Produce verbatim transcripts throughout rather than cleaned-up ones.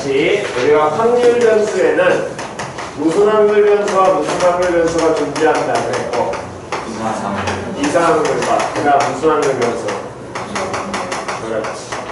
다시 우리가 확률 변수에는 무슨 확률 변수와 무슨 확률 변수가 존재한다 그랬고 이상 변수와 그다음 무슨 확률 변수 그렇지.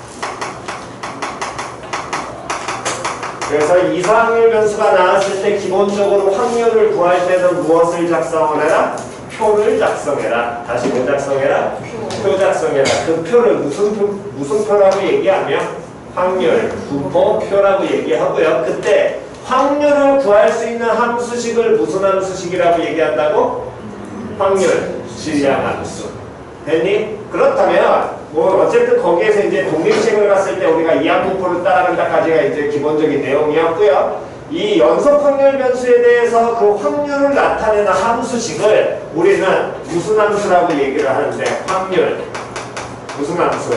그래서 이상확률 변수가 나왔을 때 기본적으로 확률을 구할 때는 무엇을 작성을 해라? 표를 작성해라. 다시 뭐 작성해라? 표 작성해라. 그 표를 무슨 표, 무슨 표라고 얘기하며 확률, 분모, 표라고 얘기하고요. 그때 확률을 구할 수 있는 함수식을 무슨 함수식이라고 얘기한다고? 확률, 질량 함수. 됐니? 그렇다면 뭐 어쨌든 거기에서 이제 독립식을 갔을 때 우리가 이항분포를 따라간다까지가 이제 기본적인 내용이었고요. 이 연속 확률 변수에 대해서 그 확률을 나타내는 함수식을 우리는 무슨 함수라고 얘기를 하는데 확률 무슨 함수?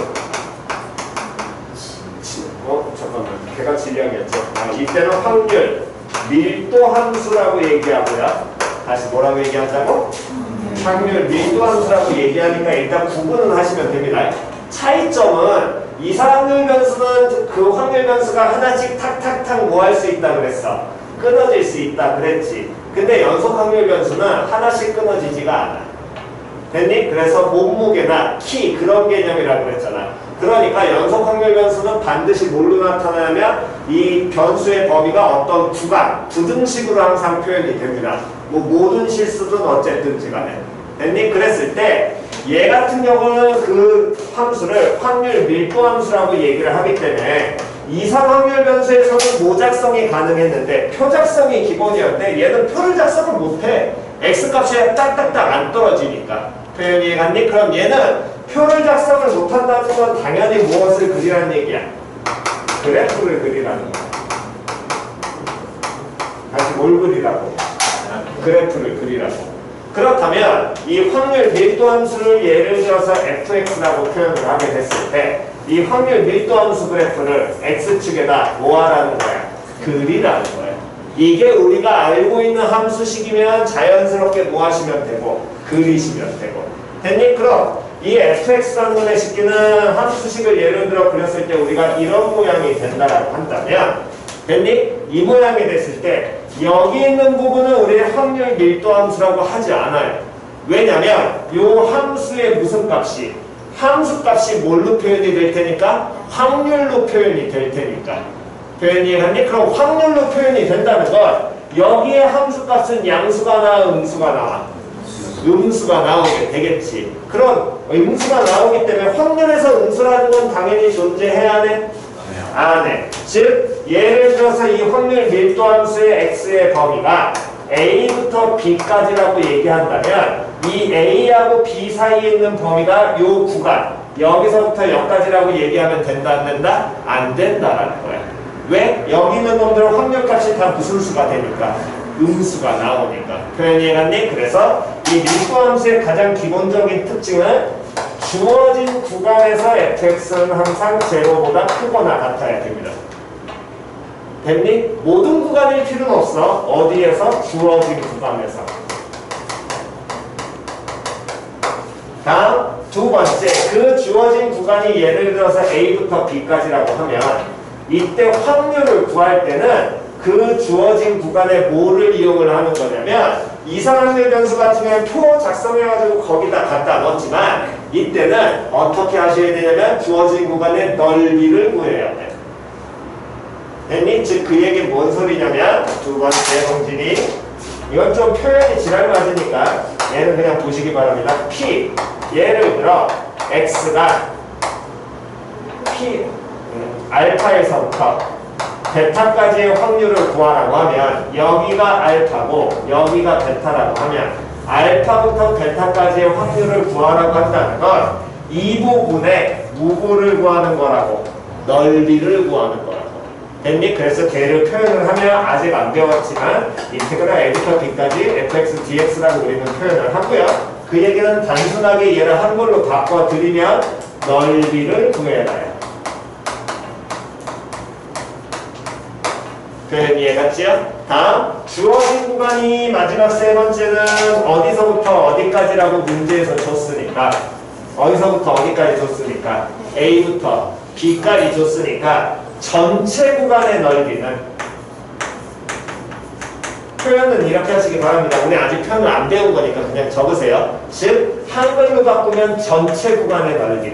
어 잠깐만 걔가 질량이었죠. 아, 이때는 확률 밀도 함수라고 얘기하고요. 다시 뭐라고 얘기한다고? 확률 밀도 함수라고 얘기하니까 일단 구분은 하시면 됩니다. 차이점은 이상확률 변수는 그 확률 변수가 하나씩 탁탁탁 뭐 할 수 있다 그랬어? 끊어질 수 있다 그랬지. 근데 연속 확률 변수는 하나씩 끊어지지가 않아. 됐니? 그래서 몸무게나 키 그런 개념이라고 그랬잖아. 그러니까 연속 확률 변수는 반드시 뭘로 나타나냐면 이 변수의 범위가 어떤 구간, 부등식으로 항상 표현이 됩니다. 뭐 모든 실수든 어쨌든지 간에. 됐니? 그랬을 때 얘 같은 경우는 그 함수를 확률 밀도 함수라고 얘기를 하기 때문에 이상 확률 변수에서는 모작성이 가능했는데 표작성이 기본이었는데 얘는 표를 작성을 못해. x값이 딱딱딱 안 떨어지니까. 표현이 이해갔니? 그럼 얘는 표를 작성을 못한다는 건 당연히 무엇을 그리라는 얘기야? 그래프를 그리라는 거야. 다시 뭘 그리라고? 그래프를 그리라고. 그렇다면 이 확률 밀도 함수를 예를 들어서 에프엑스라고 표현을 하게 됐을 때 이 확률 밀도 함수 그래프를 x축에다 뭐 하라는 거야? 그리라는 거야. 이게 우리가 알고 있는 함수식이면 자연스럽게 뭐 하시면 되고 그리시면 되고. 됐니? 그럼 이 에프엑스라는 놈의 식기는 함수식을 예를 들어 그렸을 때 우리가 이런 모양이 된다라고 한다면 됐니? 이 모양이 됐을 때 여기 있는 부분은 우리의 확률 밀도 함수라고 하지 않아요. 왜냐면 이 함수의 무슨 값이 함수 값이 뭘로 표현이 될 테니까 확률로 표현이 될 테니까. 표현이 했니? 그럼 확률로 표현이 된다는 건 여기에 함수 값은 양수가 나와 음수가 나와? 음수가 나오게 되겠지. 그럼 음수가 나오기 때문에 확률에서 음수라는 건 당연히 존재해야 하네? 안 해. 즉 예를 들어서 이 확률 밀도 함수의 x의 범위가 a부터 b까지라고 얘기한다면 이 a하고 b 사이에 있는 범위가 요 구간 여기서부터 여기까지라고 얘기하면 된다 안 된다? 안 된다라는 거야. 왜? 여기 있는 놈들은 확률값이 다 무슨 수가 되니까? 음수가 나오니까. 표현이 해갔니? 그래서 이 밀도 함수의 가장 기본적인 특징은 주어진 구간에서 fx는 항상 제로보다 크거나 같아야 됩니다. 됐니? 모든 구간일 필요는 없어. 어디에서? 주어진 구간에서. 다음 두 번째, 그 주어진 구간이 예를 들어서 a부터 b까지라고 하면 이때 확률을 구할 때는 그 주어진 구간에 뭐를 이용을 하는 거냐면 이상확률 변수 같은 경우는 표 작성해가지고 거기다 갖다 넣었지만 이때는 어떻게 하셔야 되냐면 주어진 구간의 넓이를 구해야 돼. 됐니? 즉 그 얘기 뭔 소리냐면 두 번째 성진이 이건 좀 표현이 지랄 맞으니까 얘는 그냥 보시기 바랍니다. P 예를 들어 X가 P 음, 알파에서부터 베타까지의 확률을 구하라고 하면 여기가 알파고 여기가 베타라고 하면 알파부터 베타까지의 확률을 구하라고 한다는 건 이 부분에 무엇을 구하는 거라고? 넓이를 구하는 거라고. 됐니? 그래서 걔를 표현을 하면 아직 안 배웠지만 인테그랄 a부터 b까지 fx dx라고 우리는 표현을 하고요. 그 얘기는 단순하게 얘를 한글로 바꿔드리면 넓이를 구해놔요. 표현 이해갔지요? 다음 주어진 구간이 마지막 세 번째는 어디서부터 어디까지라고 문제에서 줬으니까 어디서부터 어디까지 줬으니까 a부터 b까지 줬으니까 전체 구간의 넓이는 표현은 이렇게 하시기 바랍니다. 우리 아직 표현을 안 배운 거니까 그냥 적으세요. 즉 한글로 바꾸면 전체 구간의 넓이.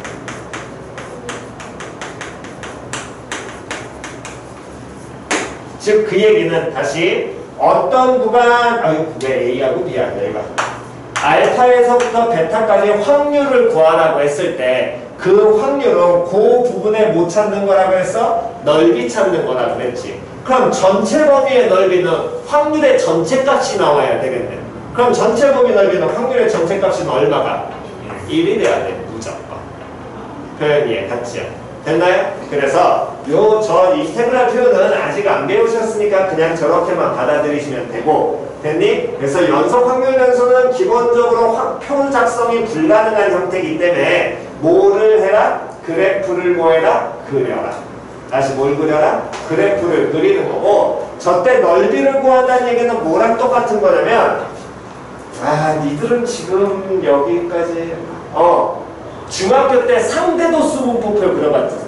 즉 그 얘기는 다시 어떤 구간, 아유 왜 A하고 B하냐 이거. 알파에서부터 베타까지 확률을 구하라고 했을 때 그 확률은 그 부분에 못 찾는 거라고 해서 넓이 찾는 거라고 그랬지. 그럼 전체 범위의 넓이는 확률의 전체 값이 나와야 되겠네. 그럼 전체 범위 넓이는 확률의 전체 값은 얼마가? 일이 돼야 돼. 무조건. 표현이 같지요. 됐나요? 그래서 요 저 인테그랄 표현은 아직 안 배우셨으니까 그냥 저렇게만 받아들이시면 되고, 됐니? 그래서 연속 확률 변수는 기본적으로 확, 표 작성이 불가능한 형태이기 때문에 뭐를 해라? 그래프를 뭐해라? 그려라. 다시 뭘 그려라? 그래프를 그리는 거고, 저때 넓이를 구한다는 얘기는 뭐랑 똑같은 거냐면, 아 니들은 지금 여기까지 어 중학교 때 상대도수 분포표 그려봤지?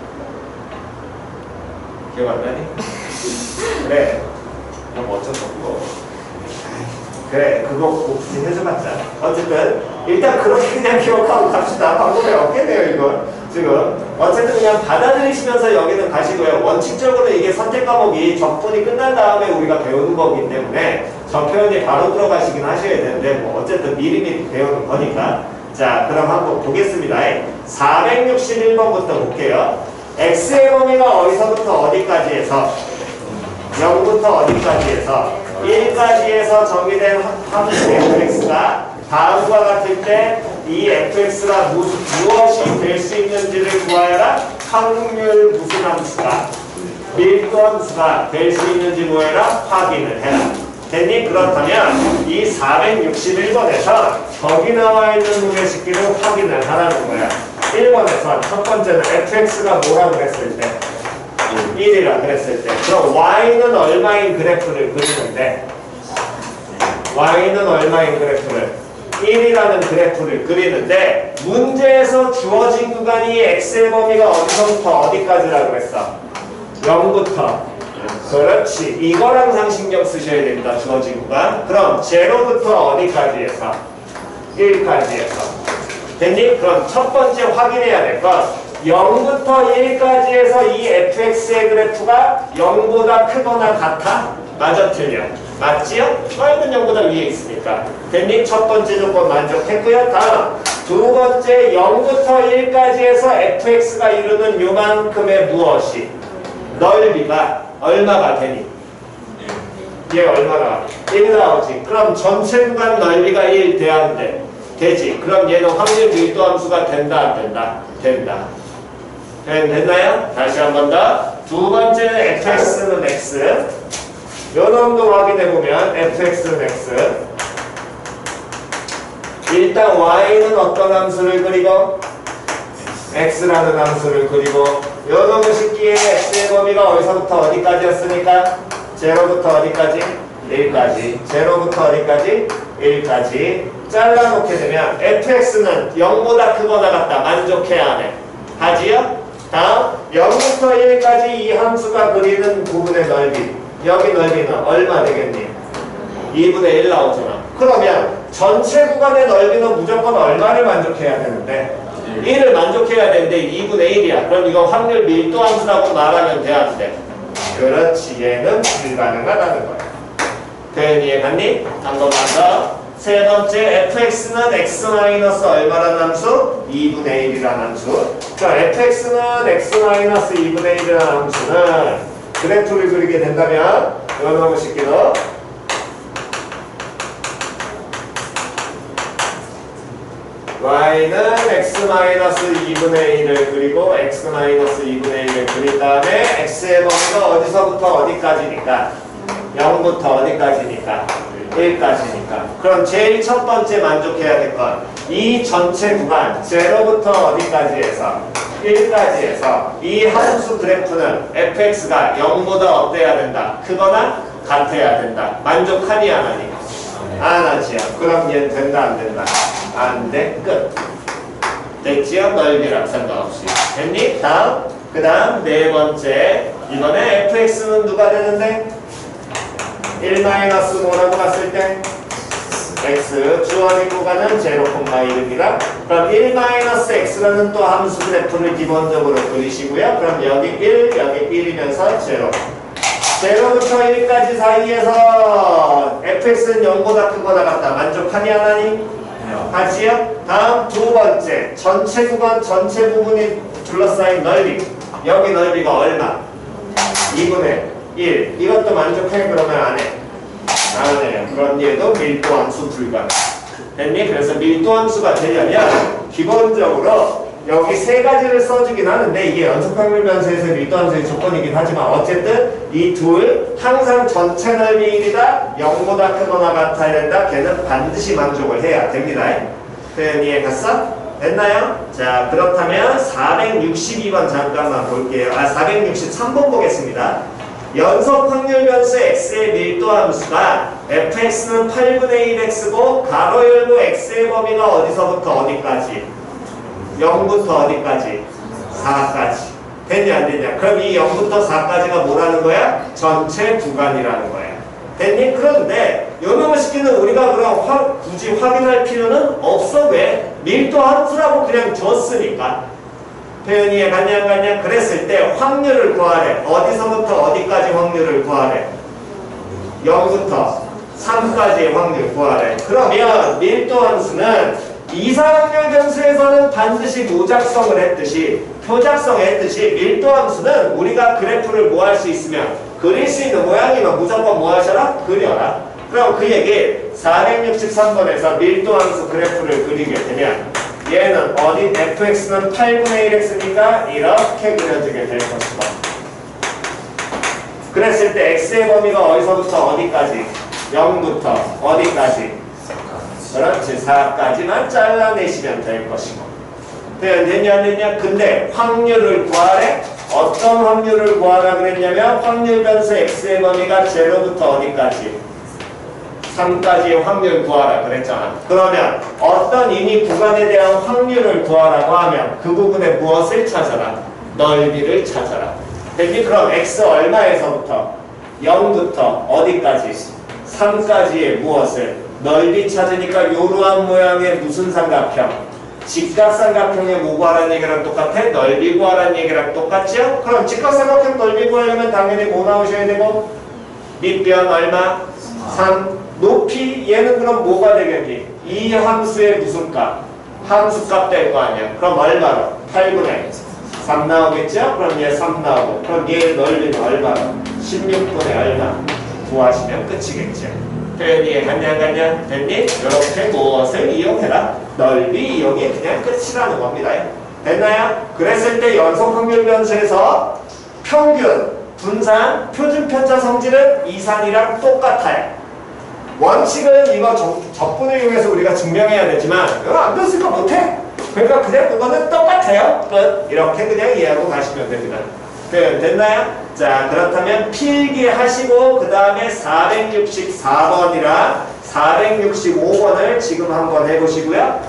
기억 안 나니? 그래. 그럼 어쩔 수 없고. 그래, 그거 굳이 해줘봤자. 어쨌든, 일단 그렇게 그냥 기억하고 갑시다. 방법이 없겠네요, 이건. 지금. 어쨌든 그냥 받아들이시면서 여기는 가시고요. 원칙적으로 이게 선택 과목이 적분이 끝난 다음에 우리가 배우는 거기 때문에 저 표현이 바로 들어가시긴 하셔야 되는데, 뭐, 어쨌든 미리미리 배우는 거니까. 자, 그럼 한번 보겠습니다. 사백육십일 번부터 볼게요. x의 범위가 어디서부터 어디까지 해서 영부터 어디까지 해서 일까지에서 정의된 함수 fx가 다음과 같을 때 이 fx가 무슨, 무엇이 될 수 있는지를 구하여라. 확률 무슨 함수가 밀도 함수가 될 수 있는지 뭐해라. 확인을 해라. 됐니? 그렇다면 이 사백육십일 번에서 거기 나와 있는 무게식기를 확인을 하라는 거야. 일 번에서 첫 번째는 fx가 뭐라고 그랬을 때 일이라 그랬을 때 그럼 y는 얼마인 그래프를 그리는데 y는 얼마인 그래프를 일이라는 그래프를 그리는데 문제에서 주어진 구간이 x의 범위가 어디서부터 어디까지라고 그랬어? 영부터 그렇지. 이걸 항상 신경 쓰셔야 됩니다. 주어진 구간. 그럼 제로부터 어디까지 해서? 일까지 해서. 됐니? 그럼 첫 번째 확인해야 될 건 영부터 일까지 해서 이 fx의 그래프가 영보다 크거나 같아? 맞아 틀려? 맞지요? y는 영보다 위에 있으니까. 됐니? 첫 번째 조건 만족했고요. 다음 두 번째 영부터 일까지 해서 fx가 이루는 요만큼의 무엇이? 넓이가 얼마가 되니? 얘 얼마나? 일 나오지. 그럼 전체 구간 넓이가 일 돼야 안 돼? 되지. 그럼 얘는 확률 밀도 함수가 된다 안 된다? 된다. 됐나요? 다시 한 번 더. 두 번째는 fx는 x. 요 놈도 확인해보면 fx는 x. 일단 y는 어떤 함수를 그리고 x라는 함수를 그리고 요 놈의 식기의 x의 범위가 어디서부터 어디까지였으니까 제로부터 어디까지? 일까지. 제로부터 어디까지? 일까지. 잘라놓게 되면 fx는 영보다 크거나 같다. 만족해야 하네. 하지요? 다음 영부터 일까지 이 함수가 그리는 부분의 넓이. 여기 넓이는 얼마 되겠니? 이분의 일 나오잖아. 그러면 전체 구간의 넓이는 무조건 얼마를 만족해야 되는데? 일을 만족해야 되는데 이분의 일이야. 그럼 이거 확률 밀도 함수라고 말하면 돼야 안 돼? 그렇지. 얘는 불가능하다는 거야. 표현 이해 갔니? 한 번만 더. 세 번째 fx는 x 마이너스 얼마라는 함수? 이분의 일이라는 함수. 자, fx는 x 마이너스 이분의 일이라는 함수는 그래프를 그리게 된다면 이거 너무 쉽게도 y는 x 마이너스 이분의 일을 그리고 x 마이너스 이분의 일을 그린 다음에 x의 범위가 어디서부터 어디까지니까? 영부터 어디까지니까? 일까지니까. 그럼 제일 첫 번째 만족해야 될 건 이 전체 구간 제로부터 어디까지 해서 일까지 해서 이 함수 그래프는 fx가 영보다 어때야 된다? 크거나 같아야 된다. 만족하니 안 하니? 안 하지요. 그럼 얘는 된다 안 된다? 안 돼. 끝. 됐지요? 넓이랑 상관없이. 됐니? 다음 그 다음 네 번째 이번에 에프엑스는 누가 되는데 일 마이너스 오라고 봤을 때 x 주어진 구간은 제로, 일입니다. 그럼 일 마이너스 x라는 또 함수 그래프를 기본적으로 그리시고요. 그럼 여기 일, 여기 일이면서 제로. 제로부터 일까지 사이에서 에프엑스는 영보다 크거나 같다. 만족하니 안 하니? 하지요? 다음 두 번째 전체 구간 전체 부분이 둘러싸인 넓이. 여기 넓이가 얼마? 이분의 일. 이것도 만족해? 그러면 안 해? 안 해요. 그런 얘도 밀도함수 불가능. 됐니? 그래서 밀도함수가 되려면 기본적으로 여기 세 가지를 써주긴 하는데 이게 연속확률 변수에서 밀도함수의 조건이긴 하지만 어쨌든 이 둘 항상 전체 넓이 일이다. 영보다 크거나 같아야 된다. 걔는 반드시 만족을 해야 됩니다. 표현 이해 갔어? 됐나요? 자 그렇다면 사백육십이 번 잠깐만 볼게요. 아 사백육십삼 번 보겠습니다. 연속 확률 변수 x의 밀도함수가 fx는 팔분의 일 x고 가로 열고 x의 범위가 어디서부터 어디까지? 영부터 어디까지? 사까지. 됐냐 안 됐냐? 그럼 이 영부터 사까지가 뭐라는 거야? 전체 구간이라는 거야. 됐니? 그런데 요놈의 시키는 우리가 그럼 화, 굳이 확인할 필요는 없어. 왜? 밀도함수라고 그냥 줬으니까. 표현이 이해 갔냐 안 갔냐? 그랬을 때 확률을 구하래. 어디서부터 어디까지 확률을 구하래? 영부터 삼까지의 확률 구하래. 그러면 밀도함수는 이사확률 변수에서는 반드시 무작성을 했듯이 표작성을 했듯이 밀도함수는 우리가 그래프를 뭐 할 수 있으면 그릴 수 있는 모양이면 무조건 뭐 하셔라? 그려라. 그럼 그 얘기 사백육십삼 번에서 밀도함수 그래프를 그리게 되면 얘는 어디 fx는 팔분의 일 x니까 이렇게 그려지게 될 것이다. 그랬을 때 x의 범위가 어디서부터 어디까지? 영부터 어디까지? 그렇지. 사까지만 잘라내시면 될 것이고. 됐냐 안 됐냐? 근데 확률을 구하래? 어떤 확률을 구하라 그랬냐면 확률 변수 x의 범위가 제로부터 어디까지? 삼까지의 확률 구하라 그랬잖아. 그러면 어떤 이미 구간에 대한 확률을 구하라고 하면 그 부분에 무엇을 찾아라? 넓이를 찾아라. 됐니? 그럼 x 얼마에서부터? 영부터 어디까지? 삼까지의 무엇을? 넓이 찾으니까 이러한 모양의 무슨 삼각형? 직각삼각형의 뭐 구하라는 얘기랑 똑같아? 넓이 구하라는 얘기랑 똑같죠? 그럼 직각삼각형 넓이 구하려면 당연히 뭐 나오셔야 되고? 밑변 얼마? 삼. 높이 얘는 그럼 뭐가 되겠니? 이 함수의 무슨 값? 함수값 될 거 아니야. 그럼 얼마로? 팔분의 삼 나오겠죠? 그럼 얘 삼 나오고 그럼 얘 넓이는 얼마로? 십육분의 얼마? 구하시면 끝이겠죠. 표현 이해 갔냐 안 갔냐? 됐니? 이렇게 무엇을 이용해라? 넓이 이용이 그냥 끝이라는 겁니다. 됐나요? 그랬을 때 연속 확률 변수에서 평균, 분산, 표준 편차 성질은 이산이랑 똑같아요. 원칙은 이거 적, 적분을 이용해서 우리가 증명해야 되지만 이거 안 됐으니까 못해. 그러니까 그냥 그거는 똑같아요. 끝. 이렇게 그냥 이해하고 가시면 됩니다. 표현 됐나요? 자 그렇다면 필기하시고 그 다음에 사백육십사 번이랑 사백육십오 번을 지금 한번 해보시고요.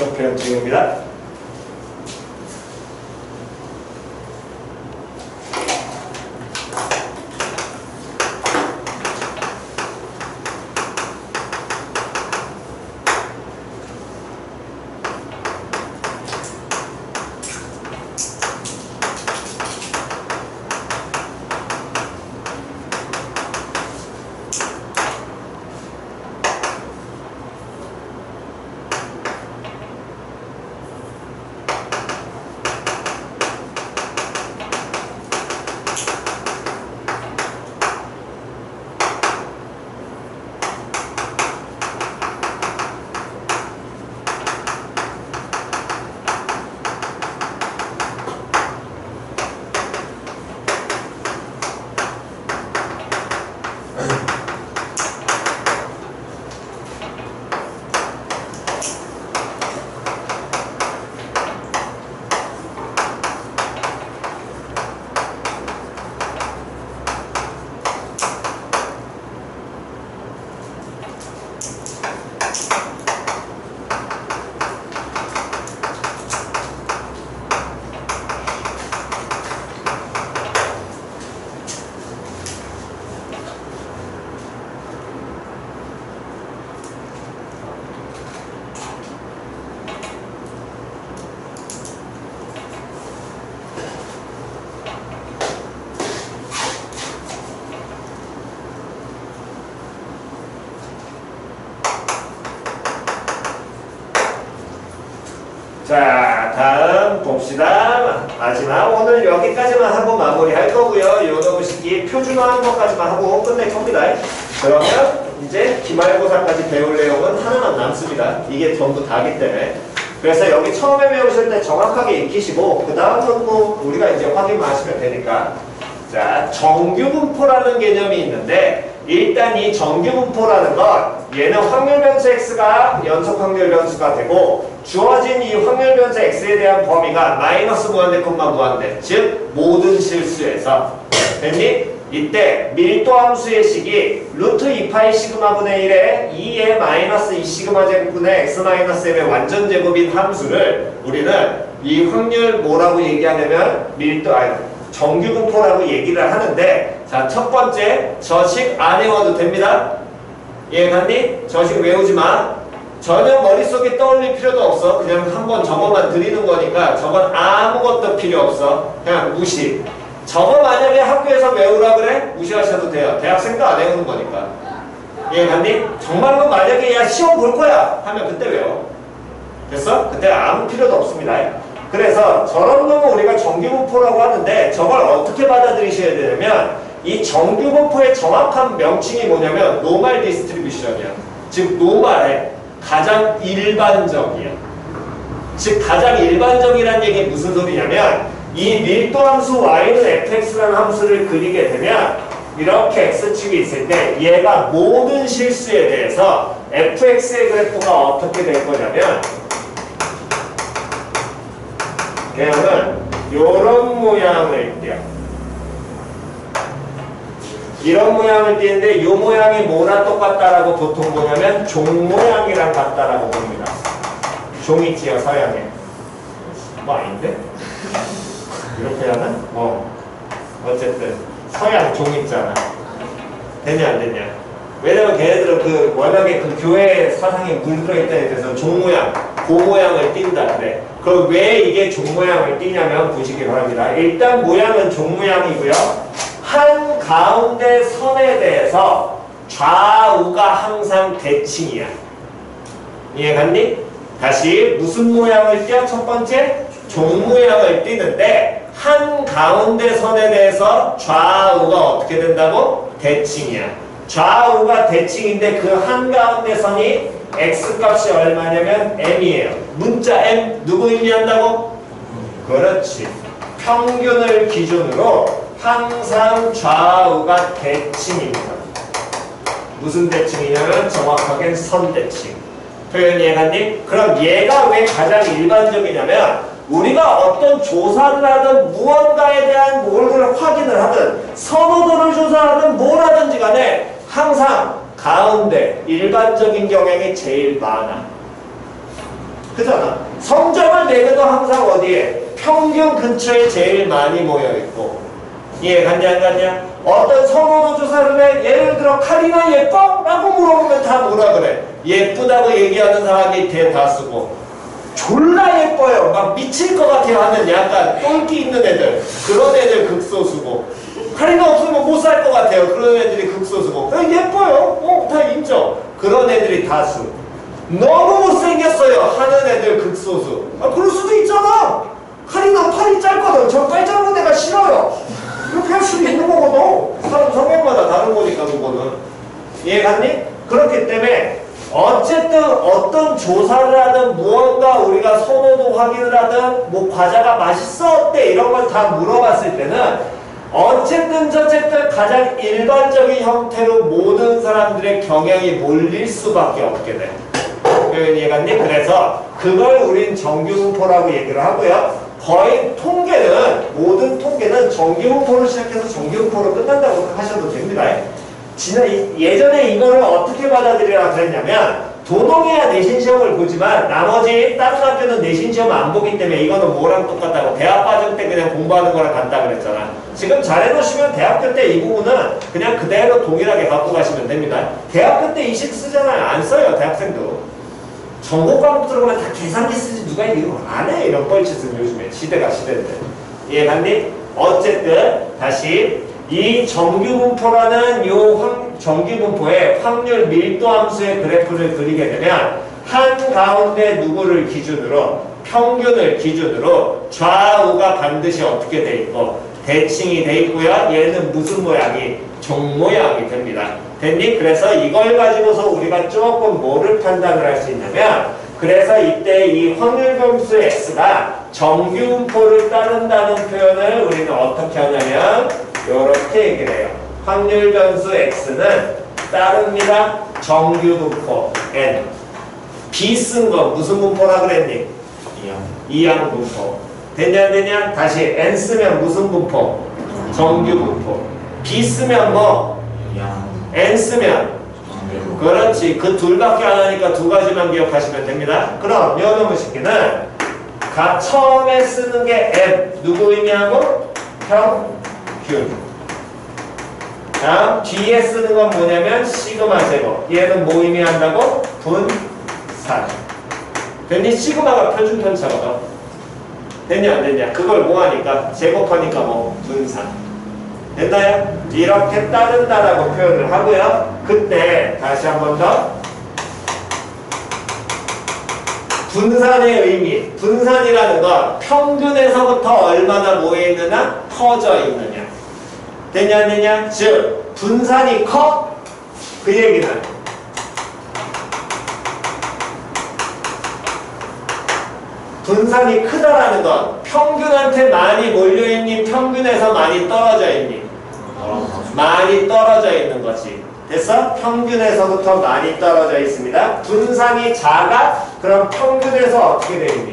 부분적 표현 중입니다. 자, 다음 봅시다. 마지막 오늘 여기까지만 하고 마무리할 거고요. 요놈식이 표준화한 것까지만 하고 끝낼 겁니다. 그러면 이제 기말고사까지 배울 내용은 하나만 남습니다. 이게 전부 다기 때문에. 그래서 여기 처음에 배우실 때 정확하게 익히시고 그 다음은 뭐 우리가 이제 확인만 하시면 되니까. 자, 정규분포라는 개념이 있는데 일단 이 정규분포라는 건 얘는 확률 변수 x가 연속 확률 변수가 되고 주어진 이 확률 변수 x에 대한 범위가 마이너스 무한대, 콤마 무한대, 즉 모든 실수에서 됐니? 이때 밀도함수의 식이 루트 이 파이 시그마분의 일에 이의 마이너스 이 시그마 제곱분의 x 마이너스 m의 완전 제곱인 함수를 우리는 이 확률 뭐라고 얘기하냐면 밀도 아니 정규분포라고 얘기를 하는데, 자, 첫 번째 저식 안 외워도 됩니다. 이해갔니? 저식 외우지 마. 전혀 머릿속에 떠올릴 필요도 없어. 그냥 한번 저거만 드리는 거니까 저건 아무것도 필요 없어. 그냥 무시. 저거 만약에 학교에서 외우라 그래? 무시하셔도 돼요. 대학생도 안 외우는 거니까. 이해갔니? 정말로 만약에 야 시험 볼 거야 하면 그때 외워. 됐어? 그때 아무 필요도 없습니다. 그래서 저런 놈은 우리가 정규분포라고 하는데 저걸 어떻게 받아들이셔야 되냐면 이 정규분포의 정확한 명칭이 뭐냐면 노멀 디스트리뷰션이야. 즉 노멀의 가장 일반적이야. 즉 가장 일반적이라는 얘기 무슨 소리냐면 이 밀도함수 y는 fx라는 함수를 그리게 되면 이렇게 x축이 있을 때 얘가 모든 실수에 대해서 fx의 그래프가 어떻게 될 거냐면 그냥은 요런 모양을 띄어. 이런 모양을 띄는데 이 모양이 뭐랑 똑같다라고 보통 보냐면 종 모양이랑 같다라고 봅니다. 종이 찌어 서양에. 뭐 아닌데? 이렇게 하나? 뭐 어쨌든 서양 종 있잖아. 되냐 안 되냐? 왜냐면 걔네들은 그 워낙에 그 교회 사상에 물들어 있다에 대해서 종 모양, 고 모양을 띈다 그래. 그 왜 이게 종 모양을 띄냐면 보시기 바랍니다. 일단 모양은 종 모양이고요. 한 가운데 선에 대해서 좌우가 항상 대칭이야. 이해갔니? 다시 무슨 모양을 띄어? 첫 번째 종 모양을 띄는데 한 가운데 선에 대해서 좌우가 어떻게 된다고? 대칭이야. 좌우가 대칭인데 그 한가운데 선이 x값이 얼마냐면 m이에요. 문자 m 누구 의미한다고? 그렇지. 평균을 기준으로 항상 좌우가 대칭입니다. 무슨 대칭이냐면 정확하게 선대칭. 표현 이해갔니? 그럼 얘가 왜 가장 일반적이냐면 우리가 어떤 조사를 하든 무언가에 대한 뭘 확인을 하든 선호도를 조사하든 뭘 하든지 간에 항상 가운데 일반적인 경향이 제일 많아. 그잖아. 성적을 매겨도 항상 어디에? 평균 근처에 제일 많이 모여있고. 이해 갔냐 안 갔냐? 어떤 선호도 조사를 해. 예를 들어 카리나 예뻐? 라고 물어보면 다 뭐라 그래? 예쁘다고 얘기하는 사람이 대다수고, 졸라 예뻐요 막 미칠 것 같아요 하면 약간 똘끼 있는 애들, 그런 애들 극소수고, 카리나 없으면 못 살 것 같아요 그런 애들이 극소수고, 예뻐요 어, 다 인정, 그런 애들이 다수. 너무 못생겼어요 하는 애들 극소수. 아, 그럴 수도 있잖아. 카리나 팔이 짧거든. 저 팔 짧은 애가 싫어요. 이렇게 할 수도 있는 거거든. 사람 성향마다 다른 거니까 그거는. 이해 갔니? 그렇기 때문에 어쨌든 어떤 조사를 하든 무언가 우리가 선호도 확인을 하든 뭐 과자가 맛있어 어때 이런 걸 다 물어봤을 때는 어쨌든 저쨌든 가장 일반적인 형태로 모든 사람들의 경향이 몰릴 수밖에 없게 돼. 이해갔니? 그래서 그걸 우린 정규분포라고 얘기를 하고요. 거의 통계는, 모든 통계는 정규분포로 시작해서 정규분포로 끝난다고 하셔도 됩니다. 지난, 예전에 이거를 어떻게 받아들이라 그랬냐면, 도농해야 내신 시험을 보지만 나머지 다른 학교는 내신 시험 안 보기 때문에 이거는 뭐랑 똑같다고, 대학 과정 때 그냥 공부하는 거랑 같다 그랬잖아. 지금 잘해놓으시면 대학교 때 이 부분은 그냥 그대로 동일하게 갖고 가시면 됩니다. 대학교 때 이식 쓰잖아요. 안 써요 대학생도. 전공 과목 들어가면 다 계산기 쓰지 누가 이거 안 해. 이런 뻘짓은 요즘에 시대가 시대인데. 이해갔니? 어쨌든 다시 이 정규분포라는 요 확, 정규분포의 확률 밀도 함수의 그래프를 그리게 되면 한가운데 누구를 기준으로, 평균을 기준으로 좌우가 반드시 어떻게 돼 있고 대칭이 돼 있고요. 얘는 무슨 모양이? 종 모양이 됩니다. 됐니? 그래서 이걸 가지고서 우리가 조금 뭐를 판단을 할 수 있냐면, 그래서 이때 이 확률 변수 x가 정규분포를 따른다는 표현을 우리는 어떻게 하냐면 이렇게 얘기를 해요. 확률 변수 x는 따릅니다. 정규분포 n. b 쓴 거 무슨 분포라 그랬니? 이항 분포. 됐냐 안 됐냐? 다시 n 쓰면 무슨 분포? 정규분포. b 쓰면 뭐? n 쓰면? 그렇지. 그 둘밖에 안 하니까 두 가지만 기억하시면 됩니다. 그럼 요놈의 식기는 가, 처음에 쓰는 게 m. 누구 의미하고? 평균. 다음 뒤에 쓰는 건 뭐냐면 시그마 제곱. 얘는 뭐 의미한다고? 분산. 됐니? 시그마가 표준 편차거든. 됐냐 안 됐냐? 그걸 뭐 하니까? 제곱하니까 뭐? 분산. 됐나요? 이렇게 따른다라고 표현을 하고요. 그때 다시 한 번 더 분산의 의미. 분산이라는 건 평균에서부터 얼마나 모여있느냐? 퍼져 있느냐. 됐냐 안 됐냐? 즉 분산이 커? 그 얘기는 분산이 크다라는 건 평균한테 많이 몰려있니? 평균에서 많이 떨어져 있니? 많이 떨어져 있는 거지. 됐어? 평균에서부터 많이 떨어져 있습니다. 분산이 작아? 그럼 평균에서 어떻게 되니?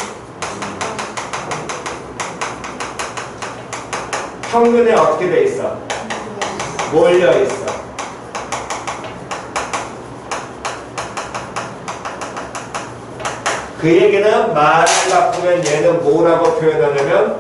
평균에 어떻게 돼 있어? 몰려 있어. 그 얘기는 말을 바꾸면 얘는 뭐라고 표현하냐면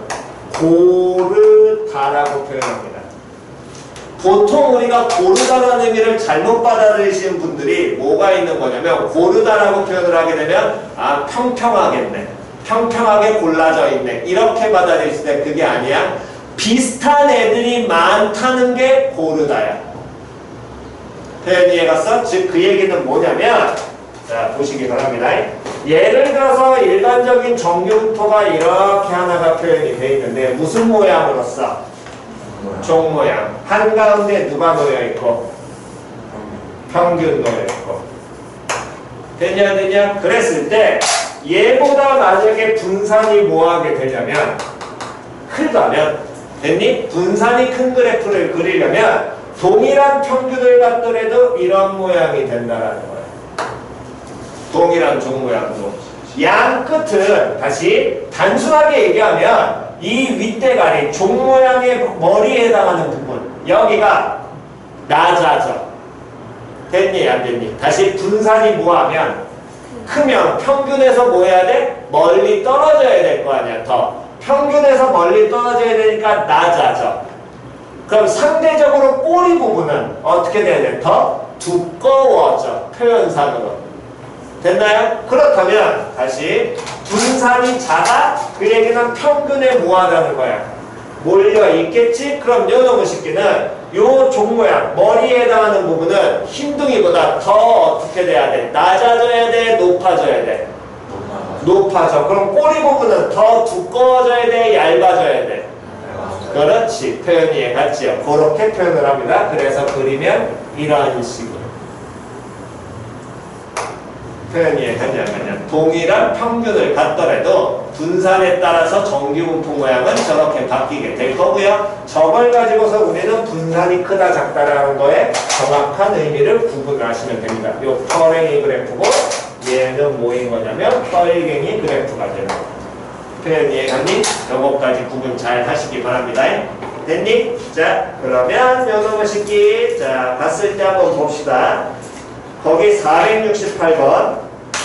고르다라고 표현합니다. 보통 우리가 고르다라는 의미를 잘못 받아들이시는 분들이 뭐가 있는 거냐면, 고르다라고 표현을 하게 되면 아 평평하겠네, 평평하게 골라져 있네, 이렇게 받아들이실 때 그게 아니야. 비슷한 애들이 많다는 게 고르다야. 표현 이해갔어? 즉 그 얘기는 뭐냐면, 자 보시기 바랍니다. 예를 들어서 일반적인 정규분포가 이렇게 하나가 표현이 되어 있는데 무슨 모양으로써? 종 모양. 한가운데 누가 놓여있고? 평균 놓여있고. 됐냐 됐냐? 그랬을 때 얘보다 만약에 분산이 뭐하게 되냐면 크다면, 됐니? 분산이 큰 그래프를 그리려면 동일한 평균을 갖더라도 이런 모양이 된다라는 거예요. 동일한 종 모양도. 양 끝은 다시 단순하게 얘기하면 이 윗대가리 종 모양의 머리에 해당하는 부분, 여기가 낮아져. 됐니 안 됐니? 다시 분산이 뭐하면 크면 평균에서 뭐 해야 돼? 멀리 떨어져야 될 거 아니야. 더 평균에서 멀리 떨어져야 되니까 낮아져. 그럼 상대적으로 꼬리 부분은 어떻게 돼야 돼? 더 두꺼워져. 표현상으로. 됐나요? 그렇다면 다시 분산이 작아? 그 얘기는 평균에 뭐하다는 거야? 몰려 있겠지? 그럼 요놈의 식기는 요 종 모양 머리에 해당하는 부분은 흰둥이보다 더 어떻게 돼야 돼? 낮아져야 돼? 높아져야 돼? 높아져. 그럼 꼬리 부분은 더 두꺼워져야 돼? 얇아져야 돼? 그렇지. 표현 이해 갔지요? 그렇게 표현을 합니다. 그래서 그리면 이런 식으로 표현 이해 갔냐 갔냐. 동일한 평균을 갖더라도 분산에 따라서 정규분포 모양은 저렇게 바뀌게 될 거고요. 저걸 가지고서 우리는 분산이 크다 작다라는 거에 정확한 의미를 구분을 하시면 됩니다. 요 펄랭이 그래프고 얘는 뭐인 거냐면 펄갱이 그래프가 되는 거예요. 표현 이해갔니? 요거까지 구분 잘 하시기 바랍니다. 됐니? 자, 그러면 요놈의 식기 자 봤을 때 한번 봅시다. 거기 사백육십팔 번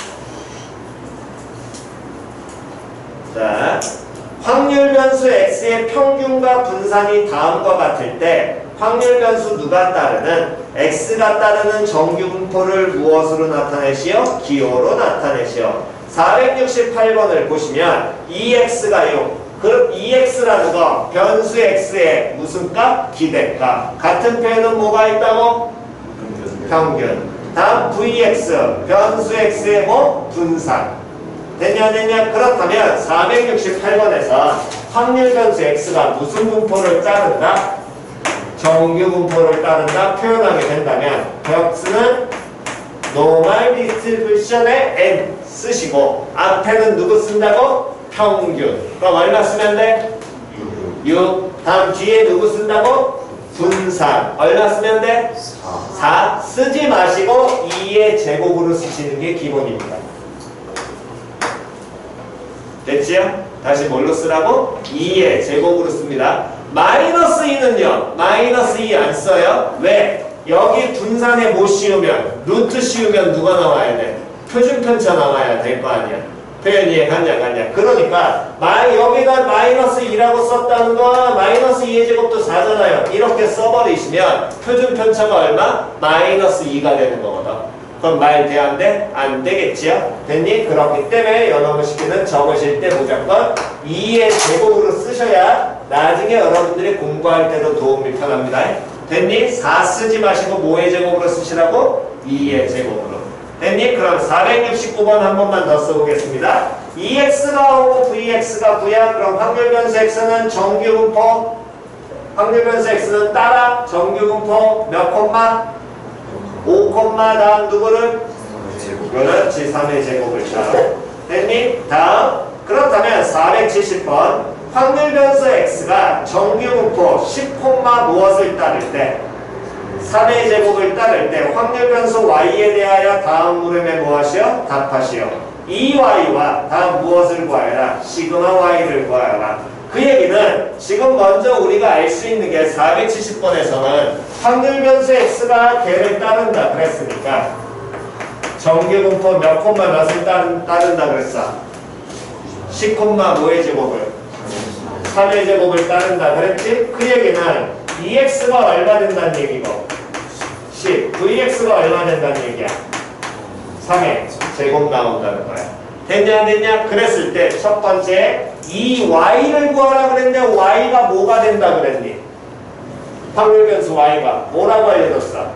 자, 확률 변수 x의 평균과 분산이 다음과 같을 때 확률 변수 누가 따르는 x가 따르는 정규 분포를 무엇으로 나타내시오? 기호로 나타내시오. 사백육십팔 번을 보시면 이엑스가요. 그럼 이엑스라는 거 변수 x의 무슨 값? 기대값. 같은 표현은 뭐가 있다고? 평균. 다음 브이엑스 변수 x의 뭐? 분산. 됐냐 됐냐? 그렇다면 사백육십팔 번에서 확률 변수 x가 무슨 분포를 따른다? 정규 분포를 따른다 표현하게 된다면 x는 normal distribution의 n 쓰시고 앞에는 누구 쓴다고? 평균. 그럼 얼마 쓰면 돼? 육. 다음 뒤에 누구 쓴다고? 분산. 얼마 쓰면 돼? 사. 쓰지 마시고 이의 제곱으로 쓰시는 게 기본입니다. 됐지요? 다시 뭘로 쓰라고? 이의 제곱으로 씁니다. 마이너스 이는요. 마이너스 이 안 써요. 왜? 여기 분산에 못 씌우면 루트 씌우면 누가 나와야 돼? 표준편차 나와야 될 거 아니야. 표현 이해 갔냐 갔냐. 그러니까 마, 여기다 마이너스 이라고 썼다는 거 마이너스 이의 제곱도 사잖아요. 이렇게 써버리시면 표준편차가 얼마? 마이너스 이가 되는 거거든. 그럼 말 돼? 안 돼? 안 되겠지요? 됐니? 그렇기 때문에 연어문 시키는 적으실 때 무조건 이의 제곱으로 쓰셔야 나중에 여러분들이 공부할 때도 도움이 편합니다. 됐니? 사 쓰지 마시고 뭐의 제곱으로 쓰시라고? 이의 제곱으로. 됐니? 그럼 사백육십구 번 한 번만 더 써보겠습니다. 이엑스가 오고 브이엑스가 구야. 그럼 확률 변수 x는 정규 분포. 확률 변수 x는 따라 정규 분포 몇 콤마? 오 콤마 다음 누구를? 그렇지. 삼의 제곱을 따라. 됐니? 다음. 그렇다면 사백칠십 번 확률 변수 x가 정규 분포 십 콤마 무엇을 따를 때? 삼의 제곱을 따를 때 확률 변수 y에 대하여 다음 물음에 무엇이요? 답하시오. 이 와이와 다음 무엇을 구하여라? 시그마 y를 구하여라. 그 얘기는 지금 먼저 우리가 알 수 있는 게 사백칠십 번에서는 확률 변수 x가 걔를 따른다 그랬으니까 정규 분포 몇 콤마 몇을 따른, 따른다 그랬어? 십 콤마 뭐의 제곱을? 삼의 제곱을 따른다 그랬지? 그 얘기는 이엑스가 얼마 된다는 얘기고 십, 브이엑스가 얼마 된다는 얘기야? 삼의 제곱 나온다는 거야. 됐냐 안 됐냐? 그랬을 때 첫 번째 이 y를 구하라 그랬는데 y가 뭐가 된다 그랬니? 확률 변수 y가 뭐라고 알려줬어?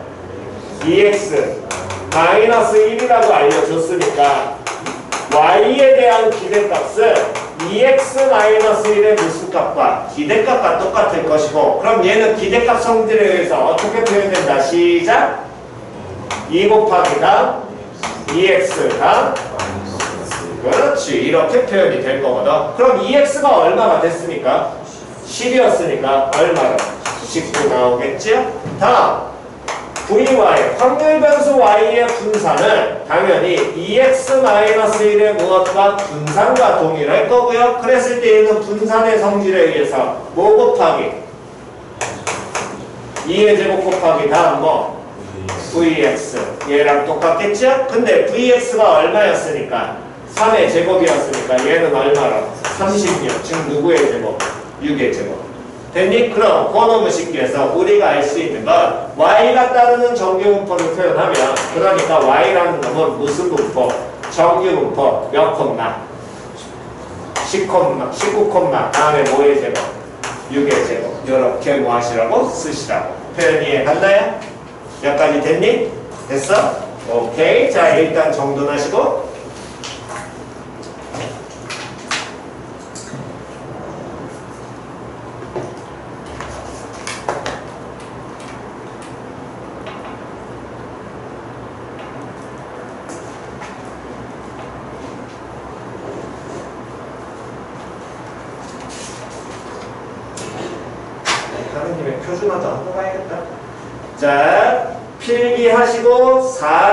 이엑스 마이너스 일이라고 알려줬으니까 y에 대한 기대값은 이엑스 마이너스 일의 무슨 값과 기대값과 똑같을 것이고 그럼 얘는 기대값 성질에 의해서 어떻게 표현된다? 시작! 이 곱하기 다음 이엑스 다음 그렇지. 이렇게 표현이 될 거거든. 그럼 이엑스가 얼마가 됐습니까? 십이었으니까 얼마로? 십구 나오겠죠? 다음 브이와이 확률 변수 y의 분산은 당연히 이엑스 마이너스 일의 무엇과 분산과 동일할 거고요. 그랬을 때 얘는 분산의 성질에 의해서 뭐 곱하기? 이의 제곱 곱하기 다음 뭐? 브이엑스 얘랑 똑같겠죠? 근데 브이엑스가 얼마였으니까 삼의 제곱이었으니까 얘는 얼마로? 삼십육. 즉 누구의 제곱? 육의 제곱. 됐니? 그럼 그놈을 씻기 위해서 우리가 알 수 있는 건 y가 따르는 정규분포를 표현하면 그러니까 y라는 놈은 무슨 분포? 정규분포 몇 콤마? 십 콤마, 십구 콤마 다음에 뭐의 제곱? 육의 제곱. 이렇게 뭐 하시라고? 쓰시라고. 표현 이해 갔나요? 여기까지 됐니? 됐어? 오케이. 자 일단 정돈하시고 하는 김에 표준화도 하고 가야겠다. 자, 필기하시고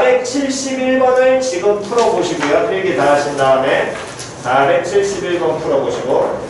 사백칠십일 번을 지금 풀어보시고요. 필기 다 하신 다음에 사백칠십일 번 풀어보시고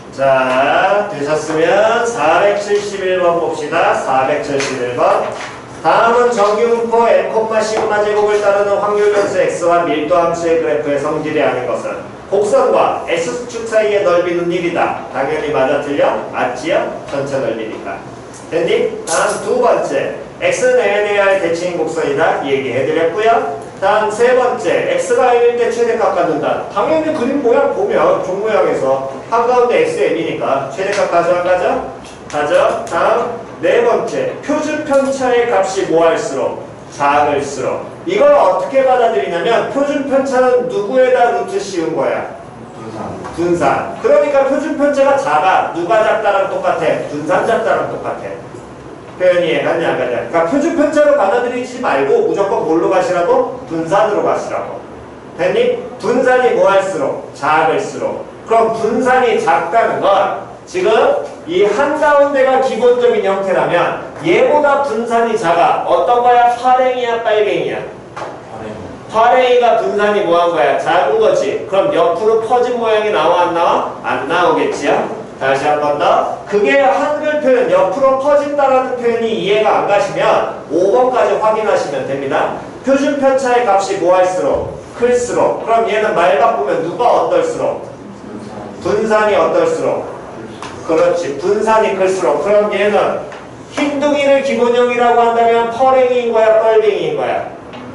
자, 되셨으면 사백칠십일 번 봅시다. 사백칠십일 번. 다음은 정규분포 n, 시그마 제곱을 따르는 확률 변수 x와 밀도 함수의 그래프의 성질이 아닌 것은 곡선과 S축 사이의 넓이는 일이다. 당연히 맞아 틀려? 맞지요? 전체 넓이니까. 됐니? 다음 두 번째 x는 에이알 대칭인 곡선이다. 얘기해드렸고요. 다음 세 번째 x가 일일 때 최대값 갖는다. 당연히 그림 모양 보면 종 모양에서 한가운데 xn이니까 최대값 가져 안 가져? 가져. 다음 네 번째 표준 편차의 값이 뭐할수록 작을수록 이걸 어떻게 받아들이냐면 표준 편차는 누구에다 루트 씌운 거야? 분산. 분산. 그러니까 표준 편차가 작아. 누가 작다랑 똑같아? 분산 작다랑 똑같아. 표현이 이해가냐 안 가냐? 그러니까 표준 편차로 받아들이지 말고 무조건 뭘로 가시라고? 분산으로 가시라고. 됐니? 분산이 뭐할수록 작을수록. 그럼 분산이 작다는 건 지금 이 한가운데가 기본적인 형태라면 얘보다 분산이 작아. 어떤 거야? 파랭이야 빨갱이야? 파랭이가 분산이 뭐한 거야? 작은 거지. 그럼 옆으로 퍼진 모양이 나와 안 나와? 안 나오겠지요? 다시 한 번 더. 그게 한글 표현 옆으로 퍼진다라는 표현이 이해가 안 가시면 오 번까지 확인하시면 됩니다. 표준 편차의 값이 뭐할수록? 클수록. 그럼 얘는 말 바꾸면 누가 어떨수록? 분산이 어떨수록? 그렇지. 분산이 클수록. 그럼 얘는 흰둥이를 기본형이라고 한다면 퍼랭이인 거야? 뻘갱이인 거야?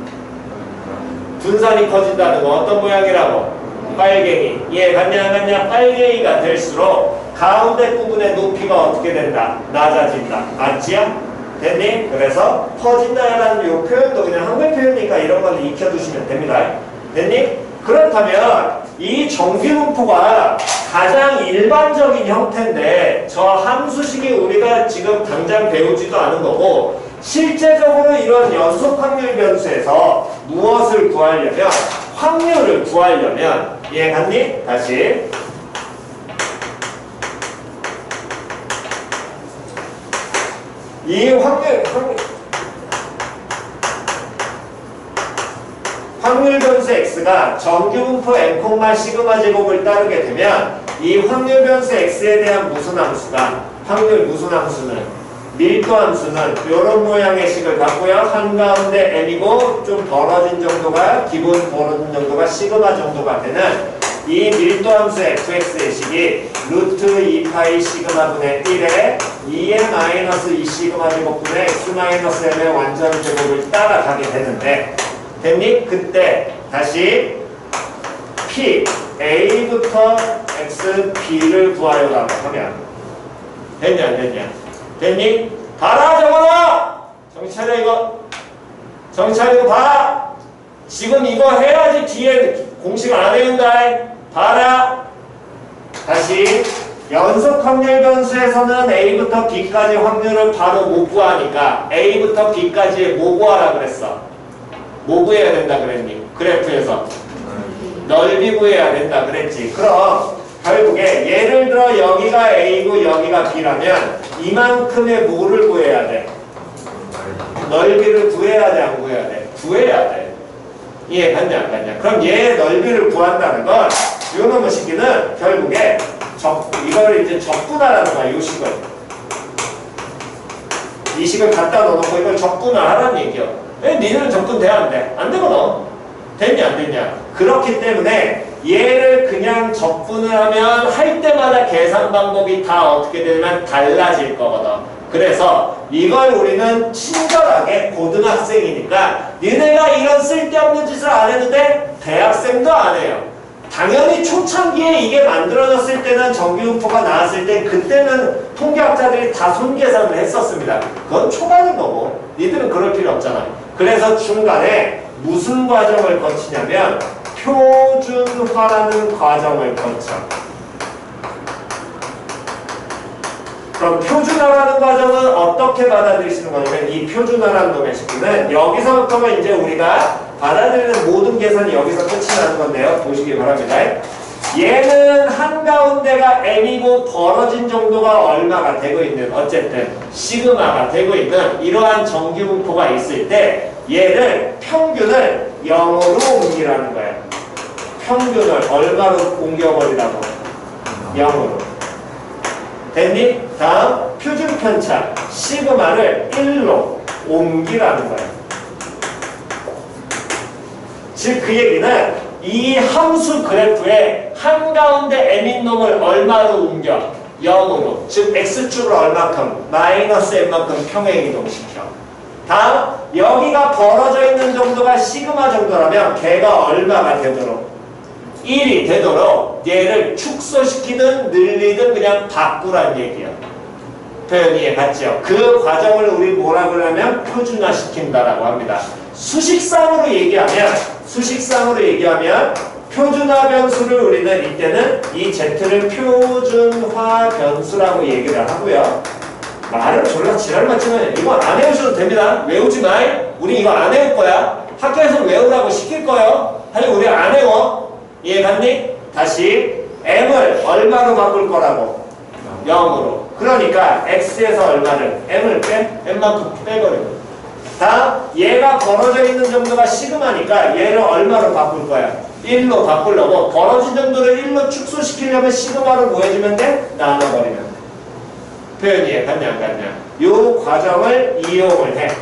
분산이 커진다는 거 어떤 모양이라고? 빨갱이. 얘 갔냐 안 갔냐? 빨갱이가 될수록 가운데 부분의 높이가 어떻게 된다? 낮아진다. 맞지요? 됐니? 그래서 퍼진다라는 이 표현도 그냥 한글 표현이니까 이런 거는 익혀두시면 됩니다. 됐니? 그렇다면 이 정규분포가 가장 일반적인 형태인데 저 함수식이 우리가 지금 당장 배우지도 않은 거고 실제적으로 이런 연속 확률 변수에서 무엇을 구하려면 확률을 구하려면 이해갔니? 다시 이 확률 확률, 확률 변수 x가 정규분포 n, 시그마 제곱을 따르게 되면 이 확률 변수 x에 대한 무슨 함수가 확률 무슨 함수는 밀도 함수는 이런 모양의 식을 갖고요. 한가운데 n이고 좀 벌어진 정도가 기본 벌어진 정도가 시그마 정도가 되는 이 밀도 함수 fx의 식이 루트 이 파이 시그마분의 일에 이의 마이너스 이 시그마 제곱분의 x 마이너스 m의 완전 제곱을 따라가게 되는데 됐니? 그때 다시 p a부터 x b를 구하여라고 하면 됐냐 안 됐냐? 됐니? 봐라 정원아! 정신 차려 이거 정신 차리고 봐! 지금 이거 해야지 뒤에 공식 안 외운다. 봐라! 다시 연속 확률 변수에서는 a부터 b까지 확률을 바로 못 구하니까 a부터 b까지 뭐 구하라 그랬어? 뭐 구해야 된다 그랬니? 그래프에서 넓이 구해야 된다 그랬지. 그럼 결국에 예를 들어 여기가 a고 여기가 b라면 이만큼의 뭐를 구해야 돼? 넓이를 구해야 돼? 안 구해야 돼? 구해야 돼. 이해 갔냐 안 갔냐? 그럼 얘의 넓이를 구한다는 건 요놈의 식기는 결국에 적, 이걸 이제 적분하라는 거야. 이 식을 이 식을 갖다 넣어놓고 이걸 적분하라는 얘기야. 왜 니들은 접근 돼야 안 돼? 안 되거든. 됐냐 안 됐냐? 그렇기 때문에 얘를 그냥 접근을 하면 할 때마다 계산 방법이 다 어떻게 되면 달라질 거거든. 그래서 이걸 우리는 친절하게 고등학생이니까 니네가 이런 쓸데없는 짓을 안 해도 돼? 대학생도 안 해요. 당연히 초창기에 이게 만들어졌을 때는 정규분포가 나왔을 때 그때는 통계학자들이 다 손계산을 했었습니다. 그건 초반인 거고 니들은 그럴 필요 없잖아. 그래서 중간에 무슨 과정을 거치냐면 표준화라는 과정을 거쳐. 그럼 표준화라는 과정은 어떻게 받아들이시는 거냐면 이 표준화라는 놈의 식기는 여기서부터가 이제 우리가 받아들이는 모든 계산이 여기서 끝이 나는 건데요. 보시기 바랍니다. 얘는 한가운데가 n이고 벌어진 정도가 얼마가 되고 있는 어쨌든 시그마가 되고 있는 이러한 정규분포가 있을 때 얘를 평균을 영으로 옮기라는 거예요. 평균을 얼마로 옮겨버리라고? 영으로. 됐니? 다음 표준 편차 시그마를 일로 옮기라는 거예요. 즉 그 얘기는 이 함수 그래프의 한가운데 m인 놈을 얼마로 옮겨? 영으로. 즉 x축을 얼마큼? 마이너스 m만큼 평행 이동시켜. 다음 여기가 벌어져 있는 정도가 시그마 정도라면 걔가 얼마가 되도록? 일이 되도록 얘를 축소시키든 늘리든 그냥 바꾸란 얘기야. 표현 이해 갔죠? 그 과정을 우리 뭐라 그러냐면 표준화시킨다라고 합니다. 수식상으로 얘기하면 수식상으로 얘기하면 표준화 변수를 우리는 이때는 이 z를 표준화 변수라고 얘기를 하고요. 말을 졸라 지랄맞지만 이거 안 외우셔도 됩니다. 외우지 마. 우리 이거 안 외울 거야. 학교에서 외우라고 시킬 거예요. 하지만 우리 안 외워. 이해갔니? 다시 m을 얼마로 바꿀 거라고? 영으로. 그러니까 x에서 얼마를? m을 빼? m만큼 빼버리고. 다음 얘가 벌어져 있는 정도가 시그마니까 얘를 얼마로 바꿀 거야? 일로 바꾸려고. 벌어진 정도를 일로 축소시키려면 시그마로 뭐 해주면 돼? 나눠버리면 돼. 표현 이해 갔냐 안 갔냐? 요 과정을 이용을 해.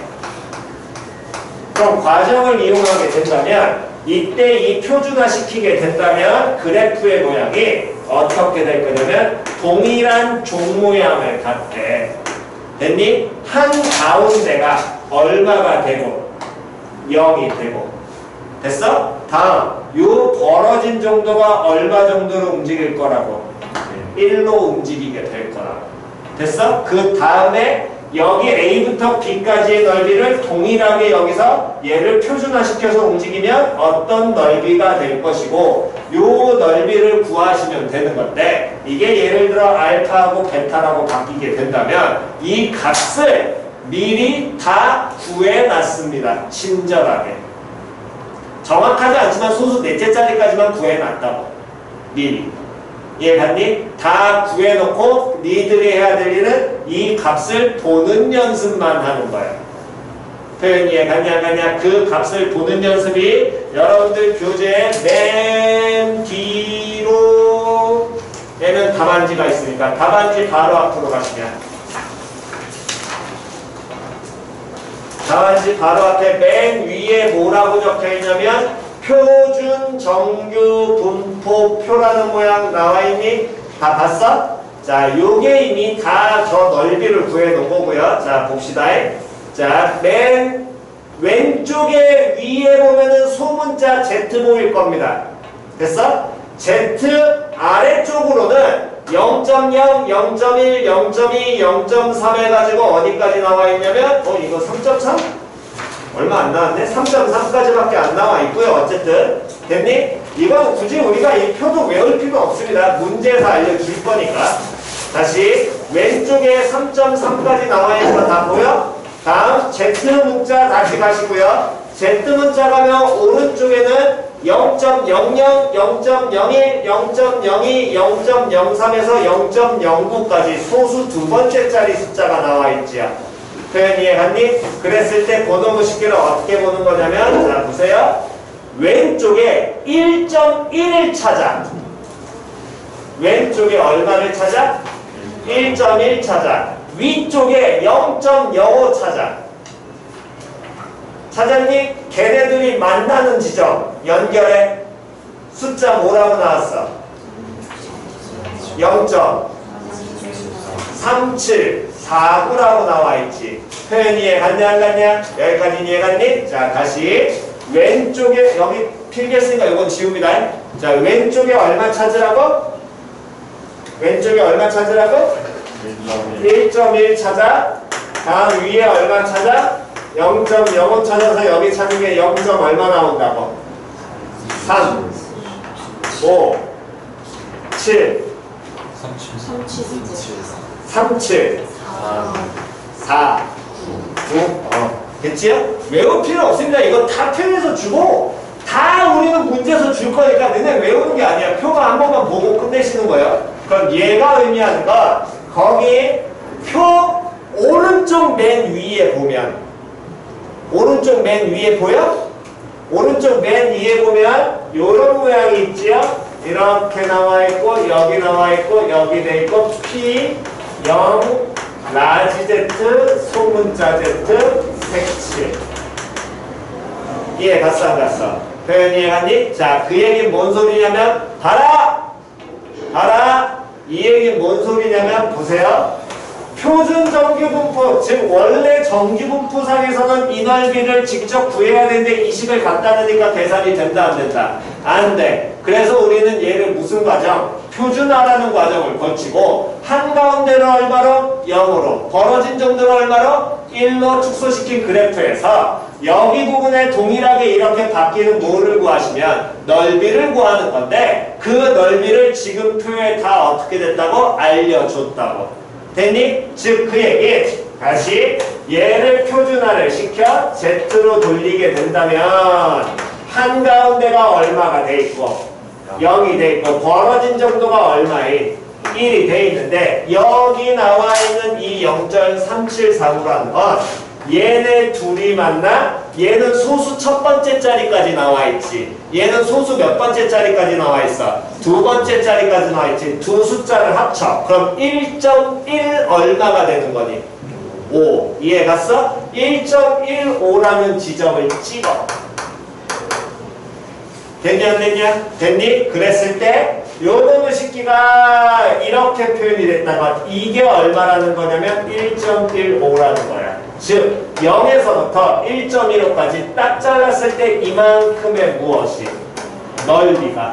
그럼 과정을 이용하게 된다면 이때 이 표준화시키게 된다면 그래프의 모양이 어떻게 될 거냐면 동일한 종 모양을 갖대. 됐니? 한 가운데가 얼마가 되고 영이 되고. 됐어? 다음 요 벌어진 정도가 얼마 정도로 움직일 거라고? 일로 움직이게 될 거라고. 됐어? 그 다음에 여기 A부터 B까지의 넓이를 동일하게 여기서 얘를 표준화시켜서 움직이면 어떤 넓이가 될 것이고 요 넓이를 구하시면 되는 건데 이게 예를 들어 알파하고 베타라고 바뀌게 된다면 이 값을 미리 다 구해놨습니다. 친절하게. 정확하지 않지만 소수 넷째 자리까지만 구해놨다고. 미리. 이해갔니? 다 구해놓고 니들이 해야 될 일은 이 값을 보는 연습만 하는 거야. 표현 이해갔냐 안 갔냐? 그 값을 보는 연습이 여러분들 교재에 맨 뒤로 얘는 답안지가 있으니까 답안지 바로 앞으로 가시면 답안지 바로 앞에 맨 위에 뭐라고 적혀있냐면 표준 정규 분포표라는 모양 나와있니? 다 봤어? 자, 요게 이미 다 저 넓이를 구해놓은 거고요. 자, 봅시다. 자, 맨 왼쪽에 위에 보면은 소문자 Z 보일 겁니다. 됐어? Z 아래쪽으로는 영 점 영, 영 점 일, 영 점 이, 영 점 삼 해가지고 어디까지 나와있냐면 어, 이거 삼 점 삼? 얼마 안 나왔네? 삼 점 삼까지밖에 안 나와 있고요. 어쨌든 됐니? 이건 굳이 우리가 이 표도 외울 필요 없습니다. 문제에서 알려줄 거니까. 다시 왼쪽에 삼 점 삼까지 나와 있는 거 다 보여? 다음 Z 문자 다시 가시고요. Z 문자 가면 오른쪽에는 영 점 영영, 영 점 영일, 영 점 영이, 영 점 영삼에서 영 점 영구까지 소수 두 번째 짜리 숫자가 나와 있지요. 표현 이해갔니? 그랬을 때 고등부 식기를 어떻게 보는 거냐면 자 보세요. 왼쪽에 일 점 일을 찾아. 왼쪽에 얼마를 찾아? 일 점 일 찾아. 위쪽에 영 점 영오 찾아. 찾았니? 걔네들이 만나는 지점 연결해. 숫자 뭐라고 나왔어? 영 점 삼칠 사구라고 나와있지. 표현 이해 갔냐 안 갔냐? 여기까지 이해 갔니? 자 다시 왼쪽에 여기 필기했으니까 이건 지웁니다. 자 왼쪽에 얼마 찾으라고? 왼쪽에 얼마 찾으라고? 일 점 일 찾아. 다음 위에 얼마 찾아? 영 점 영오 찾아서 여기 찾는 게 영 점 얼마 나온다고? 삼, 오, 칠, 삼칠, 사, 구. 어. 됐지요? 외울 필요 없습니다. 이거 다 표에서 주고 다 우리는 문제에서 줄 거니까 너네 외우는 게 아니야. 표가 한 번만 보고 끝내시는 거예요. 그럼 얘가 의미하는 건 거기 표 오른쪽 맨 위에 보면 오른쪽 맨 위에 보여? 오른쪽 맨 위에 보면 요런 모양이 있지요? 이렇게 나와 있고 여기 나와 있고 여기 돼 있고 P 영 라지 Z 소문자 Z 색칠. 이해 갔어 안 갔어? 표현 이해갔니? 자, 그 얘기는 뭔 소리냐면 봐라! 봐라! 이 얘기는 뭔 소리냐면 보세요. 표준 정규분포, 즉 원래 정규분포상에서는 이 넓이를 직접 구해야 되는데 이십을 갖다 넣으니까 계산이 된다 안 된다? 안 돼. 그래서 우리는 얘를 무슨 과정? 표준화라는 과정을 거치고 한가운데로 얼마로? 영으로 벌어진 정도로 얼마로? 일로 축소시킨 그래프에서 여기 부분에 동일하게 이렇게 바뀌는 뭐를 구하시면 넓이를 구하는 건데 그 넓이를 지금 표에 다 어떻게 됐다고? 알려줬다고. 됐니? 즉 그 얘기 다시 얘를 표준화를 시켜 Z로 돌리게 된다면 한가운데가 얼마가 돼 있고 영이 돼 있고 벌어진 정도가 얼마인 일이 돼 있는데 여기 나와 있는 이 영 점 삼칠사구라는 건 얘네 둘이 만나 얘는 소수 첫 번째 자리까지 나와 있지 얘는 소수 몇 번째 자리까지 나와 있어? 두 번째 자리까지 나와 있지 두 숫자를 합쳐 그럼 일 점 일 얼마가 되는 거니? 오 이해 갔어? 일 점 일오라는 지점을 찍어 됐냐 안 됐냐? 됐니? 그랬을 때 요놈의 식기가 이렇게 표현이 됐다가 이게 얼마라는 거냐면 일 점 일오라는 거야. 즉 영에서부터 일 점 일오까지 딱 잘랐을 때 이만큼의 무엇이 넓이가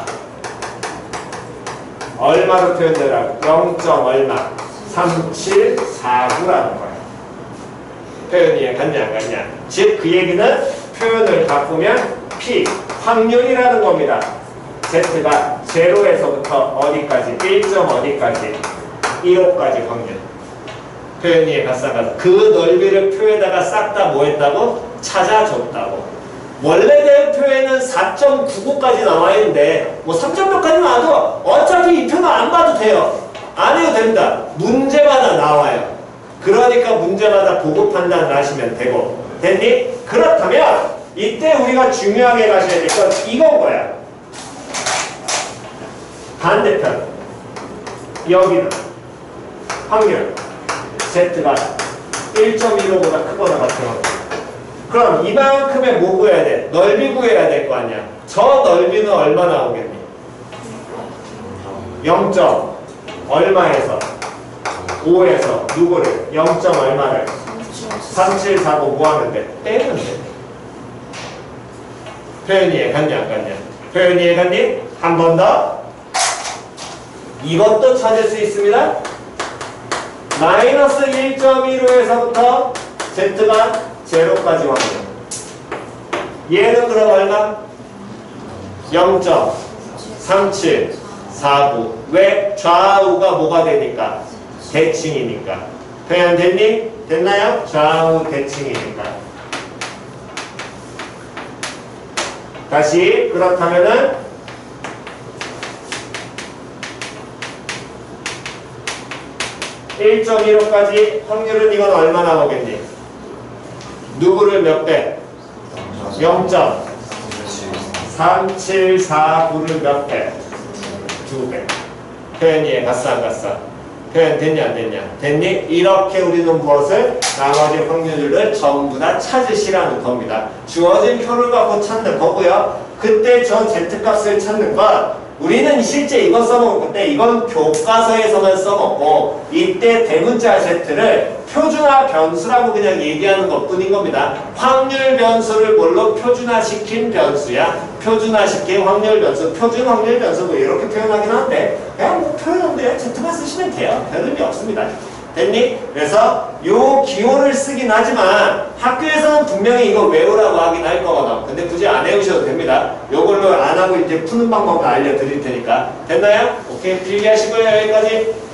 얼마로 표현되라고? 영 점 얼마? 삼칠사구라는 거야. 표현이 갔냐 안 갔냐? 즉 그 얘기는 표현을 바꾸면 P 확률이라는 겁니다. Z가 제로에서부터 어디까지? 일 점 어디까지? 일오까지 확률. 표현이 갔다가 그 넓이를 표에다가 싹 다 뭐 했다고? 찾아줬다고. 원래대의 표에는 사 점 구구까지 나와 있는데 뭐 삼 점 몇까지 나와도 어차피 이 표는 안 봐도 돼요. 안 해도 됩니다. 문제마다 나와요. 그러니까 문제마다 보고 판단을 하시면 되고. 됐니? 그렇다면 이때 우리가 중요하게 가셔야 될 건 이건 거야. 반대편. 여기는 확률. Z가 일 점 일오보다 크거나 같은 거. 그럼 이만큼의 뭐 구해야 돼? 넓이 구해야 될 거 아니야. 저 넓이는 얼마 나오겠니? 영 점 얼마에서? 오에서 누구를? 영 점 얼마를? 삼칠사구 뭐 하면 돼? 빼면 돼. 표현이 이해 갔냐 안 갔냐? 표현이 이해 갔니? 한 번 더. 이것도 찾을 수 있습니다. 마이너스 일 점 일오에서부터 Z가 제로까지 확률. 얘는 그럼 얼마? 영 점 삼칠사구. 왜? 좌우가 뭐가 되니까? 대칭이니까. 표현 됐니? 됐나요? 좌우 대칭이니까. 다시 그렇다면은 일 점 일오까지 확률은 이건 얼마 나오겠니? 누구를 몇 배? 영 점 삼칠사구를 몇 배? 두 배. 표현 이해 갔어 안 갔어? 표현 됐냐 안 됐냐? 됐니? 이렇게 우리는 무엇을? 나머지 확률을 전부 다 찾으시라는 겁니다. 주어진 표를 갖고 찾는 거고요. 그때 저 Z값을 찾는 건 우리는 실제 이거 써먹을 건데 이건 교과서에서만 써먹고 이때 대문자 Z를 표준화 변수라고 그냥 얘기하는 것뿐인 겁니다. 확률 변수를 뭘로 표준화시킨 변수야. 표준화시킨 확률 변수, 표준 확률 변수 뭐 이렇게 표현하긴 하는데 그냥 뭐 표현인데 Z만 쓰시면 돼요. 별 의미 없습니다. 됐니? 그래서 요 기호를 쓰긴 하지만 학교에서는 분명히 이거 외우라고 하긴 할 거거든. 근데 굳이 안 외우셔도 됩니다. 요걸로 안 하고 이제 푸는 방법을 알려드릴 테니까. 됐나요? 오케이. 필기하시고요. 여기까지.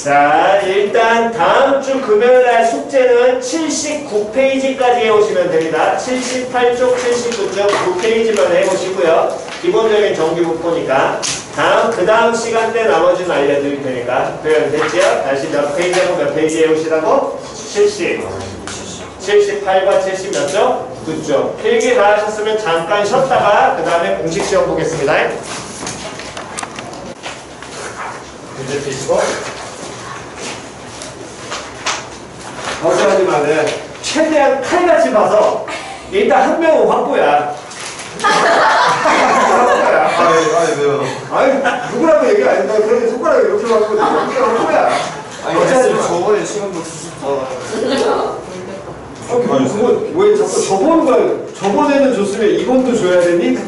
자, 일단 다음 주 금요일 날 숙제는 칠십구 페이지까지 해오시면 됩니다. 칠십팔 쪽, 칠십구 쪽 구 페이지만 해보시고요. 기본적인 정규문포니까. 다음, 그 다음 시간대 나머지는 알려드릴 테니까. 표현 됐죠? 다시 몇 페이지하고 몇 페이지 해오시라고? 칠십. 칠십팔과 칠십 몇 쪽? 구 쪽. 필기 다 하셨으면 잠깐 쉬었다가 그 다음에 공식 시험 보겠습니다. 문제 피시고. 걱정하지만은 최대한 칼같이 봐서 일단 한 명은 확보야. 확보야. 아니, 아니, 왜요? 아니 누구라고 얘기 안 했다. 그런데 손가락을 이렇게 맞고 이렇게 확보야. 아니, 걱정하지마. 저번에 시간도 주셨어. 어, 그거 왜 자꾸 저번 거 저번에는 줬으면 이번도 줘야 되니?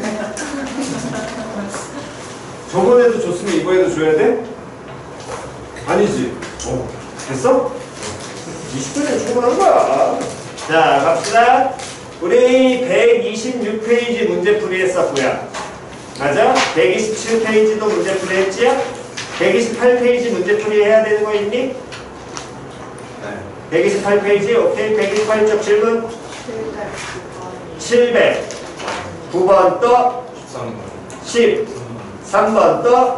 저번에도 줬으면 이번에도 줘야 돼? 아니지. 어, 됐어? 이십 분이면 충분한 거야. 자, 갑시다. 우리 백이십육 페이지 문제풀이 했었고요. 맞아? 백이십칠 페이지도 문제풀이 했지요? 백이십팔 페이지 문제풀이 해야 되는 거 있니? 네. 백이십팔 페이지, 오케이. 백이십팔 쪽 질문. 칠백구 번 또. 십삼 번 또.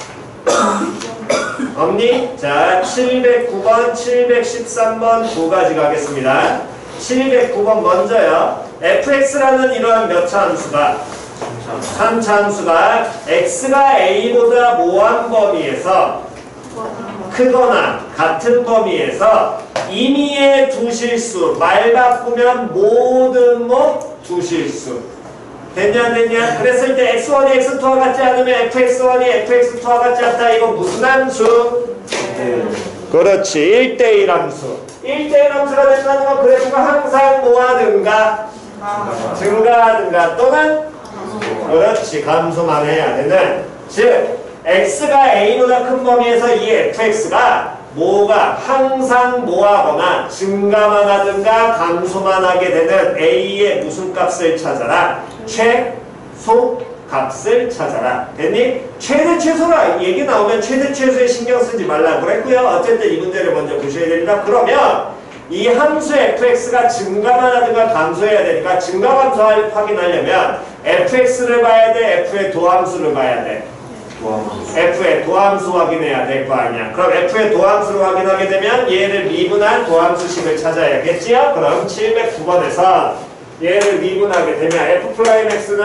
없니? 자, 칠백구 번, 칠백십삼 번 두 가지 가겠습니다. 칠백구 번 먼저요. 에프엑스라는 이러한 몇 차 함수가 삼 차 함수가 x가 a보다 모한 범위에서 크거나 같은 범위에서 임의의 두 실수, 말 바꾸면 모든 뭐 두 실수. 됐냐 됐냐? 그랬을 때 엑스 원이 엑스 투와 같지 않으면 에프엑스 원이 에프엑스 투와 같지 않다. 이건 무슨 함수? 네. 그렇지. 일 대 일 함수. 일 대 일 함수가 된다는 건 그래프가 항상 뭐하든가 증가하든가 또는 그렇지. 감소만 해야 되는. 즉 x가 a보다 큰 범위에서 이 에프엑스가 뭐가 항상 뭐하거나 증가만 하든가 감소만 하게 되는 a의 무슨 값을 찾아라? 최소 값을 찾아라. 됐니? 최대 최소라 얘기 나오면 최대 최소에 신경 쓰지 말라고 그랬고요. 어쨌든 이 문제를 먼저 보셔야 됩니다. 그러면 이 함수 에프엑스가 증가만 하든가 감소해야 되니까 증가 감소 확인하려면 에프엑스를 봐야 돼? F의 도함수를 봐야 돼? F의 도함수 확인해야 될 거 아니야. 그럼 F의 도함수를 확인하게 되면 얘를 미분한 도함수식을 찾아야겠지요? 그럼 칠백구 번에서 얘를 미분하게 되면 F 프라임 X는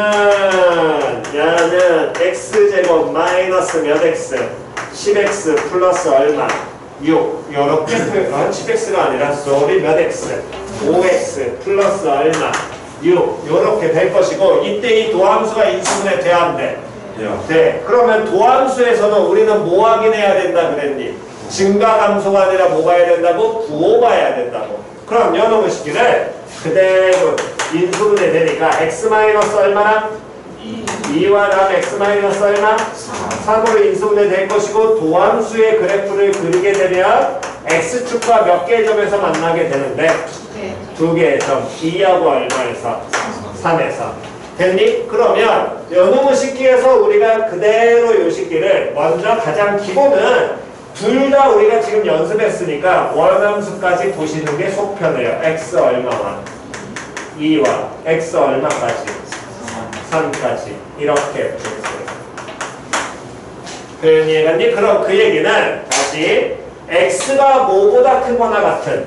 야는 X제곱 마이너스 몇 X 십 X 플러스 얼마 육 요렇게 어, 십 X가 아니라 sorry 몇 X 오 X 플러스 얼마 육 요렇게 될 것이고 이때 이 도함수가 인수분해 돼야 한대. 네. 그러면 도함수에서는 우리는 뭐 확인해야 된다 그랬니? 증가 감소가 아니라 뭐 봐야 된다고? 부호 봐야 된다고. 그럼 요놈의 식기를 그대로 인수분해 되니까 x 마이너스 얼마나? 이와 다음 x 마이너스 얼마? 삼으로 인수분해 될 것이고 도함수의 그래프를 그리게 되면 x축과 몇 개의 점에서 만나게 되는데 두 개의 점 이하고 얼마에서? 삼에서 됐니? 그러면 요놈의 식기에서 우리가 그대로 요 식기를 먼저 가장 기본은 둘 다 우리가 지금 연습했으니까 원함수까지 보시는 게 속편해요. x 얼마만 이와 x 얼마까지 삼까지 이렇게 보겠어요. 표현이 해갔니? 그럼 그 얘기는 다시 x가 뭐보다 크거나 같은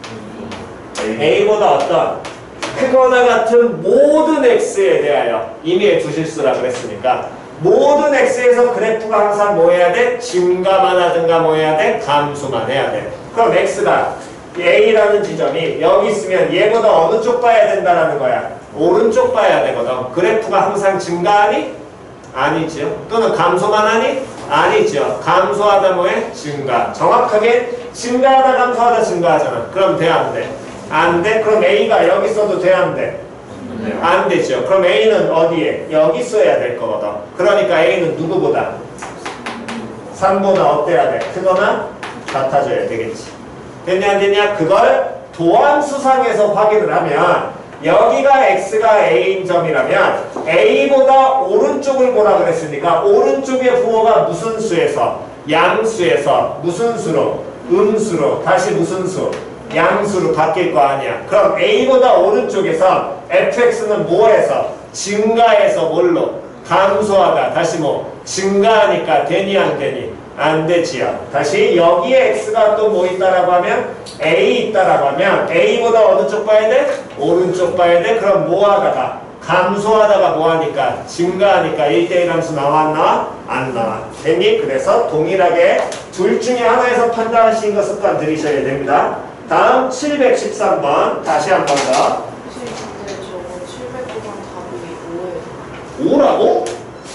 a보다 어떤 크거나 같은 모든 x에 대하여 임의의 두 실수라 그랬으니까 모든 x에서 그래프가 항상 뭐 해야 돼? 증가만 하든가 뭐 해야 돼? 감소만 해야 돼. 그럼 x가 a라는 지점이 여기 있으면 얘보다 어느 쪽 봐야 된다라는 거야? 오른쪽 봐야 되거든. 그래프가 항상 증가하니? 아니죠. 또는 감소만 하니? 아니죠. 감소하다 뭐해? 증가. 정확하게 증가하다 감소하다 증가하잖아. 그럼 돼 안 돼? 안 돼? 그럼 a가 여기 있어도 돼 안 돼? 안 되죠. 그럼 a는 어디에? 여기 써야 될 거거든. 그러니까 a는 누구보다? 삼보다 어때야 돼? 크거나 같아져야 되겠지. 됐냐 안 됐냐? 그걸 도함수상에서 확인을 하면 여기가 x가 a인 점이라면 a보다 오른쪽을 보라 그랬으니까 오른쪽의 부호가 무슨 수에서? 양수에서 무슨 수로? 음수로. 다시 무슨 수? 양수로 바뀔 거 아니야. 그럼 A보다 오른쪽에서 에프엑스는 뭐해서? 증가해서 뭘로? 감소하다. 다시 뭐? 증가하니까 되니 안 되니? 안 되지요. 다시 여기에 X가 또 뭐 있다라고 하면 A 있다라고 하면 A보다 어느 쪽 봐야 돼? 오른쪽 봐야 돼. 그럼 뭐 하다가? 감소하다가 뭐 하니까? 증가하니까 일 대 일 함수 나와 안 나와? 안 나와. 됐니? 그래서 동일하게 둘 중에 하나에서 판단하시는 거 습관 들이셔야 됩니다. 다음 칠백십삼 번 다시 한 번 더. 근데 저거 칠백구 번 답이 오예요. 오라고?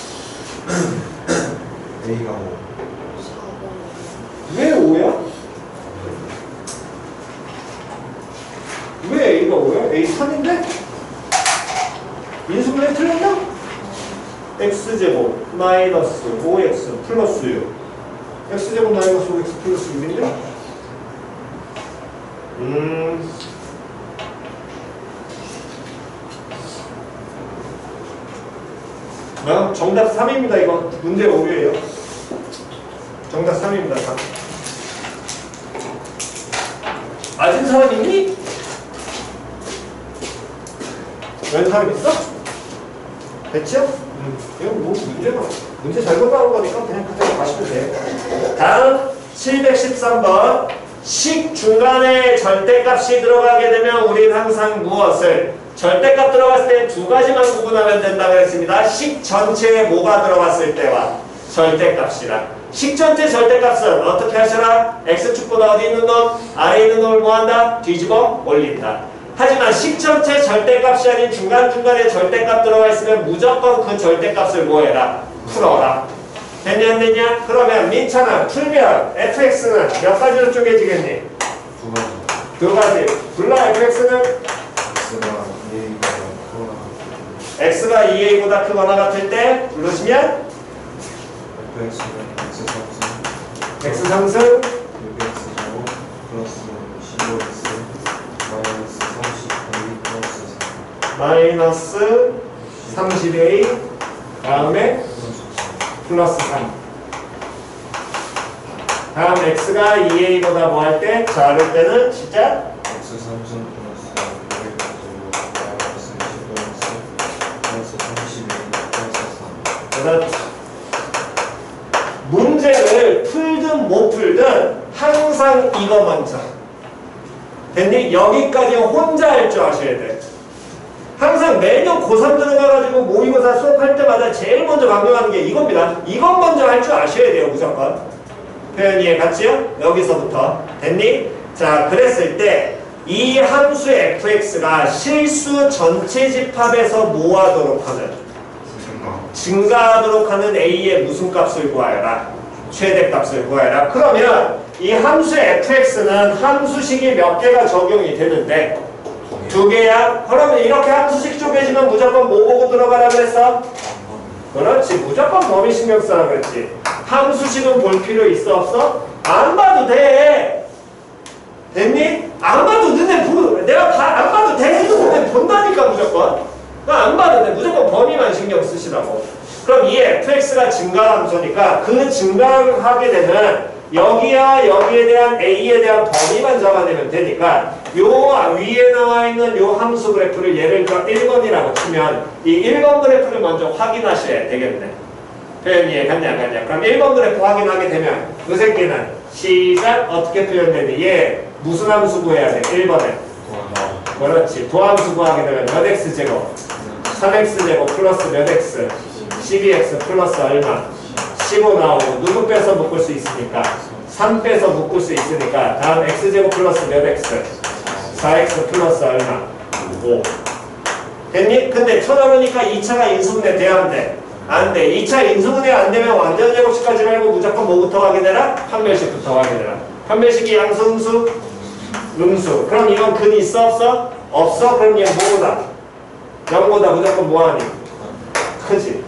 A가 뭐 사 번. 왜 오야? 왜 A가 오야? A 삼인데? 인수분해 틀렸나? X제곱 마이너스 오 엑스 플러스 육. X제곱 마이너스 오 엑스 플러스 육인데? 음... 어? 정답 삼입니다. 이거 문제 오류예요. 정답 삼입니다. 삼. 맞은 사람 있니? 웬 사람 있어? 됐죠? 음. 이거 뭐 문제가 문제 잘 본다는 거니까 그냥 그대로 가시면 돼요. 다음 칠백십삼 번 식 중간에 절대값이 들어가게 되면 우리는 항상 무엇을 절대값 들어갔을 때 두 가지만 구분하면 된다고 했습니다. 식 전체에 뭐가 들어갔을 때와 절대값이라. 식 전체 절대값은 어떻게 하셔라? x축보다 어디 있는 놈? 아래 있는 놈을 뭐한다? 뒤집어 올린다. 하지만 식 전체 절대값이 아닌 중간중간에 절대값 들어가 있으면 무조건 그 절대값을 뭐해라? 풀어라. 됐냐 안 됐냐? 그러면 민찬아 풀면 에프엑스는 몇 가지로 쪼개지겠니? 두 가지. 두 가지. 불러 에프엑스는 X가 A가 크거나 x가 이 에이보다 크거나 같을 때 부르시면 Fx는 X 상승 x 상승 육 엑스 제곱 플러스 십오 엑스 마이너스 삼십 에이 플러스 마이너스 삼십 에이 다음에 플러스 삼. 다음 x가 이 에이보다 뭐 할 때? 자를 때는 진짜 X 삼승 플러스 육 엑스 제곱 마이너스 십오 엑스 플러스 삼십 에이 플러스 삼. 그렇지. 문제를 풀든 못 풀든 항상 이거 먼저. 됐니? 여기까지 혼자 할 줄 아셔야 돼. 항상 매년 고삼 들어가가지고 모의고사 수업할 때마다 제일 먼저 강조하는 게 이겁니다. 이건 먼저 할 줄 아셔야 돼요, 무조건. 표현 이해 갔지요? 여기서부터. 됐니? 자, 그랬을 때 이 함수의 에프엑스가 실수 전체 집합에서 뭐 하도록 하는? 증가하도록 하는 A의 무슨 값을 구하여라? 최대값을 구하여라. 그러면 이 함수의 에프엑스는 함수식이 몇 개가 적용이 되는데 두 개야? 그러면 이렇게 함수식 쪼개지면 무조건 뭐 보고 들어가라 그랬어? 그렇지. 무조건 범위 신경 쓰라 그랬지. 함수식은 볼 필요 있어 없어? 안 봐도 돼. 됐니? 안 봐도 눈에 보 내가 봐, 안 봐도 돼 해도 눈에 본다니까 무조건. 안 봐도 돼. 무조건 범위만 신경 쓰시라고. 그럼 이 에프엑스가 증가함수니까 그 증가하게 되면 여기야 여기에 대한 A에 대한 범위만 잡아내면 되니까 요 위에 나와 있는 요 함수 그래프를 예를 들어 일 번이라고 치면 이 일 번 그래프를 먼저 확인하셔야 되겠네. 표현 이해 갔냐 갔냐. 그럼 일 번 그래프 확인하게 되면 그 새끼는 시작 어떻게 표현되니? 얘 무슨 함수 구해야 돼? 일 번에 그렇지. 도함수 구하게 되면 몇 x제곱? 삼 엑스제곱 플러스 몇 x? 십이 엑스 플러스 얼마? 십오 나오고 누구 빼서 묶을 수 있으니까? 삼 빼서 묶을 수 있으니까 다음 x제곱 플러스 몇 x? 사 엑스 플러스 얼마? 오. 됐니? 근데 쳐다보니까 이 차가 인수분해 돼야 안 돼? 안 돼. 이 차 인수분해 안 되면 완전 제곱식까지 말고 무조건 뭐부터 확인해라? 판별식부터 확인해라. 판별식이 양수, 음수? 음수. 그럼 이건 근이 있어 없어? 없어? 그럼 얘 뭐보다? 영보다 무조건 뭐하니? 크지?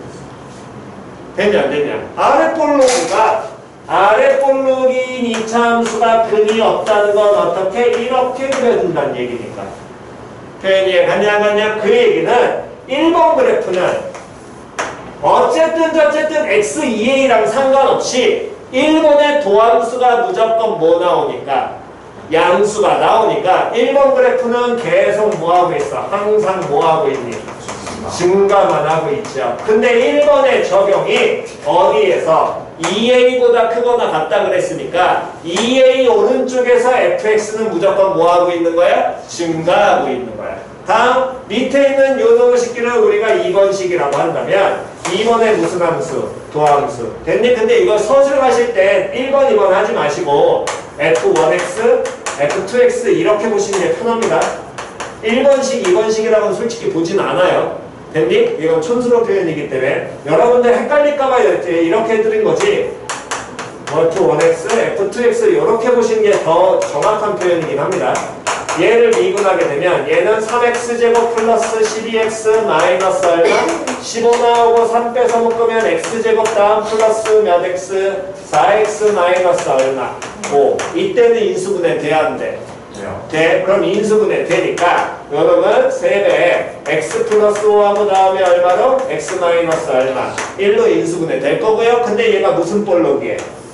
됐냐 안 됐냐? 아래 볼록이가 아래 볼록인 이 차 함수가 근이 없다는 건 어떻게? 이렇게 그려준다는 얘기니까. 표현이 갔냐 안 갔냐? 그 얘기는 일 번 그래프는 어쨌든 저쨌든 엑스 이 에이랑 상관없이 일 번에 도함수가 무조건 뭐 나오니까? 양수가 나오니까 일 번 그래프는 계속 뭐하고 있어? 항상 뭐하고 있니? 증가만 하고 있죠. 근데 일 번의 적용이 어디에서 이 에이보다 크거나 같다 그랬으니까 이 에이 오른쪽에서 에프엑스는 무조건 뭐하고 있는 거야? 증가하고 있는 거야. 다음 밑에 있는 요 놈식기를 우리가 이 번식이라고 한다면 이 번에 무슨 함수? 도함수. 됐니? 근데 이거 서술 하실 때 일 번, 이 번 하지 마시고 에프 원 엑스, 에프 투 엑스 이렇게 보시는 게 편합니다. 일 번식, 이 번식이라고는 솔직히 보진 않아요. 됐니? 이건 촌스러운 표현이기 때문에 여러분들 헷갈릴까봐 이렇게, 이렇게 해드린 거지. 에프 원 엑스, 에프 투 엑스 이렇게 보시는 게 더 정확한 표현이긴 합니다. 얘를 미분하게 되면 얘는 삼 엑스 제곱 플러스 십이 엑스 마이너스 얼마? 십오 나오고 삼 빼서 묶으면 x제곱 다음 플러스 몇 x? 사 엑스 마이너스 얼마? 오. 이때는 인수분해 돼야 안 돼? 돼. 그럼 인수분해 되니까 여러분 세 배 x 플러스 오하고 다음에 얼마로? x 마이너스 얼마? 일로 인수분해 될 거고요. 근데 얘가 무슨 볼록이에요?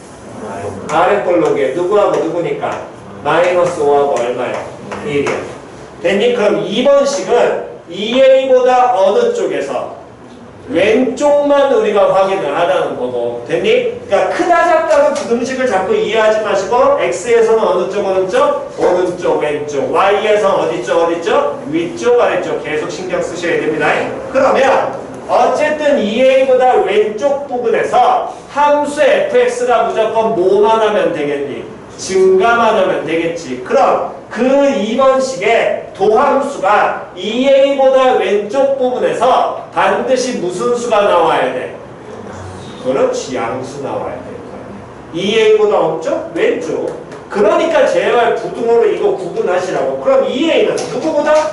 아래 볼록이에요. 누구하고 누구니까? 마이너스 오하고 얼마요? 일이요. 됐니? 그럼 이 번식은 이 에이보다 어느 쪽에서? 왼쪽만 우리가 확인을 하라는 거고. 됐니? 그러니까 크다 작다는 부등식을 자꾸 이해하지 마시고 x에서는 어느 쪽 어느 쪽? 오른쪽 왼쪽. y에서는 어디 쪽 어디 쪽? 위쪽 아래쪽 계속 신경 쓰셔야 됩니다. 그러면 어쨌든 이 에이보다 왼쪽 부분에서 함수 에프엑스가 무조건 뭐만 하면 되겠니? 증가만 하면 되겠지. 그럼 그 이 번식의 도함수가 이 에이보다 왼쪽 부분에서 반드시 무슨 수가 나와야 돼? 그렇지, 양수 나와야 돼. 이 에이보다 오른쪽? 왼쪽. 그러니까 제발 부등호로 이거 구분하시라고. 그럼 이 에이는 누구보다?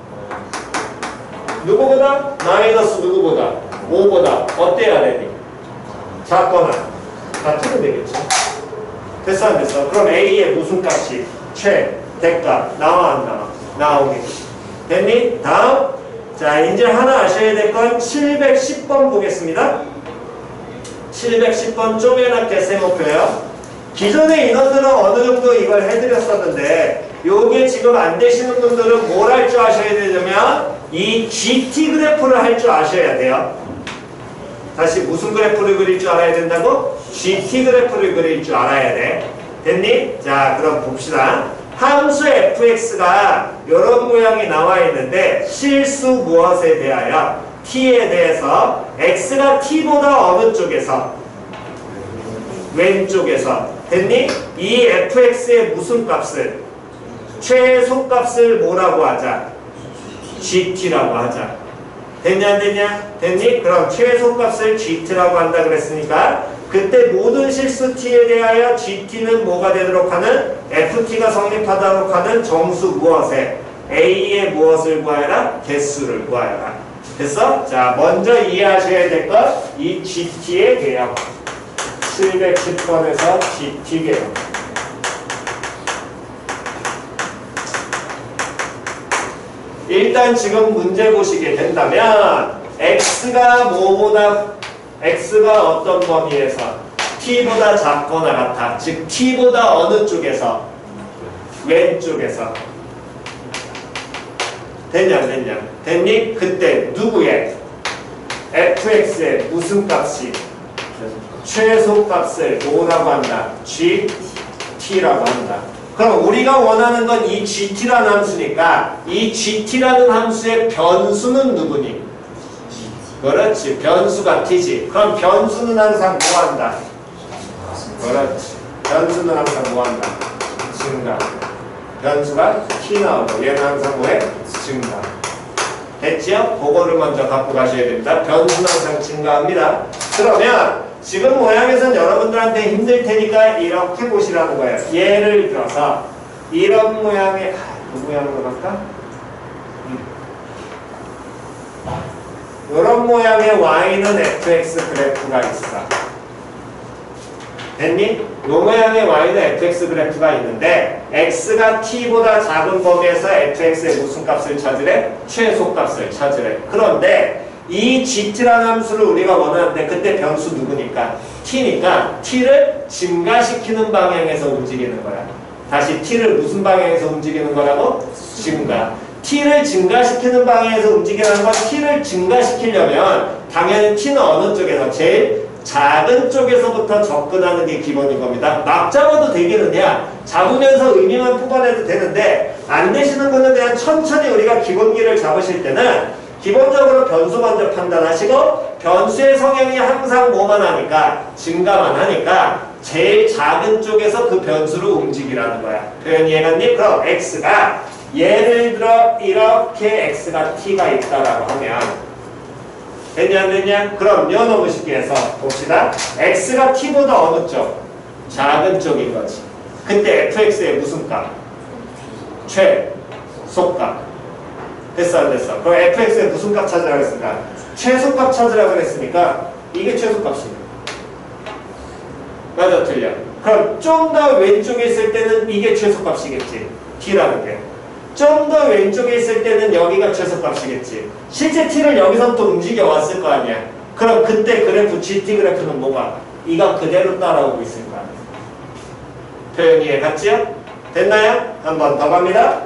누구보다? 마이너스 누구보다? 오보다 어때야 되니? 작거나 같으면 되겠지. 됐어 안 됐어? 그럼 A의 무슨 값이? 최, 대값 나와 안 나와? 나오겠지. 됐니? 다음. 자 이제 하나 아셔야 될 건 칠백십 번 보겠습니다. 칠백십 번 쪼개놨게 세모표요. 기존의 인원들은 어느 정도 이걸 해드렸었는데 요게 지금 안 되시는 분들은 뭘 할 줄 아셔야 되냐면 이 지티 그래프를 할 줄 아셔야 돼요. 다시 무슨 그래프를 그릴 줄 알아야 된다고? 지티 그래프를 그릴 줄 알아야 돼. 됐니? 자 그럼 봅시다. 함수 에프엑스가 이런 모양이 나와 있는데 실수 무엇에 대하여? t에 대해서 x가 t보다 어느 쪽에서? 왼쪽에서. 됐니? 이 에프엑스의 무슨 값을? 최소값을 뭐라고 하자? 지티라고 하자. 됐냐 안 됐냐? 됐니? 그럼 최소값을 지티라고 한다 그랬으니까 그때 모든 실수 t에 대하여 지티는 뭐가 되도록 하는? 에프티가 성립하도록 하는 정수 무엇에? a의 무엇을 구하여라? 개수를 구하여라. 됐어? 자 먼저 이해하셔야 될 것 이 지티의 개형. 칠백십 번에서 지티 개형. 일단 지금 문제 보시게 된다면 x가 뭐보다 x가 어떤 범위에서 t보다 작거나 같아. 즉 t보다 어느 쪽에서? 왼쪽에서. 됐냐 안 됐냐? 됐니? 그때 누구의? 에프엑스의 무슨 값이? 최소값을 뭐라고 한다? 지티라고 한다. 그럼 우리가 원하는 건 이 지티라는 함수니까 이 지티라는 함수의 변수는 누구니? 그렇지. 변수가 t지. 그럼 변수는 항상 뭐 한다? 그렇지. 변수는 항상 뭐 한다? 증가. 변수가 t 나오고 얘는 항상 뭐해? 증가. 됐지요? 그거를 먼저 갖고 가셔야 됩니다. 변수는 항상 증가합니다. 그러면 지금 모양에서는 여러분들한테 힘들 테니까 이렇게 보시라는 거예요. 예를 들어서 이런 모양의 그 모양으로 갈까? 이런 모양의 y는 에프엑스 그래프가 있어. 됐니? 이 모양의 y는 에프엑스 그래프가 있는데 x가 t보다 작은 범위에서 에프엑스의 무슨 값을 찾으래? 최소값을 찾으래. 그런데 이 gt라는 함수를 우리가 원하는데 그때 변수 누구니까? t니까 t를 증가시키는 방향에서 움직이는 거야. 다시 t를 무슨 방향에서 움직이는 거라고? 증가. t를 증가시키는 방향에서 움직이는 건 t를 증가시키려면 당연히 t는 어느 쪽에서? 제일 작은 쪽에서부터 접근하는 게 기본인 겁니다. 막 잡아도 되기는요. 잡으면서 의미만 뽑아내도 되는데 안 되시는 분은 그냥 천천히 우리가 기본기를 잡으실 때는 기본적으로 변수 먼저 판단하시고 변수의 성향이 항상 뭐만 하니까 증가만 하니까 제일 작은 쪽에서 그 변수를 움직이라는 거야. 표현 이해갔니? 그럼 x가 예를 들어 이렇게 x가 t가 있다라고 하면 됐냐 안 됐냐? 그럼 요 너무 쉽게 해서 봅시다. x가 t보다 어느 쪽? 작은 쪽인 거지. 그때 fx의 무슨 값? 최소값. 됐어 안 됐어? 그럼 fx의 무슨 값 찾으라고 했습니까? 최소값 찾으라고 했으니까 이게 최소값이에요. 맞아 틀려? 그럼 좀 더 왼쪽에 있을 때는 이게 최소값이겠지. t라는 게. 좀 더 왼쪽에 있을 때는 여기가 최소값이겠지. 실제 t를 여기서부터 움직여 왔을 거 아니야. 그럼 그때 그래프 gt 그래프는 뭐가? 이가 그대로 따라오고 있을 거 아니야. 표현 이해 갔지요? 됐나요? 한 번 더 갑니다.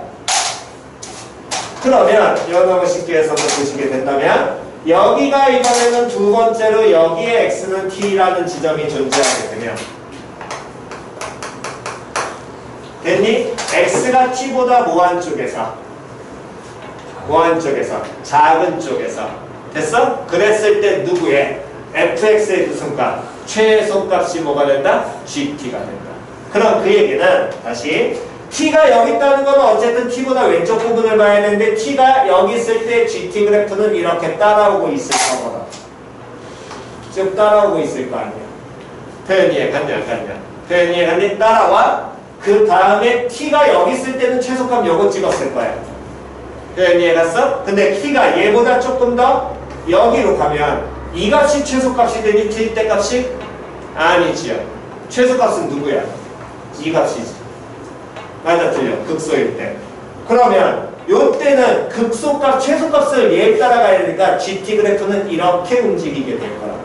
그러면 연어가 쉽게 해서 보시게 된다면 여기가 이번에는 두 번째로 여기에 x는 t라는 지점이 존재하게 되면 됐니? x가 t보다 뭐한 쪽에서? 뭐한 쪽에서? 작은 쪽에서. 됐어? 그랬을 때 누구의? fx의 무슨 값? 최소값이 뭐가 된다? gt가 된다. 그럼 그 얘기는 다시 t가 여기 있다는 건 어쨌든 t보다 왼쪽 부분을 봐야 되는데 t가 여기 있을 때 gt 그래프는 이렇게 따라오고 있을 거거든. 쭉 따라오고 있을 거 아니야. 표현 이해 갔냐 안 갔냐? 표현 이해 갔니? 따라와. 그 다음에 t가 여기 있을 때는 최소값 요거 찍었을 거야. 표현 이해 갔어? 근데 t가 얘보다 조금 더 여기로 가면 이 값이 최소값이 되니 t 때 값이 아니지요. 최소값은 누구야? 이 값이지. 맞아 틀려. 극소일 때. 그러면 요때는 극소값 최소값을 얘에 따라가야 되니까 gt 그래프는 이렇게 움직이게 될 거라.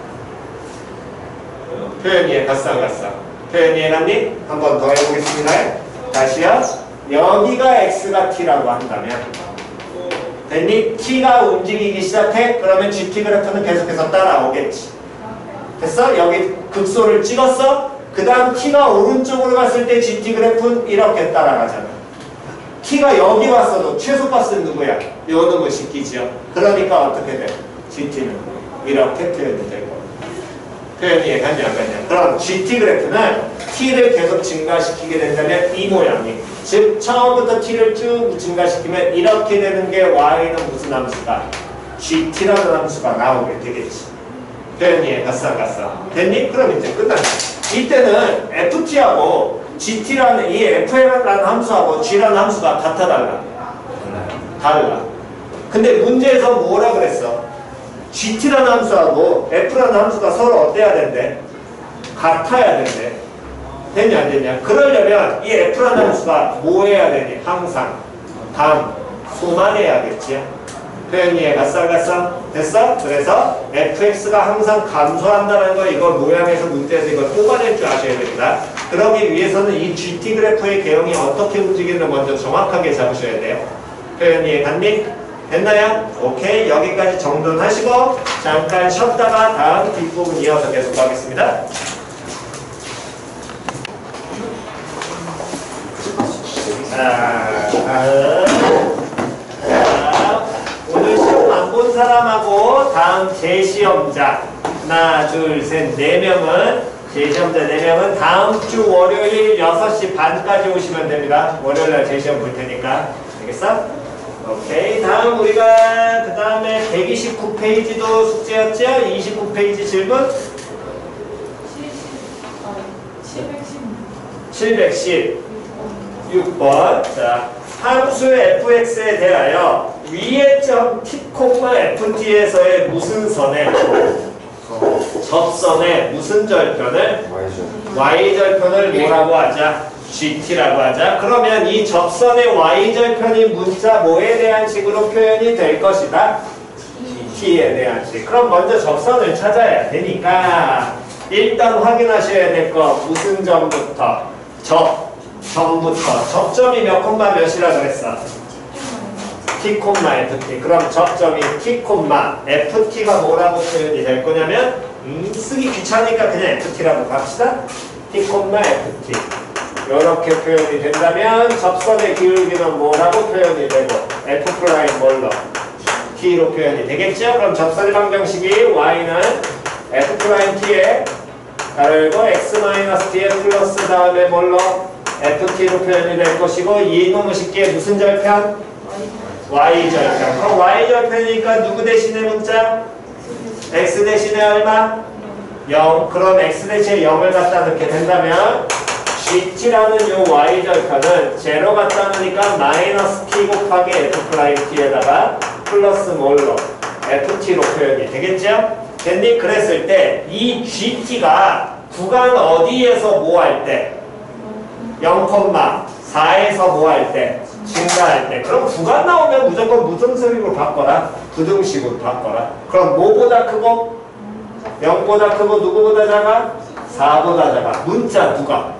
표현 이해 갔어 안 갔어? 표현 이해 갔니? 한 번 더 해보겠습니다. 다시요. 여기가 x가 t라고 한다면 됐니? t가 움직이기 시작해? 그러면 gt 그래프는 계속해서 따라오겠지. 됐어? 여기 극소를 찍었어? 그 다음 t가 오른쪽으로 갔을 때 gt 그래프는 이렇게 따라가잖아. t가 여기 왔어도 최소값은 누구야? 요 놈을 시키지요. 그러니까 어떻게 돼? gt는 이렇게 표현이 되고. 표현 이해 갔냐 안 갔냐? 그럼 gt 그래프는 t를 계속 증가시키게 된다면 이 모양이. 즉 처음부터 t를 쭉 증가시키면 이렇게 되는 게 y는 무슨 함수가? gt라는 함수가 나오게 되겠지. 표현 이해 갔어 안 갔어? 됐니? 그럼 이제 끝났네. 이때는 ft하고 gt라는 이 f라는 함수하고 g라는 함수가 같아 달라? 달라. 근데 문제에서 뭐라 그랬어? gt라는 함수하고 f라는 함수가 서로 어때야 된대? 같아야 된대. 됐냐 안 됐냐? 그러려면 이 f라는 함수가 뭐 해야 되니? 항상 감소만 해야겠지. 표현 이해 갔어 안 갔어? 됐어? 그래서 fx가 항상 감소한다는 거 이거 모양에서 문제에서 이걸 뽑아낼 줄 아셔야 됩니다. 그러기 위해서는 이 gt 그래프의 개형이 어떻게 움직이는지 먼저 정확하게 잡으셔야 돼요. 표현 이해 갔니? 됐나요? 오케이. 여기까지 정돈하시고 잠깐 쉬었다가 다음 뒷부분 이어서 계속 가겠습니다. 자, 다음. 자, 오늘 시험 안 본 사람하고 다음 재시험자 하나, 둘, 셋, 네 명은 재시험자 네 명은 다음 주 월요일 여섯 시 반까지 오시면 됩니다. 월요일날 재시험 볼 테니까. 알겠어? 오케이. 다음 우리가 그 다음에 백이십구 페이지도 숙제였죠? 이십구 페이지 질문 칠백십육 번. 자, 함수 fx에 대하여 위의 점 t, ft에서의 무슨 선에 접선의 무슨 절편을 y절편을 뭐라고 하자? gt라고 하자. 그러면 이 접선의 y절편이 문자 뭐에 대한 식으로 표현이 될 것이다? t에 대한 식. 그럼 먼저 접선을 찾아야 되니까 일단 확인하셔야 될 거 무슨 점부터? 접, 점부터. 접점이 몇 콤마 몇이라 그랬어? t 콤마 ft. 그럼 접점이 t 콤마 ft가 뭐라고 표현이 될 거냐면 음, 쓰기 귀찮으니까 그냥 ft라고 갑시다. t 콤마 ft. 이렇게 표현이 된다면 접선의 기울기는 뭐라고 표현이 되고 f 프라임 뭘로? t로 표현이 되겠죠? 그럼 접선의 방정식이 y는 f 프라임 t에 가르고 x 마이너스 t에 플러스 다음에 뭘로? ft로 표현이 될 것이고 이놈의 식기에 무슨 절편? y절편. 그럼 y절편이니까 누구 대신에 문자? x 대신에 얼마? 영. 그럼 x 대신에 영을 갖다 넣게 된다면 gt라는 요 y절편은 제로 갖다 놓으니까 마이너스 t 곱하기 f 프라임 t에다가 플러스 뭘로? ft로 표현이 되겠죠? 됐니? 그랬을 때 이 gt가 구간 어디에서 뭐 할 때? 영 콤마 사에서 뭐 할 때? 증가할 때. 그럼 구간 나오면 무조건 무등식으로 바꿔라. 부등식으로 바꿔라. 그럼 뭐보다 크고? 영보다 크고 누구보다 작아? 사보다 작아. 문자 누가?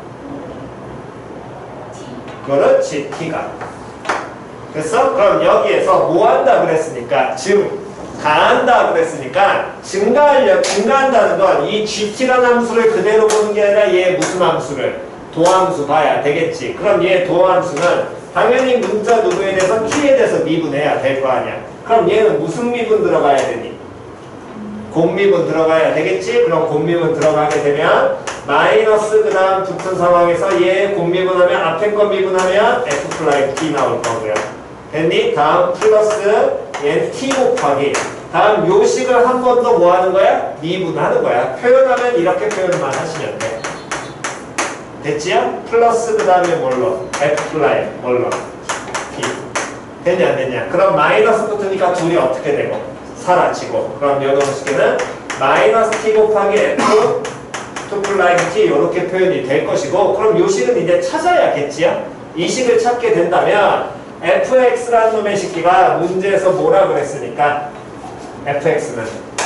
그렇지, t가. 됐어? 그럼 여기에서 뭐 한다 그랬으니까 증, 가한다 그랬으니까 증가하려, 증가한다는 건 이 gt라는 함수를 그대로 보는 게 아니라 얘 무슨 함수를? 도함수 봐야 되겠지. 그럼 얘 도함수는 당연히 문자 누구에 대해서 t에 대해서 미분해야 될 거 아니야. 그럼 얘는 무슨 미분 들어가야 되니? 곱미분 들어가야 되겠지? 그럼 곱미분 들어가게 되면 마이너스 그 다음 붙은 상황에서 얘 곱미분하면 앞에 거 미분하면 f 플라이 t 나올 거고요. 됐니? 다음 플러스 얘 t 곱하기 다음 요식을 한 번 더 뭐 하는 거야? 미분하는 거야. 표현하면 이렇게 표현만 하시면 돼. 됐지요? 플러스 그 다음에 뭘로? f 플라이 뭘로? t. 됐냐 안 됐냐? 그럼 마이너스 붙으니까 둘이 어떻게 되고? 사라지고. 그럼 여기 식에는 마이너스 t 곱하기 f 투 플라이 t 이렇게 표현이 될 것이고 그럼 요 식은 이제 찾아야겠지요? 이 식을 찾게 된다면 fx라는 놈의 식기가 문제에서 뭐라 그랬으니까 fx는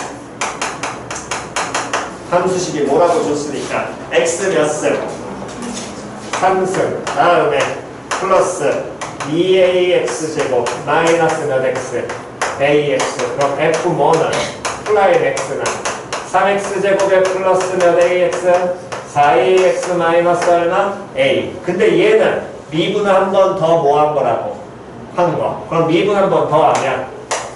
함수식이 뭐라고 줬으니까 x 몇 승? 삼 승 다음에 플러스 이 에이엑스 제곱 마이너스 몇 x? ax 그럼 f 뭐는? 플라임 x는 삼 엑스 제곱에 플러스 몇 ax? 사 에이엑스 마이너스 얼마? a. 근데 얘는 미분 한 번 더 뭐 한 거라고? 한 거. 그럼 미분 한 번 더 하면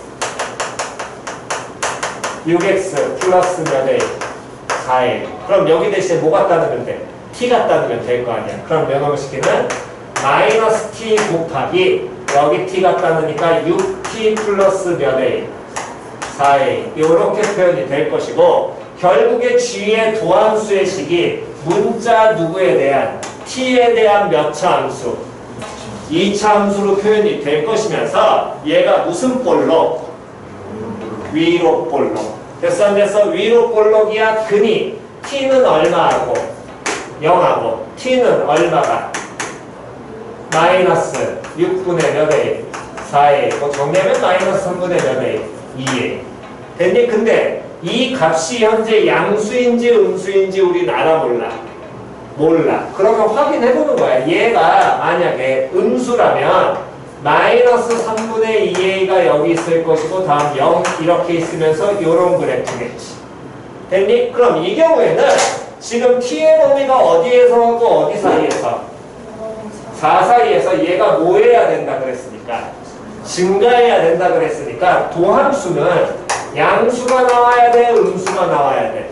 육 엑스 플러스 몇 a? 사 a. 그럼 여기 대신에 뭐 갖다 넣으면 돼? t 갖다 넣으면 될 거 아니야. 그럼 면허식기는 마이너스 t 곱하기 여기 t 갖다 넣으니까 육 티 플러스 몇 a? 사 에이. 이렇게 표현이 될 것이고 결국에 g의 도함수의 식이 문자 누구에 대한? t에 대한 몇 차 함수? 이 차 함수로 표현이 될 것이면서 얘가 무슨 볼록? 위로 볼록. 됐어 안 됐어? 위로 볼록이야. 근이 t는 얼마하고? 영하고 t는 얼마가? 마이너스 육분의 몇 a? 사 에이. 뭐 정리하면 마이너스 삼분의 몇 a? 이 에이. 됐니? 근데 이 값이 현재 양수인지 음수인지 우리는 알아 몰라? 몰라. 그러면 확인해보는 거야. 얘가 만약에 음수라면 마이너스 삼분의 이 에이가 여기 있을 것이고 다음 영 이렇게 있으면서 이런 그래프겠지. 됐니? 그럼 이 경우에는 지금 t의 범위가 어디에서 하고 어디 사이에서? 사 사이에서 얘가 뭐 해야 된다 그랬으니까? 증가해야 된다 그랬으니까 도함수는 양수가 나와야 돼? 음수가 나와야 돼?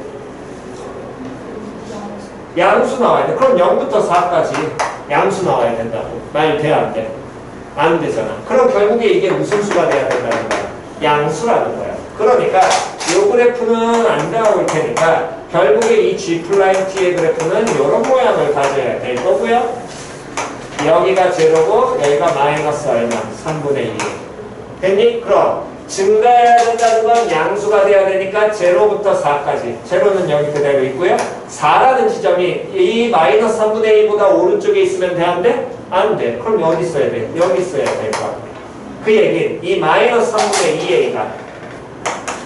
양수 나와야 돼. 그럼 영부터 사까지 양수 나와야 된다고. 말 돼? 안 돼? 안 되잖아. 그럼 결국에 이게 무슨 수가 돼야 된다는 거야? 양수라는 거야. 그러니까 이 그래프는 안 나올 테니까 결국에 이 G 플라임 T의 그래프는 이런 모양을 가져야 될 거고요. 여기가 제로고 여기가 마이너스 얼마? 삼분의 이. 됐니? 그럼 증가해야 된다는 건 양수가 돼야 되니까 제로부터 사까지. 제로는 여기 그대로 있고요. 사라는 지점이 이 마이너스 삼분의 이보다 오른쪽에 있으면 돼? 안 돼? 안 돼. 그럼 어디 써야 돼? 여기 써야 될 거 같아. 그 얘기는 이 마이너스 삼분의 이 에이가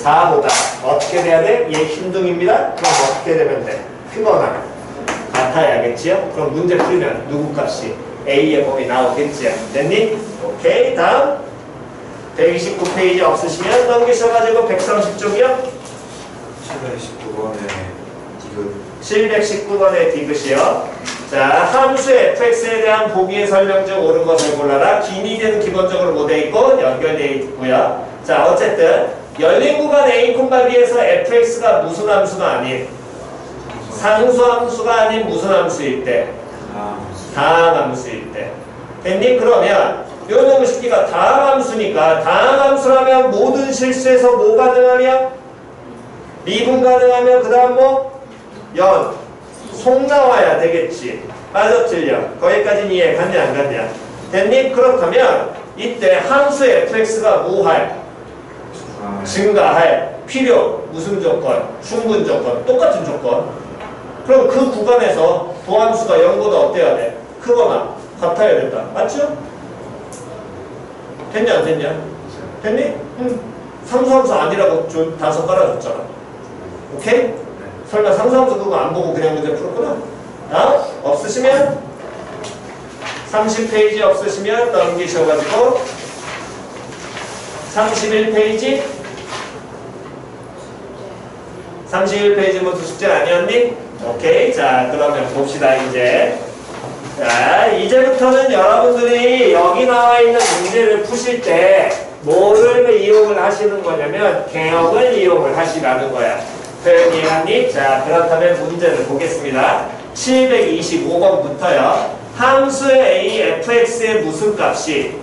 사보다 어떻게 돼야 돼? 얘 흰둥입니다. 그럼 어떻게 되면 돼? 크거나 같아야겠지요? 그럼 문제 풀면 누구 값이 A의 범위 나오겠지요? 됐니? 오케이. 다음 백이십구 페이지 없으시면 넘기셔가지고 백삼십 쪽이요. 칠백십구 번에 디귿 칠백십구 번의 디귿이요. 자, 함수 fx에 대한 보기의 설명 중 옳은 것을 골라라. 기니드는 기본적으로 뭐 돼 있고 연결돼 있고요. 자, 어쨌든 열린 구간 A, B에서 fx가 무슨 함수가 아닌 상수함수가 아닌 무슨 함수일 때? 아 다항함수일 때. 됐니? 그러면 요 놈의 새끼가 다항함수니까 다항함수라면 모든 실수에서 뭐 가능하냐? 미분 가능하면 그 다음 뭐? 연, 속 나와야 되겠지. 맞아 틀려. 거기까지는 이해 갔냐 안 갔냐? 됐니? 그렇다면 이때 함수 fx가 뭐 할? 아, 증가할 필요 무슨 조건? 충분 조건. 똑같은 조건. 그럼 그 구간에서 도함수가 영보다 어때야 돼? 크거나 같아야 된다. 맞죠? 됐냐 안 됐냐? 됐니? 응. 상수함수 아니라고 좀 다섯 깔아줬잖아. 오케이? 설마 상수함수 그거 안 보고 그냥 문제 풀었구나? 아? 없으시면 삼십 페이지 없으시면 넘기셔가지고 삼십일 페이지 삼십일 페이지 모두 숙제 아니었니? 오케이. 자, 그러면 봅시다, 이제. 자, 이제부터는 여러분들이 여기 나와 있는 문제를 푸실 때 뭐를 이용을 하시는 거냐면 개혁을 이용을 하시라는 거야. 표현 이해하니? 자, 그렇다면 문제를 보겠습니다. 칠백이십오 번부터요. 함수의 a, fx의 무슨 값이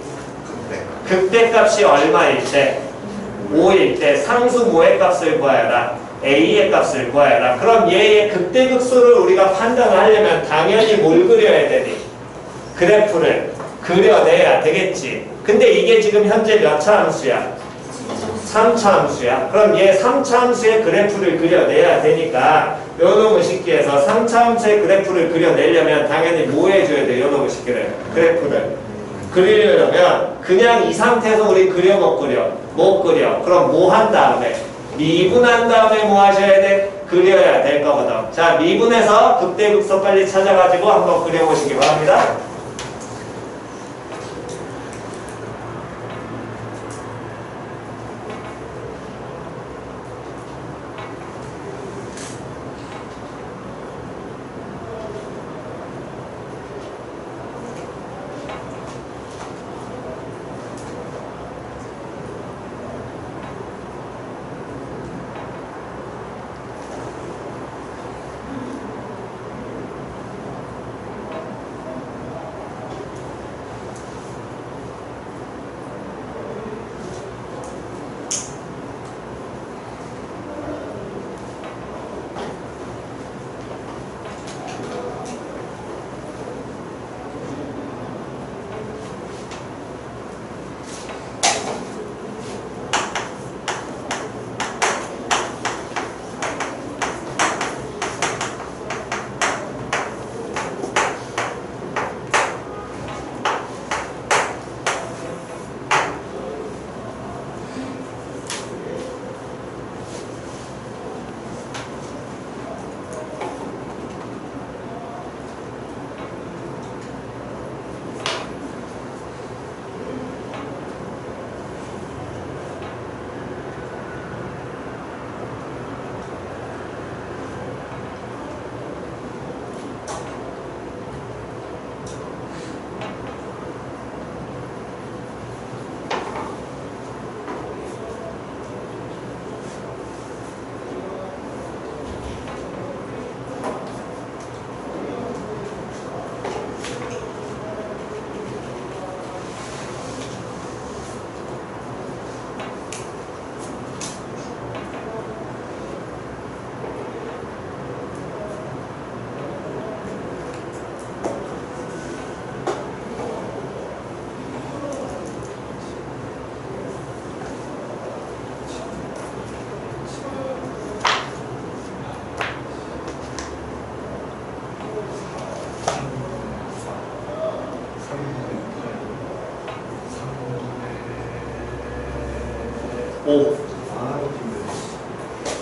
극대값이 얼마일 때? 오일 때 상수 뭐의 값을 구하여라. A의 값을 구하여라. 그럼 얘의 극대극소를 우리가 판단을 하려면 당연히 뭘 그려야 되니? 그래프를 그려내야 되겠지. 근데 이게 지금 현재 몇 차 함수야? 삼 차 함수야. 그럼 얘 삼 차 함수의 그래프를 그려내야 되니까 요놈의 식기에서 삼 차 함수의 그래프를 그려내려면 당연히 뭐 해줘야 돼? 요놈의 식기를 그래프를 그리려면 그냥 이 상태에서 우리 그려 못 그려? 못 그려. 그럼 뭐 한 다음에? 미분한 다음에 뭐 하셔야 돼? 그려야 될 거거든. 자, 미분해서 극대극소 빨리 찾아가지고 한번 그려보시기 바랍니다. 오.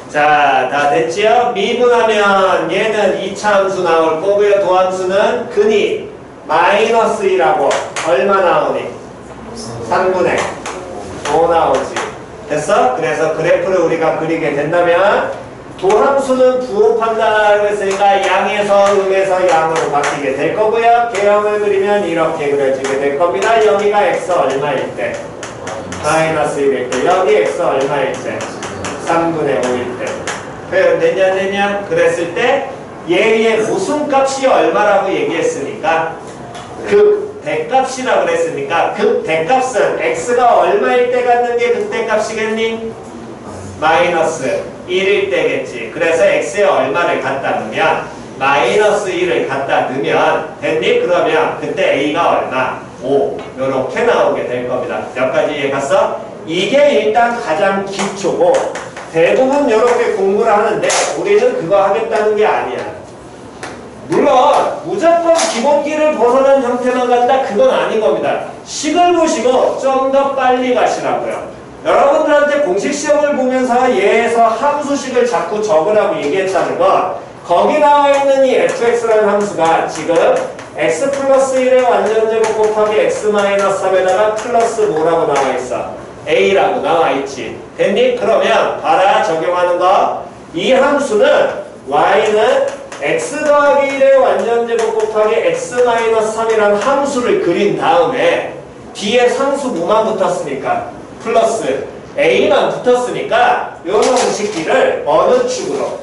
자, 다 됐지요? 미분하면 얘는 이 차 함수 나올 거고요. 도함수는 근이 마이너스 이라고 얼마 나오니? 삼분의 오 나오지. 됐어? 그래서 그래프를 우리가 그리게 된다면 도함수는 부호판다라고 했으니까 양에서 음에서 양으로 바뀌게 될 거고요. 개형을 그리면 이렇게 그려지게 될 겁니다. 여기가 x 얼마일 때? 마이너스 일일 때. 여기 x 얼마일 때? 삼분의 오일 때. 표현 되냐 안 되냐? 그랬을 때 얘의 무슨 값이 얼마라고 얘기했으니까 극대값이라고 그랬으니까 극대값은 x가 얼마일 때 갖는 게 극대값이겠니? 마이너스 일일 때겠지. 그래서 x에 얼마를 갖다 넣으면 마이너스 일을 갖다 넣으면 됐니? 그러면 그때 a가 얼마? 오. 요렇게 나오게 될 겁니다. 몇 가지 이해 갔어? 이게 일단 가장 기초고 대부분 이렇게 공부를 하는데 우리는 그거 하겠다는 게 아니야. 물론 무조건 기본기를 벗어난 형태만 간다 그건 아닌 겁니다. 식을 보시고 좀 더 빨리 가시라고요. 여러분들한테 공식 시험을 보면서 얘에서 함수식을 자꾸 적으라고 얘기했다는 건 거기 나와 있는 이 에프엑스라는 함수가 지금 x 플러스 일의 완전제곱 곱하기 x 마이너스 삼에다가 플러스 뭐라고 나와 있어? a라고 나와 있지. 됐니? 그러면 봐라 적용하는 거. 이 함수는 y는 x 더하기 일의 완전제곱 곱하기 x 마이너스 삼이라는 함수를 그린 다음에 뒤에 상수 뭐만 붙었으니까 플러스 a만 붙었으니까 요런 식기를 어느 축으로?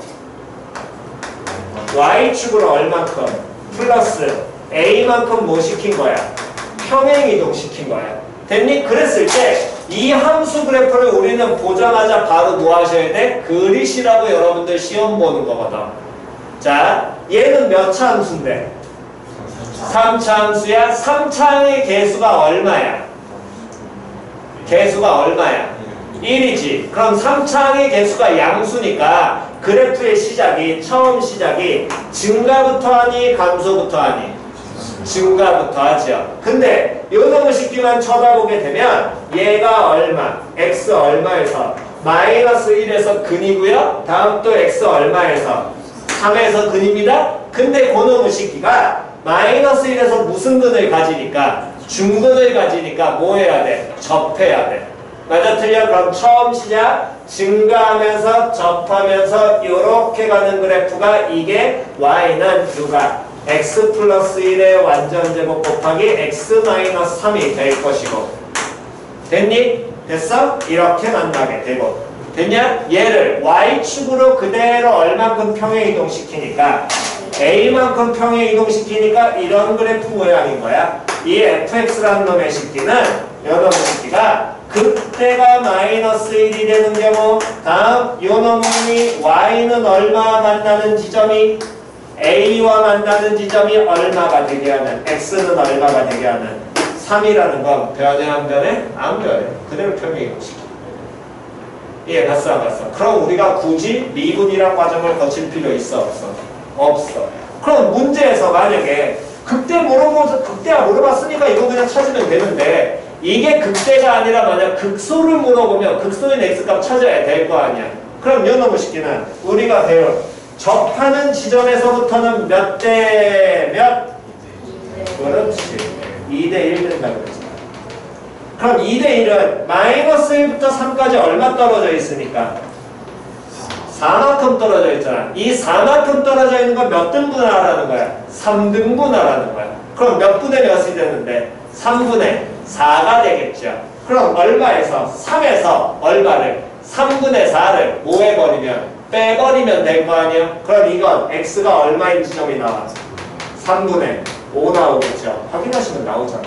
y축으로 얼만큼? 플러스 a만큼 뭐 시킨 거야? 평행이동 시킨 거야. 됐니? 그랬을 때 이 함수 그래프를 우리는 보자마자 바로 뭐 하셔야 돼? 그리시라고 여러분들 시험 보는 거거든. 자, 얘는 몇 차 함수인데? 삼 차 함수야. 삼 차의 개수가 얼마야? 개수가 얼마야? 일이지. 그럼 삼 차의 개수가 양수니까 그래프의 시작이 처음 시작이 증가부터 하니 감소부터 하니? 증가부터 하죠. 근데 요놈의 식기만 쳐다보게 되면 얘가 얼마? x 얼마에서? 마이너스 일에서 근이고요. 다음 또 x 얼마에서? 삼에서 근입니다. 근데 그놈의 식기가 마이너스 일에서 무슨 근을 가지니까? 중근을 가지니까 뭐 해야 돼? 접해야 돼. 맞아 틀려? 그럼 처음 시작 증가하면서 접하면서 이렇게 가는 그래프가 이게 y는 누가? x 플러스 일의 완전제곱 곱하기 x 마이너스 삼이 될 것이고 됐니? 됐어? 이렇게 만나게 되고 됐냐? 얘를 y축으로 그대로 얼만큼 평행이동시키니까 a만큼 평행이동시키니까 이런 그래프 모양인 거야. 이 에프엑스라는 놈의 식기는 요놈의 식기가 극대가 마이너스 일이 되는 경우 다음 요놈이 y는 얼마 만나는 지점이 a와 만나는 지점이 얼마가 되게 하는 x는 얼마가 되게 하는 삼이라는 건 변해 안 변해? 안 변해. 그대로 평행이동시켜. 이해 갔어 안 갔어? 그럼 우리가 굳이 미분이란 과정을 거칠 필요 있어 없어? 없어. 그럼 문제에서 만약에 극대 물어보서 극대가 물어봤으니까 이거 그냥 찾으면 되는데 이게 극대가 아니라 만약 극소를 물어보면 극소인 x값 찾아야 될 거 아니야. 그럼 요놈의 식기는 우리가 배운 접하는 지점에서부터는 몇 대 몇? 그렇지. 이 대 일 된다고 그랬잖아. 그럼 이 대 일은 마이너스 일부터 삼까지 얼마 떨어져 있으니까? 사만큼 떨어져 있잖아. 이 사만큼 떨어져 있는 건 몇 등분 하라는 거야? 삼 등분 하라는 거야. 그럼 몇 분의 몇이 되는데? 삼분의 사가 되겠죠. 그럼 얼마에서? 삼에서 얼마를? 삼분의 사를 뭐 해버리면? 빼버리면 될 거 아니야? 그럼 이건 x가 얼마인 지점이 나와? 삼분의 오 나오겠죠. 확인하시면 나오잖아.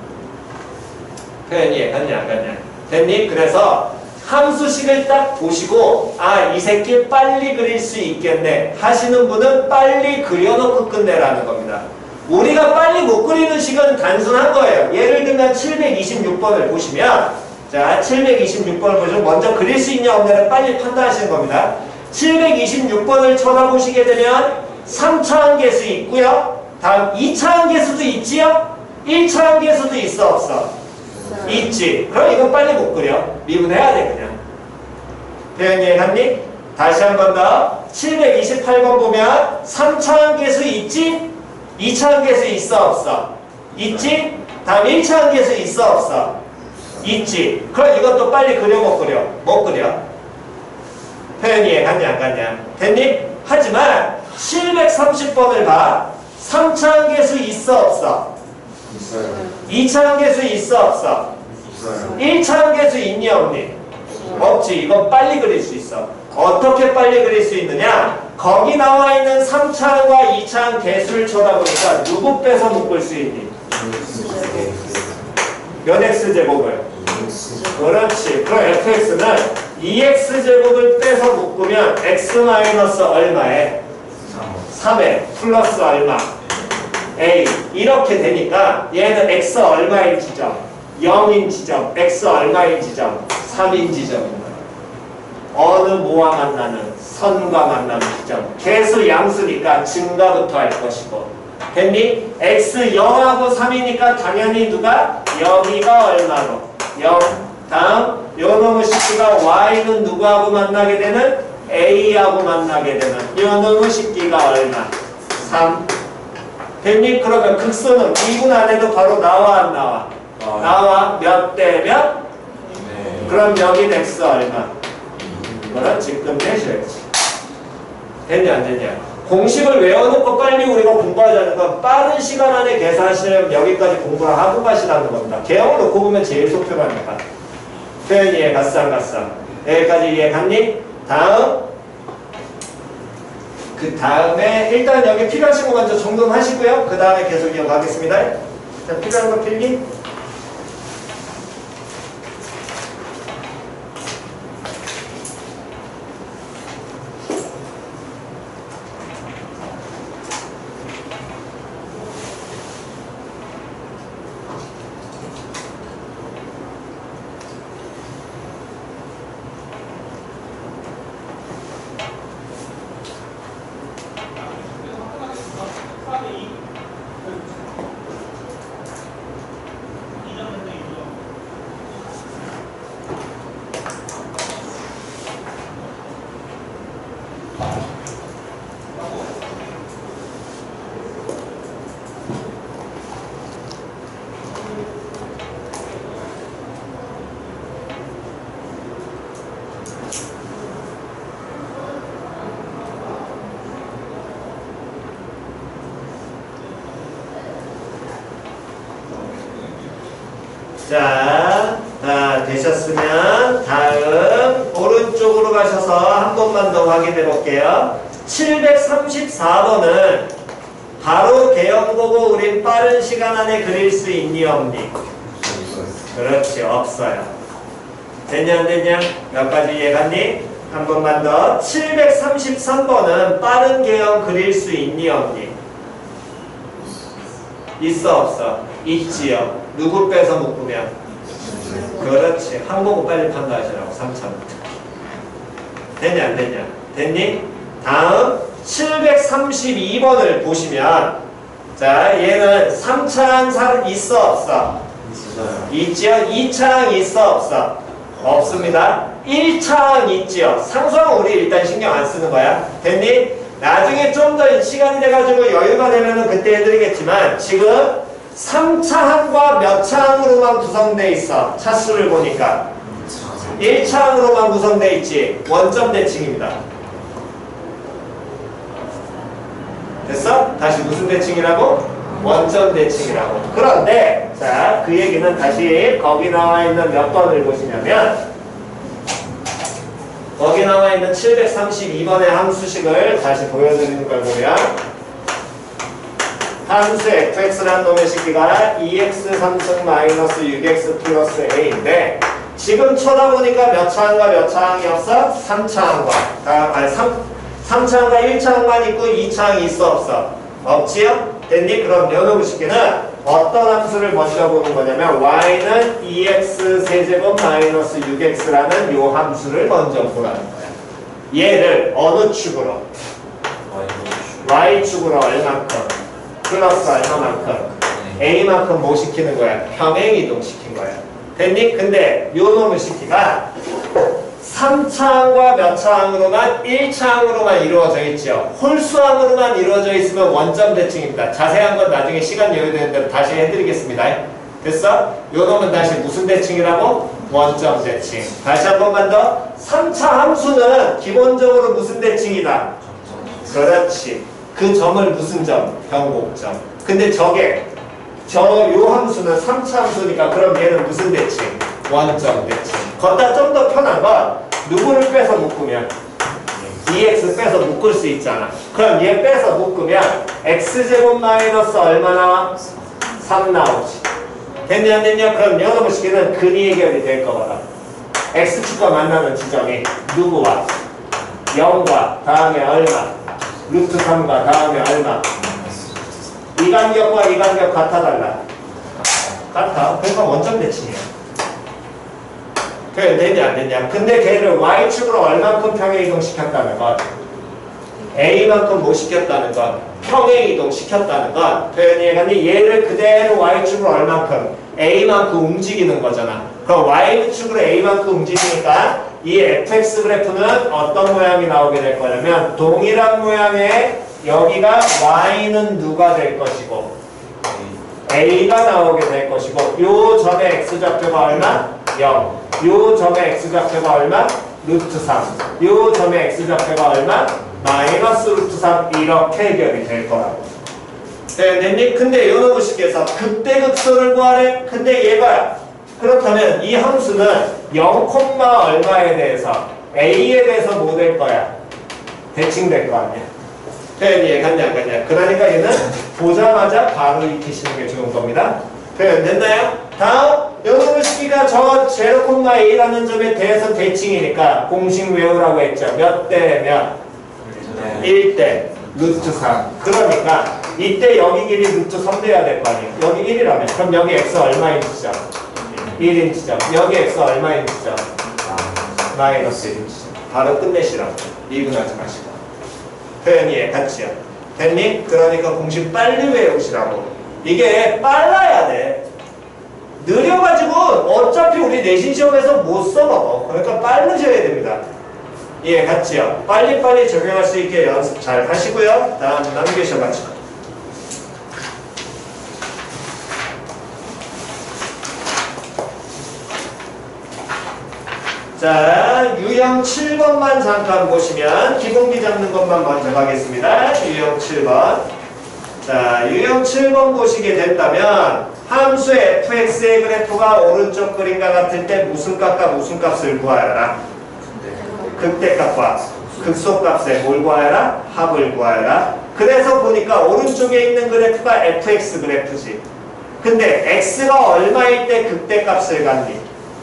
표현이 갔냐 안 갔냐? 됐니? 그래서 함수식을 딱 보시고 아, 이 새끼 빨리 그릴 수 있겠네 하시는 분은 빨리 그려놓고 끝내라는 겁니다. 우리가 빨리 못 그리는 식은 단순한 거예요. 예를 들면 칠백이십육 번을 보시면 자, 칠백이십육 번을 보시면 먼저 그릴 수 있냐 없냐를 빨리 판단하시는 겁니다. 칠백이십육 번을 쳐다보시게 되면 삼 차 함계수 있고요. 다음 이 차 함계수도 있지요? 일 차 함계수도 있어 없어? 있지. 그럼 이건 빨리 못 그려. 미분해야 돼 그냥. 표현 이해갔니? 다시 한 번 더. 칠백이십팔 번 보면 삼 차 함계수 있지? 이 차 함계수 있어 없어? 있지? 다음 일 차 함계수 있어 없어? 있지. 그럼 이것도 빨리 그려 못 그려? 못 그려. 표현이 이해 갔냐 안 갔냐? 됐니? 하지만 칠백삼십 번을 봐. 삼 차 함계수 있어 없어? 있어요. 이 차 함계수 있어 없어? 있어요. 일 차 함계수 있니 없니? 없지. 이건 빨리 그릴 수 있어. 어떻게 빨리 그릴 수 있느냐? 거기 나와 있는 삼 차항과 이 차항 개수를 쳐다보니까 누구 빼서 묶을 수 있니? 몇 x제곱을? 그렇지. 그럼 fx는 이 엑스제곱을 빼서 묶으면 x 마이너스 얼마에? 삼에 플러스 얼마? a. 이렇게 되니까 얘는 x 얼마인 지점? 영인 지점. x 얼마인 지점? 삼인 지점입니다. 어느 뭐와 만나는? 선과 만나는 지점. 개수 양수니까 증가부터 할 것이고. 됐니? x 영하고 삼이니까 당연히 누가? 여기가 얼마로? 영. 다음 요놈의 식기가 y는 누구하고 만나게 되는? a하고 만나게 되는 요놈의 식기가 얼마? 삼. 됐니? 그러면 극소는 미분 안 해도 바로 나와 안 나와? 나와요. 나와. 몇 대 몇? 네. 그럼 여긴 x 얼마? 그렇지. 끝내셔야지. 됐냐 안 됐냐? 공식을 외워놓고 빨리 우리가 공부하자는 건 빠른 시간 안에 계산하시려면 여기까지 공부를 하고 가시라는 겁니다. 개형을 놓고 보면 제일 속편합니다. 표현 이해 갔어 안 갔어? 여기까지 이해 갔니? 다음 그 다음에 일단 여기 필요하신 거 먼저 정돈하시고요. 그 다음에 계속 이어가겠습니다. 자, 필요한 거 필기? 자, 다 되셨으면 다음 오른쪽으로 가셔서 한 번만 더 확인해 볼게요. 칠백삼십사 번은 바로 개형 보고 우린 빠른 시간 안에 그릴 수 있니 없니? 그렇지, 없어요. 됐냐 안 됐냐? 몇 가지 이해갔니? 한 번만 더. 칠백삼십삼 번은 빠른 개형 그릴 수 있니 없니? 있어 없어? 있지요. 누구 빼서 묶으면? 그렇지. 한 보고 빨리 판단하시라고. 삼 차부터. 됐냐 안 됐냐? 됐니? 다음 칠백삼십이 번을 보시면 자 얘는 삼 차항 있어 없어? 있어요. 있지요. 이 차항 있어 없어? 없습니다. 일 차항 있지요. 상수항은 우리 일단 신경 안 쓰는 거야. 됐니? 나중에 좀 더 시간이 돼가지고 여유가 되면은 그때 해드리겠지만 지금 삼 차항과 몇 차항으로만 구성되어 있어? 차수를 보니까 일 차항으로만 구성되어 있지. 원점 대칭입니다. 됐어? 다시 무슨 대칭이라고? 원점 대칭이라고. 그런데 자, 그 얘기는 다시 거기 나와 있는 몇 번을 보시냐면 거기 나와 있는 칠백삼십이 번의 함수식을 다시 보여드리는 걸 보면 함수 fx라는 놈의 식기가 이 엑스 삼 승 마이너스 육 엑스 플러스 a인데 지금 쳐다보니까 몇 차항과 몇 차항이 없어? 삼 차항과 아, 아니 삼, 삼 차항과 일 차항만 있고 이 차항이 있어 없어? 없지요? 됐니? 그럼 요놈의 식기는 어떤 함수를 먼저 보는 거냐면 y는 이 엑스 세제곱 마이너스 육 엑스라는 요 함수를 먼저 보라는 거야. 얘를 어느 축으로? y축으로 얼만큼? 플러스 얼마만큼? a만큼 뭐 시키는 거야? 평행이동 시킨 거야. 됐니? 근데 요 놈의 식기가 삼 차항과 몇 차항으로만 일 차항으로만 이루어져 있죠. 홀수항으로만 이루어져 있으면 원점 대칭입니다. 자세한 건 나중에 시간 여유되는 대로 다시 해드리겠습니다. 됐어? 요 놈은 다시 무슨 대칭이라고? 원점 대칭. 다시 한 번만 더. 삼 차 함수는 기본적으로 무슨 대칭이다? 그렇지. 그 점을 무슨 점? 변곡점. 근데 저게 저 요 함수는 삼 차 함수니까 그럼 얘는 무슨 대칭? 원점 대칭. 걷다 좀 더 편한 건 누구를 빼서 묶으면 dx 빼서 묶을 수 있잖아. 그럼 얘 빼서 묶으면 x제곱 마이너스 얼마 나와? 삼 나오지. 됐냐 안 됐냐? 그럼 여러분 시기는 근이 해결이 될 거거든. x축과 만나는 지점이 누구와? 영과 다음에 얼마? 루트 삼과 다음에 얼마? 이 간격과 이 간격 같아 달라? 같아. 그러니까 원점 대칭이야. 그래 되냐 안 되냐? 근데 걔를 y축으로 얼만큼 평행 이동시켰다는 건 a만큼 못 시켰다는 건 평행 이동시켰다는 건 표현이 해가니 얘를 그대로 y축으로 얼만큼 a만큼 움직이는 거잖아. 그럼 y축으로 a만큼 움직이니까 이 에프엑스 그래프는 어떤 모양이 나오게 될 거냐면 동일한 모양의 여기가 y는 누가 될 것이고 a가 나오게 될 것이고 요 점의 x좌표가 얼마? 영. 요 점의 x좌표가 얼마? 루트 삼. 요 점의 x좌표가 얼마? 마이너스 루트 삼. 이렇게 해결이 될 거라고. 네, 됐니? 근데 요 놈식에서 극대극소를 구하래? 근데 얘가 그렇다면 이 함수는 영, 얼마에 대해서 a에 대해서 뭐 될 거야? 대칭될 거 아니야? 표현이 갔냐 안 갔냐? 그러니까 얘는 보자마자 바로 익히시는 게 좋은 겁니다. 표현 됐나요? 다음 여러분 시기가 저 제로, a라는 점에 대해서 대칭이니까 공식 외우라고 했죠. 몇 대 몇? 일 대 루트 삼. 그러니까 이때 여기 길이 루트 삼 돼야 될 거 아니에요. 여기 일이라면 그럼 여기 x 얼마인 지점? 일인 지점. 여기 x 얼마인 지점? 마이너스 일인 지점. 바로 끝내시라고. 이분하지 마시고. 표현이 같이요. 됐니? 그러니까 공식 빨리 외우시라고. 이게 빨라야 돼. 느려가지고 어차피 우리 내신 시험에서 못 써먹어. 그러니까 빠르셔야 됩니다. 예, 같이요. 빨리빨리 적용할 수 있게 연습 잘 하시고요. 다음 남기셔가지고. 자, 유형 칠 번만 잠깐 보시면 기본기 잡는 것만 먼저 가겠습니다. 유형 칠 번. 자, 유형 칠 번 보시게 된다면 함수 fx의 그래프가 오른쪽 그림과 같을 때 무슨 값과 무슨 값을 구하여라? 극대값과 극소값에 뭘 구하여라? 합을 구하여라. 그래서 보니까 오른쪽에 있는 그래프가 fx 그래프지. 근데 x가 얼마일 때 극대값을 갖니?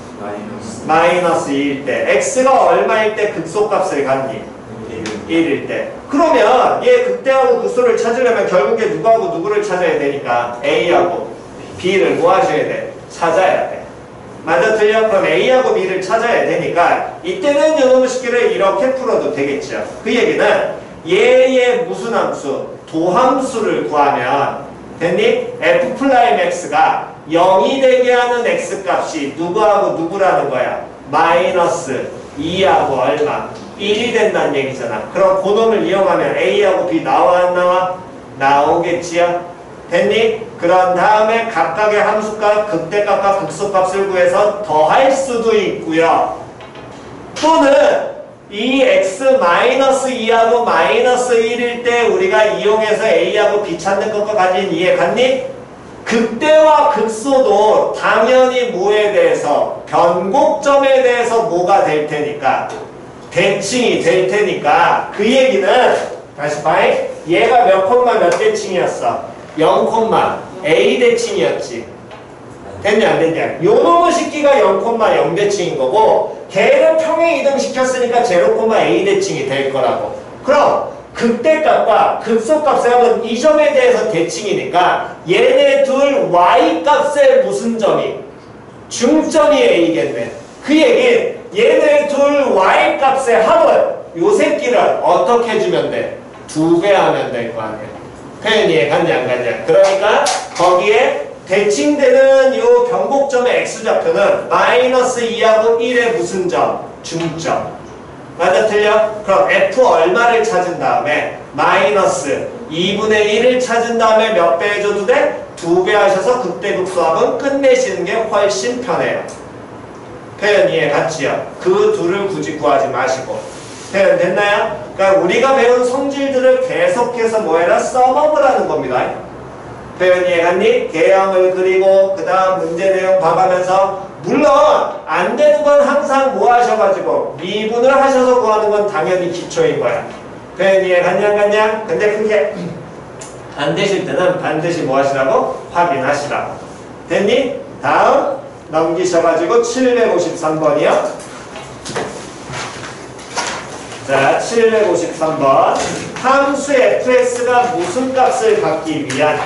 마이너스 이일 때. x가 얼마일 때 극소값을 갖니? 일일 때. 그러면 얘 극대하고 극소를 찾으려면 결국에 누구하고 누구를 찾아야 되니까 a하고 b를 뭐 하셔야 돼? 찾아야 돼. 맞아 틀려? 그럼 a하고 b를 찾아야 되니까 이때는 요놈의 식기를 이렇게 풀어도 되겠죠. 그 얘기는 얘의 무슨 함수? 도함수를 구하면 됐니? f'x가 영이 되게 하는 x값이 누구하고 누구라는 거야? 마이너스 이하고 얼마? 일이 된다는 얘기잖아. 그럼 그 놈을 이용하면 a하고 b 나와 안 나와? 나오겠지요? 됐니? 그런 다음에 각각의 함수값, 극대값과 극소값을 구해서 더할 수도 있고요. 또는 이 x 마이너스 이하고 마이너스 일일 때 우리가 이용해서 a하고 b 찾는 것과 가진 이해 갔니? 극대와 극소도 당연히 뭐에 대해서 변곡점에 대해서 뭐가 될 테니까 대칭이 될 테니까 그 얘기는 다시 봐요. 얘가 몇 콤마 몇 대칭이었어? 영 콤마 a 대칭이었지. 됐냐 안 됐냐? 요놈의 식기가 영 콤마 영 대칭인 거고 걔를 평행 이동시켰으니까 제로 콤마 a 대칭이 될 거라고. 그럼 극대값과 극소값의 합은 이 점에 대해서 대칭이니까 얘네 둘 y값의 무슨 점이? 중점이 a겠네. 그 얘기는 얘네 둘 y값의 합을 요 새끼를 어떻게 해주면 돼? 두 배 하면 될 거 아니야. 표현 이해 갔냐 안 갔냐? 그러니까 거기에 대칭되는 이 변곡점의 x좌표는 마이너스 이하고 일의 무슨 점? 중점. 맞아 틀려? 그럼 f 얼마를 찾은 다음에 마이너스 이분의 일을 찾은 다음에 몇 배 해줘도 돼? 두 배 하셔서 극대극소합은 끝내시는 게 훨씬 편해요. 표현 이해 갔지요? 그 둘을 굳이 구하지 마시고. 표현 됐나요? 그러니까 우리가 배운 성질들을 계속해서 뭐해라? 써먹으라는 겁니다. 표현 이해 갔니? 개형을 그리고 그 다음 문제 내용 봐가면서 물론 안 되는 건 항상 뭐 하셔가지고 미분을 하셔서 구하는 건 당연히 기초인 거야. 표현 이해 갔냐 안 갔냐? 근데 그게 안 되실 때는 반드시 뭐 하시라고? 확인하시라고. 됐니? 다음 넘기셔가지고 칠백오십삼 번이요. 자, 칠백오십삼 번. 함수 fx가 무슨 값을 갖기 위한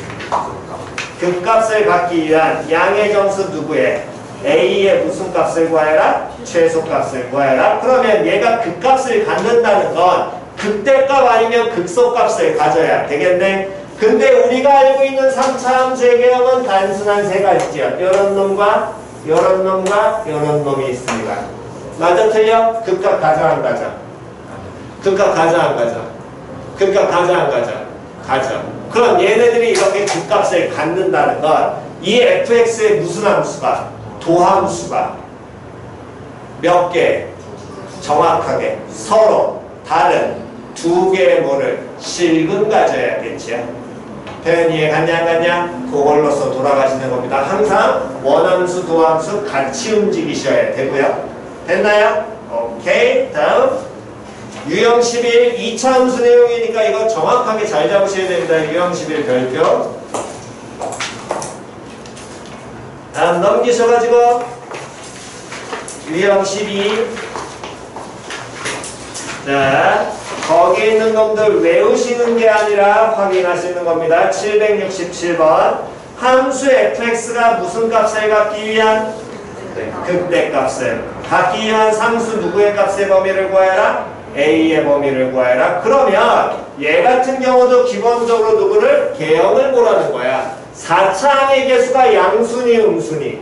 극값을 갖기 위한 양의 정수 누구의? a의 무슨 값을 구하여라? 최소값을 구하여라. 그러면 얘가 극값을 갖는다는 건 극대값 아니면 극소값을 가져야 되겠네. 근데 우리가 알고 있는 삼 차 함수의 개형은 단순한 세 가지죠. 요런 놈과 요런 놈과 요런 놈이 있습니다. 맞아 틀려? 극값 가져 안 가져? 극값 가져 안 가져? 극값 가져 안 가져? 가져. 그럼 얘네들이 이렇게 극값을 갖는다는 건 이 fx의 무슨 함수가? 도함수가 몇 개? 정확하게 서로 다른 두 개의 뭐를 실근 가져야겠지요. 표현 이해 갔냐 안 갔냐? 그걸로서 돌아가시는 겁니다. 항상 원함수 도함수 같이 움직이셔야 되고요. 됐나요? 오케이. 다음 유형 십일 이 차 함수 내용이니까 이거 정확하게 잘 잡으셔야 됩니다. 유형 십일 별표. 다음 넘기셔가지고 유형 십이. 자, 거기 있는 놈들 외우시는 게 아니라 확인하시는 겁니다. 칠백육십칠 번. 함수 fx가 무슨 값을 갖기 위한? 극대값을 갖기 위한 상수 누구의 값의 범위를 구하여라? a의 범위를 구하여라. 그러면 얘 같은 경우도 기본적으로 누구를? 개형을 보라는 거야. 사 차 항의 개수가 양수니 음수니?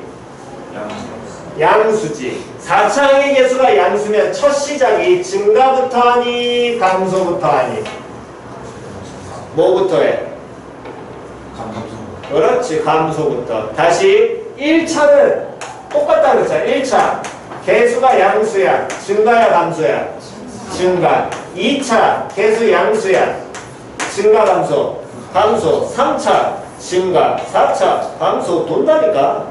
양수지. 사 차 항의 개수가 양수면 첫 시작이 증가부터 하니 감소부터 하니? 뭐부터 해? 감소부터. 그렇지, 감소부터. 다시 일 차는 똑같다 그랬잖아. 일 차 개수가 양수야. 증가야 감소야? 증가. 이 차 개수 양수야. 증가 감소? 감소. 삼 차 증가. 사 차 감소. 돈다니까.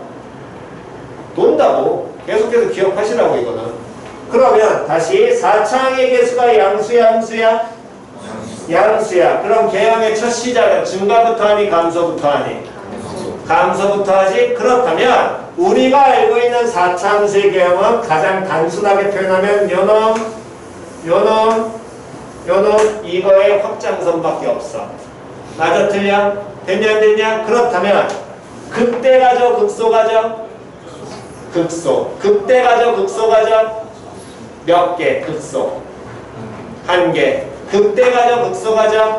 돈다고. 계속해서 기억하시라고 이거는. 그러면 다시 사 차 항의 개수가 양수야 함수야? 양수야. 그럼 개형의 첫 시작은 증가부터 하니 감소부터 하니? 감소부터 하지. 그렇다면 우리가 알고 있는 사 차 함수의 개형은 가장 단순하게 표현하면 요놈 요놈 요놈 이거의 확장선밖에 없어. 맞아 틀려? 됐냐 안 됐냐? 그렇다면 극대 가져 극소 가져? 극소. 극대 가져 극소 가져? 몇 개? 극소 한 개. 극대 가져 극소 가져?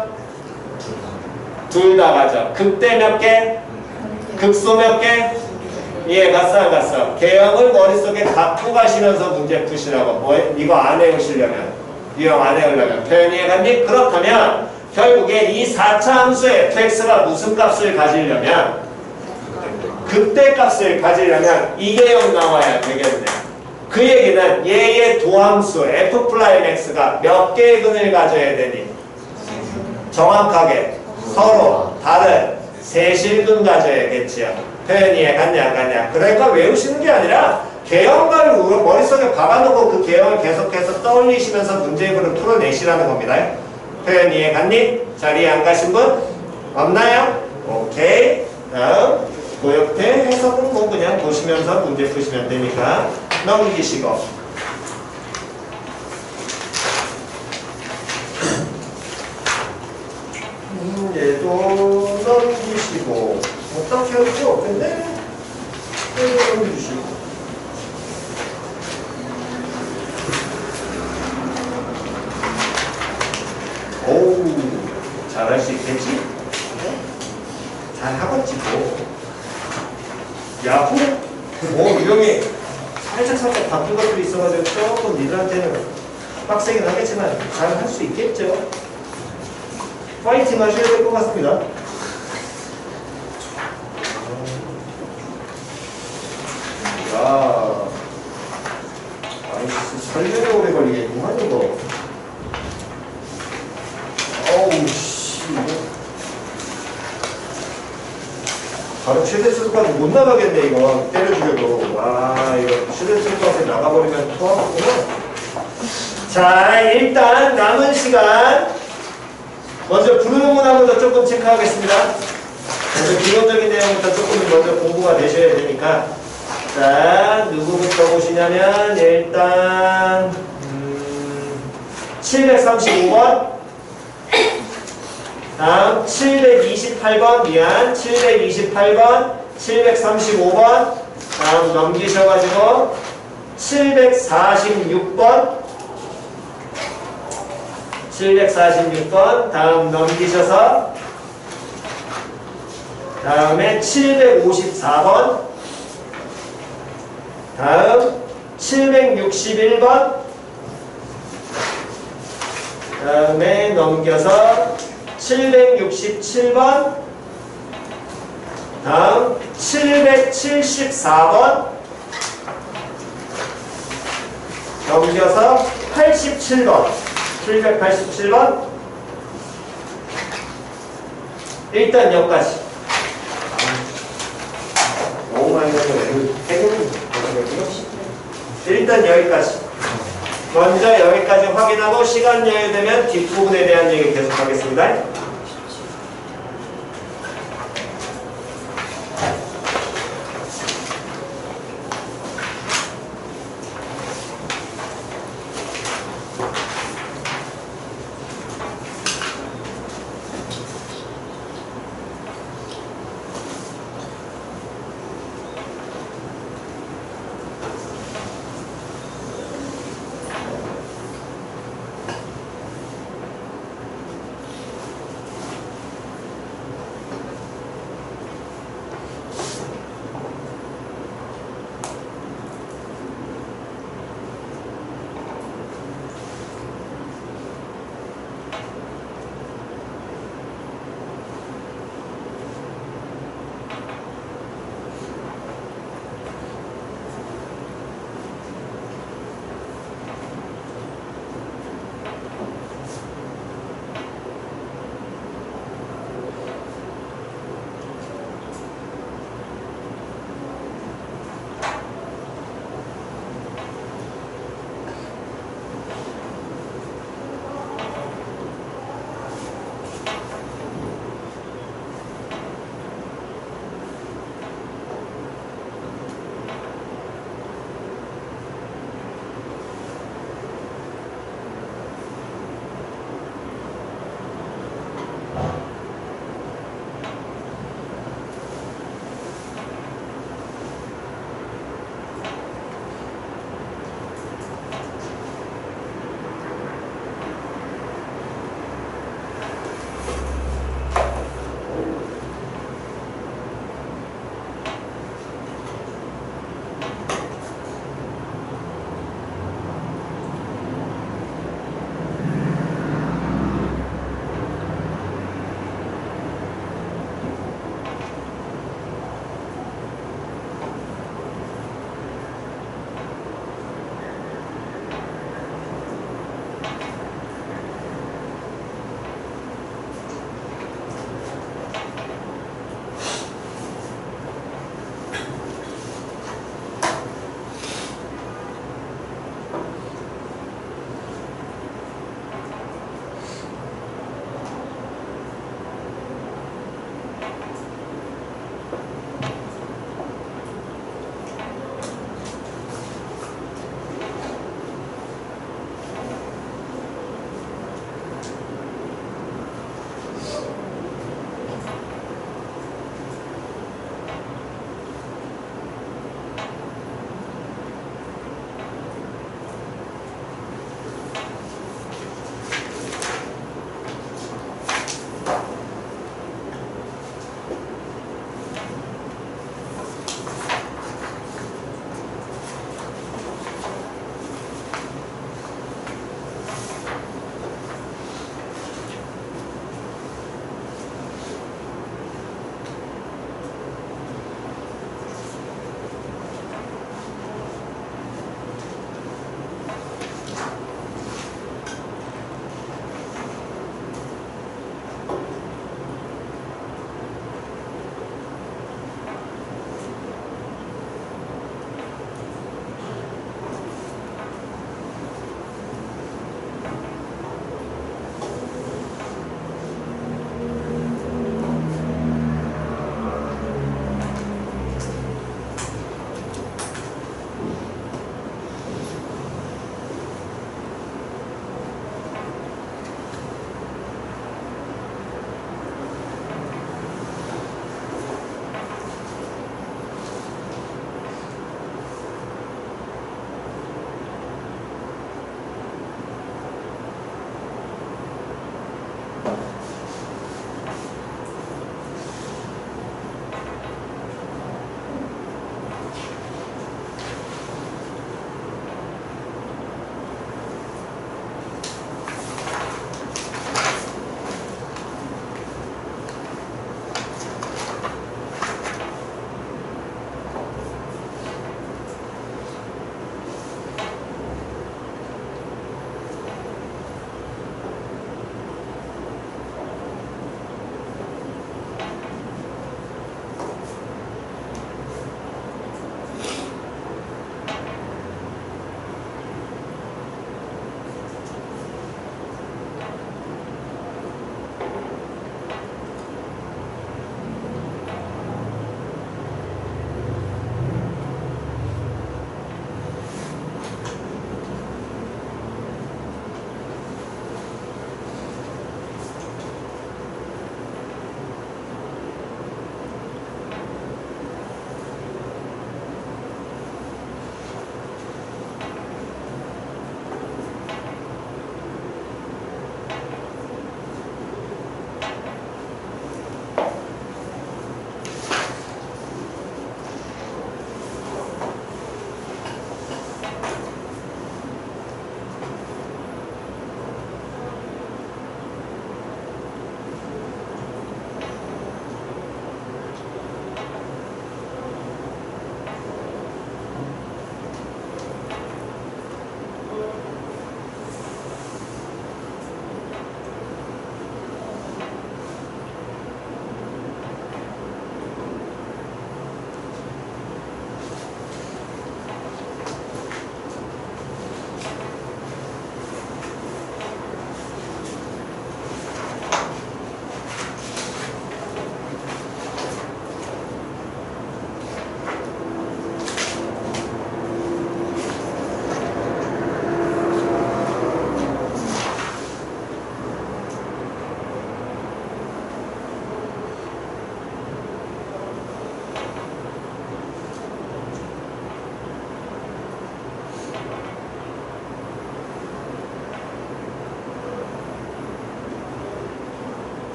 둘 다 가져. 극대 몇 개? 극소 몇 개? 예, 갔어 안 갔어? 개형을 머릿속에 갖고 가시면서 문제 푸시라고. 뭐 이거 안 외우시려면, 유형 안 외우려면 표현 이해 갔니? 그렇다면 결국에 이 사 차 함수의 fx가 무슨 값을 가지려면, 극대 값을 가지려면 이 개형 나와야 되겠네. 그 얘기는 얘의 도함수 f'x가 몇 개의 근을 가져야 되니? 정확하게 서로 다른 세 실근 가져야겠지요. 표현 이해 갔냐 안 갔냐? 그러니까 외우시는 게 아니라 개형을 머릿속에 박아놓고 그 개형을 계속해서 떠올리시면서 문제집을 풀어내시라는 겁니다. 표현 이해 갔니? 자리에 안 가신 분? 없나요? 오케이. 다음 고역태 해석은 뭐 그냥 보시면서 문제 푸시면 되니까 넘기시고. 문제도 넘기시고. 어떻게 할지 없는데 넘기시고. 오우, 잘할 수 있겠지? 잘하겠지 뭐. 유형이 살짝 살짝 바뀐 것들이 있어가지고 조금 니들한테는 빡세긴 하겠지만 잘 할 수 있겠죠. 파이팅 하셔야 될 것 같습니다. 야, 아니 설명이 오래 걸리겠구만 이거. 어우 씨, 바로 최대 수준까지 못 나가겠네 이거. 때려주려고. 와 이거 최대 수준까지 나가버리면 토하겠구나. 자 일단 남은 시간 먼저 불응문 한번 조금 체크하겠습니다. 먼저 기본적인 내용부터 조금 먼저 공부가 되셔야 되니까. 자 누구부터 보시냐면 일단 음, 칠백삼십오 번 다음 칠백이십팔 번 미안 칠백이십팔 번 칠백삼십오 번 다음 넘기셔가지고 칠백사십육 번 칠백사십육 번 다음 넘기셔서 다음에 칠백오십사 번 다음 칠백육십일 번 다음에 넘겨서 칠백육십칠 번 다음 칠백칠십사 번 넘겨서 팔십칠 번 칠백팔십칠 번 일단 여기까지 너무 많이 되면 일단 여기까지 먼저 여기까지 확인하고 시간 여유되면 뒷부분에 대한 얘기 계속하겠습니다.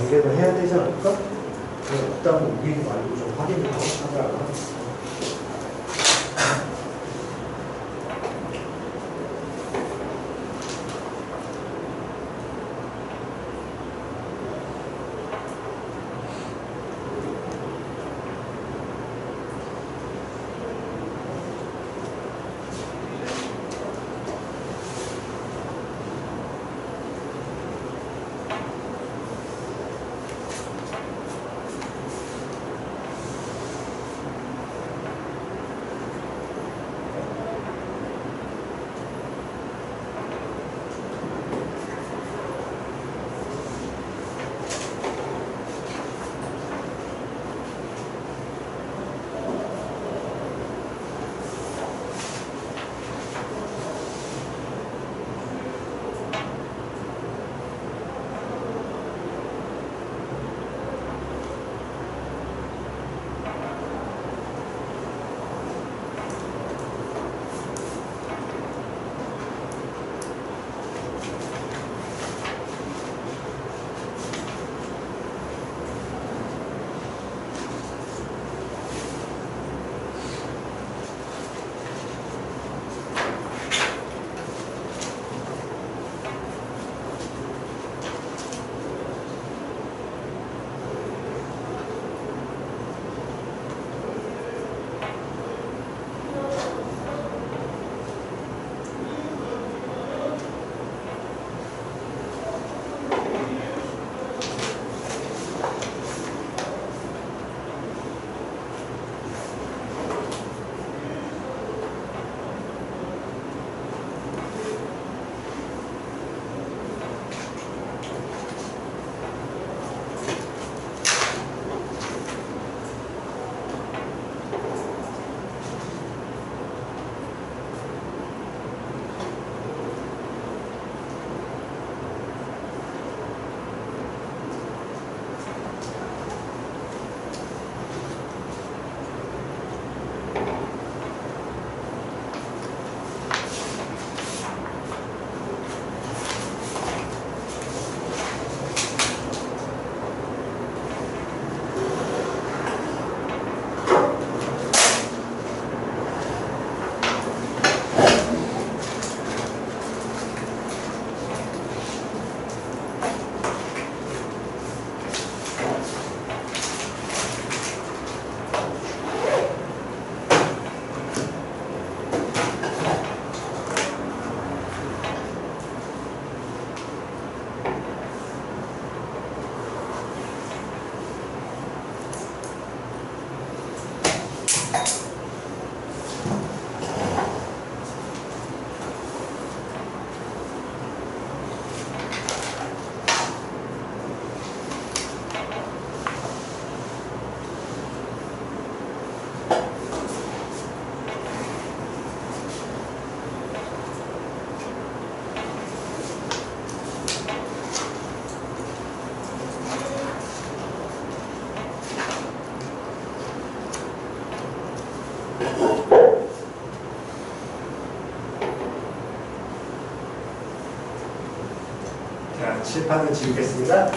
공개를 해야 되지 않을까? 그냥 일단 옮기지 말고 좀 확인을 하자. 자, 칠판을 지우겠습니다.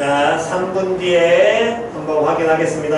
자, 삼 분 뒤에 한번 확인하겠습니다.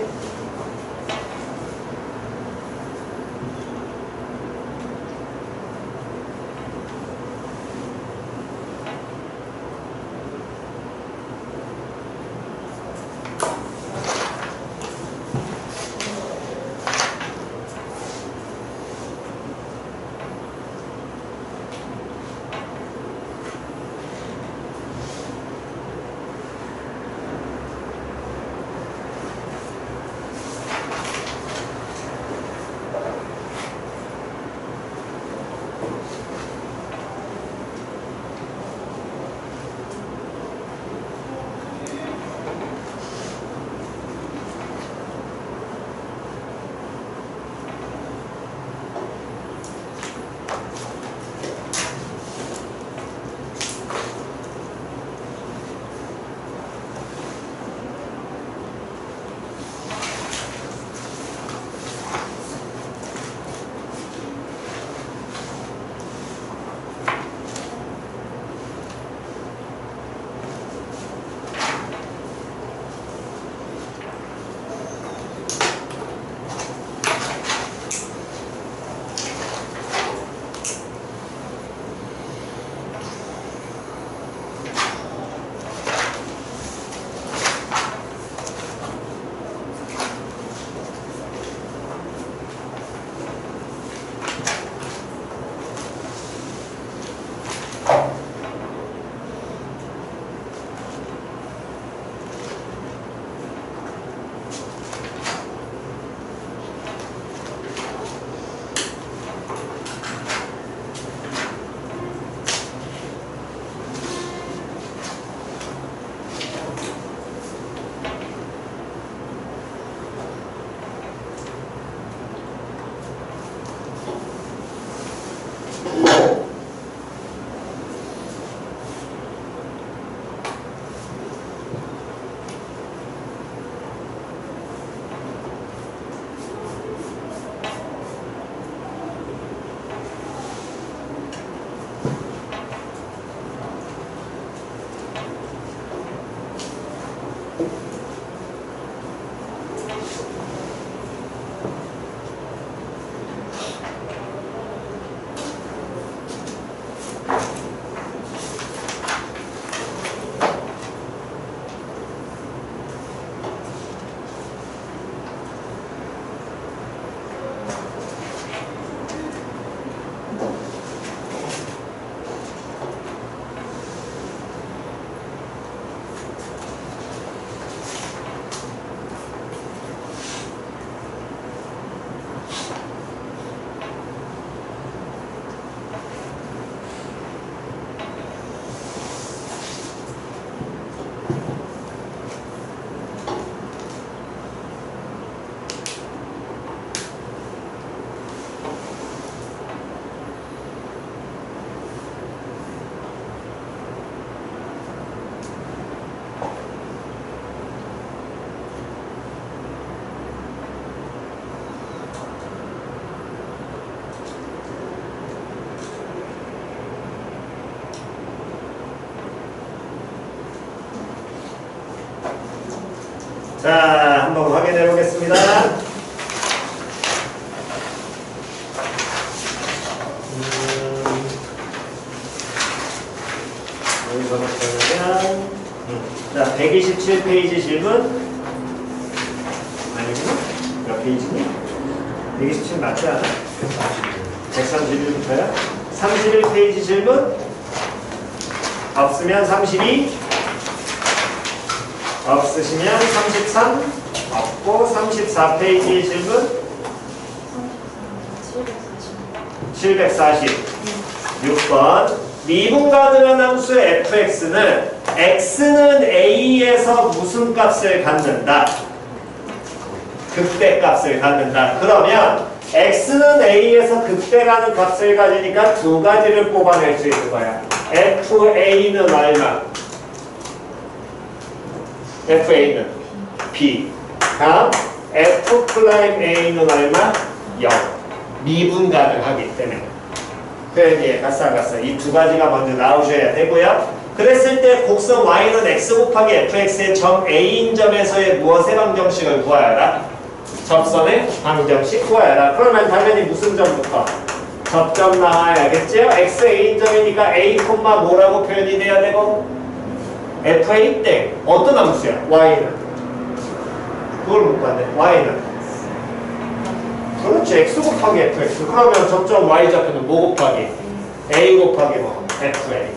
자, 한번 확인해 보겠습니다. 음, 여기서부터 그냥 자, 백이십칠 페이지 질문 아니구나? 몇 페이지니? 백이십칠 맞지 않아? 백삼십일부터야? 삼십일 페이지 질문 없으면 삼십이 없으시면 삼십삼 없고 삼십사 페이지 질문 칠백사십 육 번 미분 가능한 함수 fx는 x는 a에서 무슨 값을 갖는다? 극대값을 갖는다. 그러면 x는 a에서 극대라는 값을 가지니까 두 가지를 뽑아낼 수 있는 거야. fa는 얼마? fa는 b. 다음 f'a는 얼마? 영. 미분 가능하기 때문에. 표현이 가싸가싸 이 두 가지가 먼저 나오셔야 되고요. 그랬을 때 곡선 y는 x 곱하기 fx의 점 A인 점에서의 무엇의 방정식을 구하여라? 접선의 방정식 구하여라. 그러면 당연히 무슨 점부터? 접점 나와야겠지요? x A인 점이니까 A, 뭐라고 표현이 돼야 되고 에프에이 땡 어떤 함수야? y는 그걸 못 봤네. y는 그렇지 x 곱하기 fx. 그러면 접점 y좌표는 뭐 곱하기? A 곱하기 뭐? 에프에이.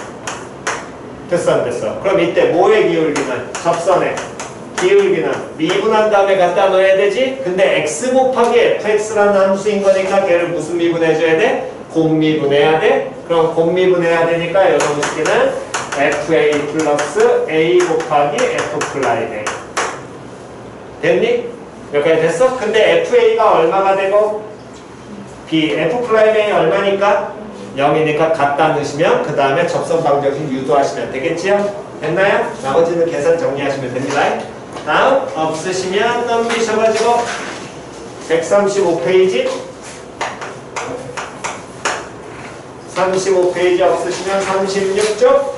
됐어 안 됐어? 그럼 이때 뭐의 기울기는? 접선의 기울기는 미분한 다음에 갖다 넣어야 되지? 근데 x 곱하기 fx라는 함수인 거니까 걔를 무슨 미분해줘야 돼? 곱미분해야 돼? 그럼 곱미분해야 되니까 여기 식기는 에프에이 플러스 A 곱하기 F 플라임 A. 됐니? 여기까지 됐어? 근데 에프에이가 얼마가 되고 B, F 플라임 A 얼마니까? 영이니까 갖다 넣으시면 그 다음에 접선 방정식 유도하시면 되겠지요? 됐나요? 나머지는 계산 정리하시면 됩니다. 다음 없으시면 넘기셔가지고 백삼십오 페이지 삼십오 페이지 없으시면 삼십육 쪽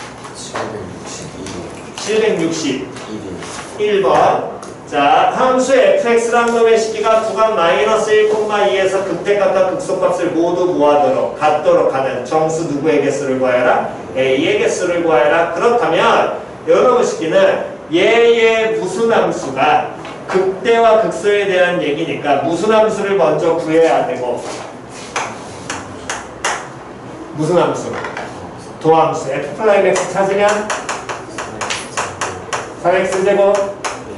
칠백육십일 번. 자, 함수 fx란 놈의 식기가 구간 마이너스 일, 이에서 극대값과 극소값을 모두 모아도록 갖도록 하는 정수 누구의 개수를 구하여라? A의 개수를 구하여라. 그렇다면 이놈의 식기는 얘의 무슨 함수가 극대와 극소에 대한 얘기니까 무슨 함수를 먼저 구해야 되고 무슨 함수? 도함수 f 플라임 x 찾으면 사 엑스 제곱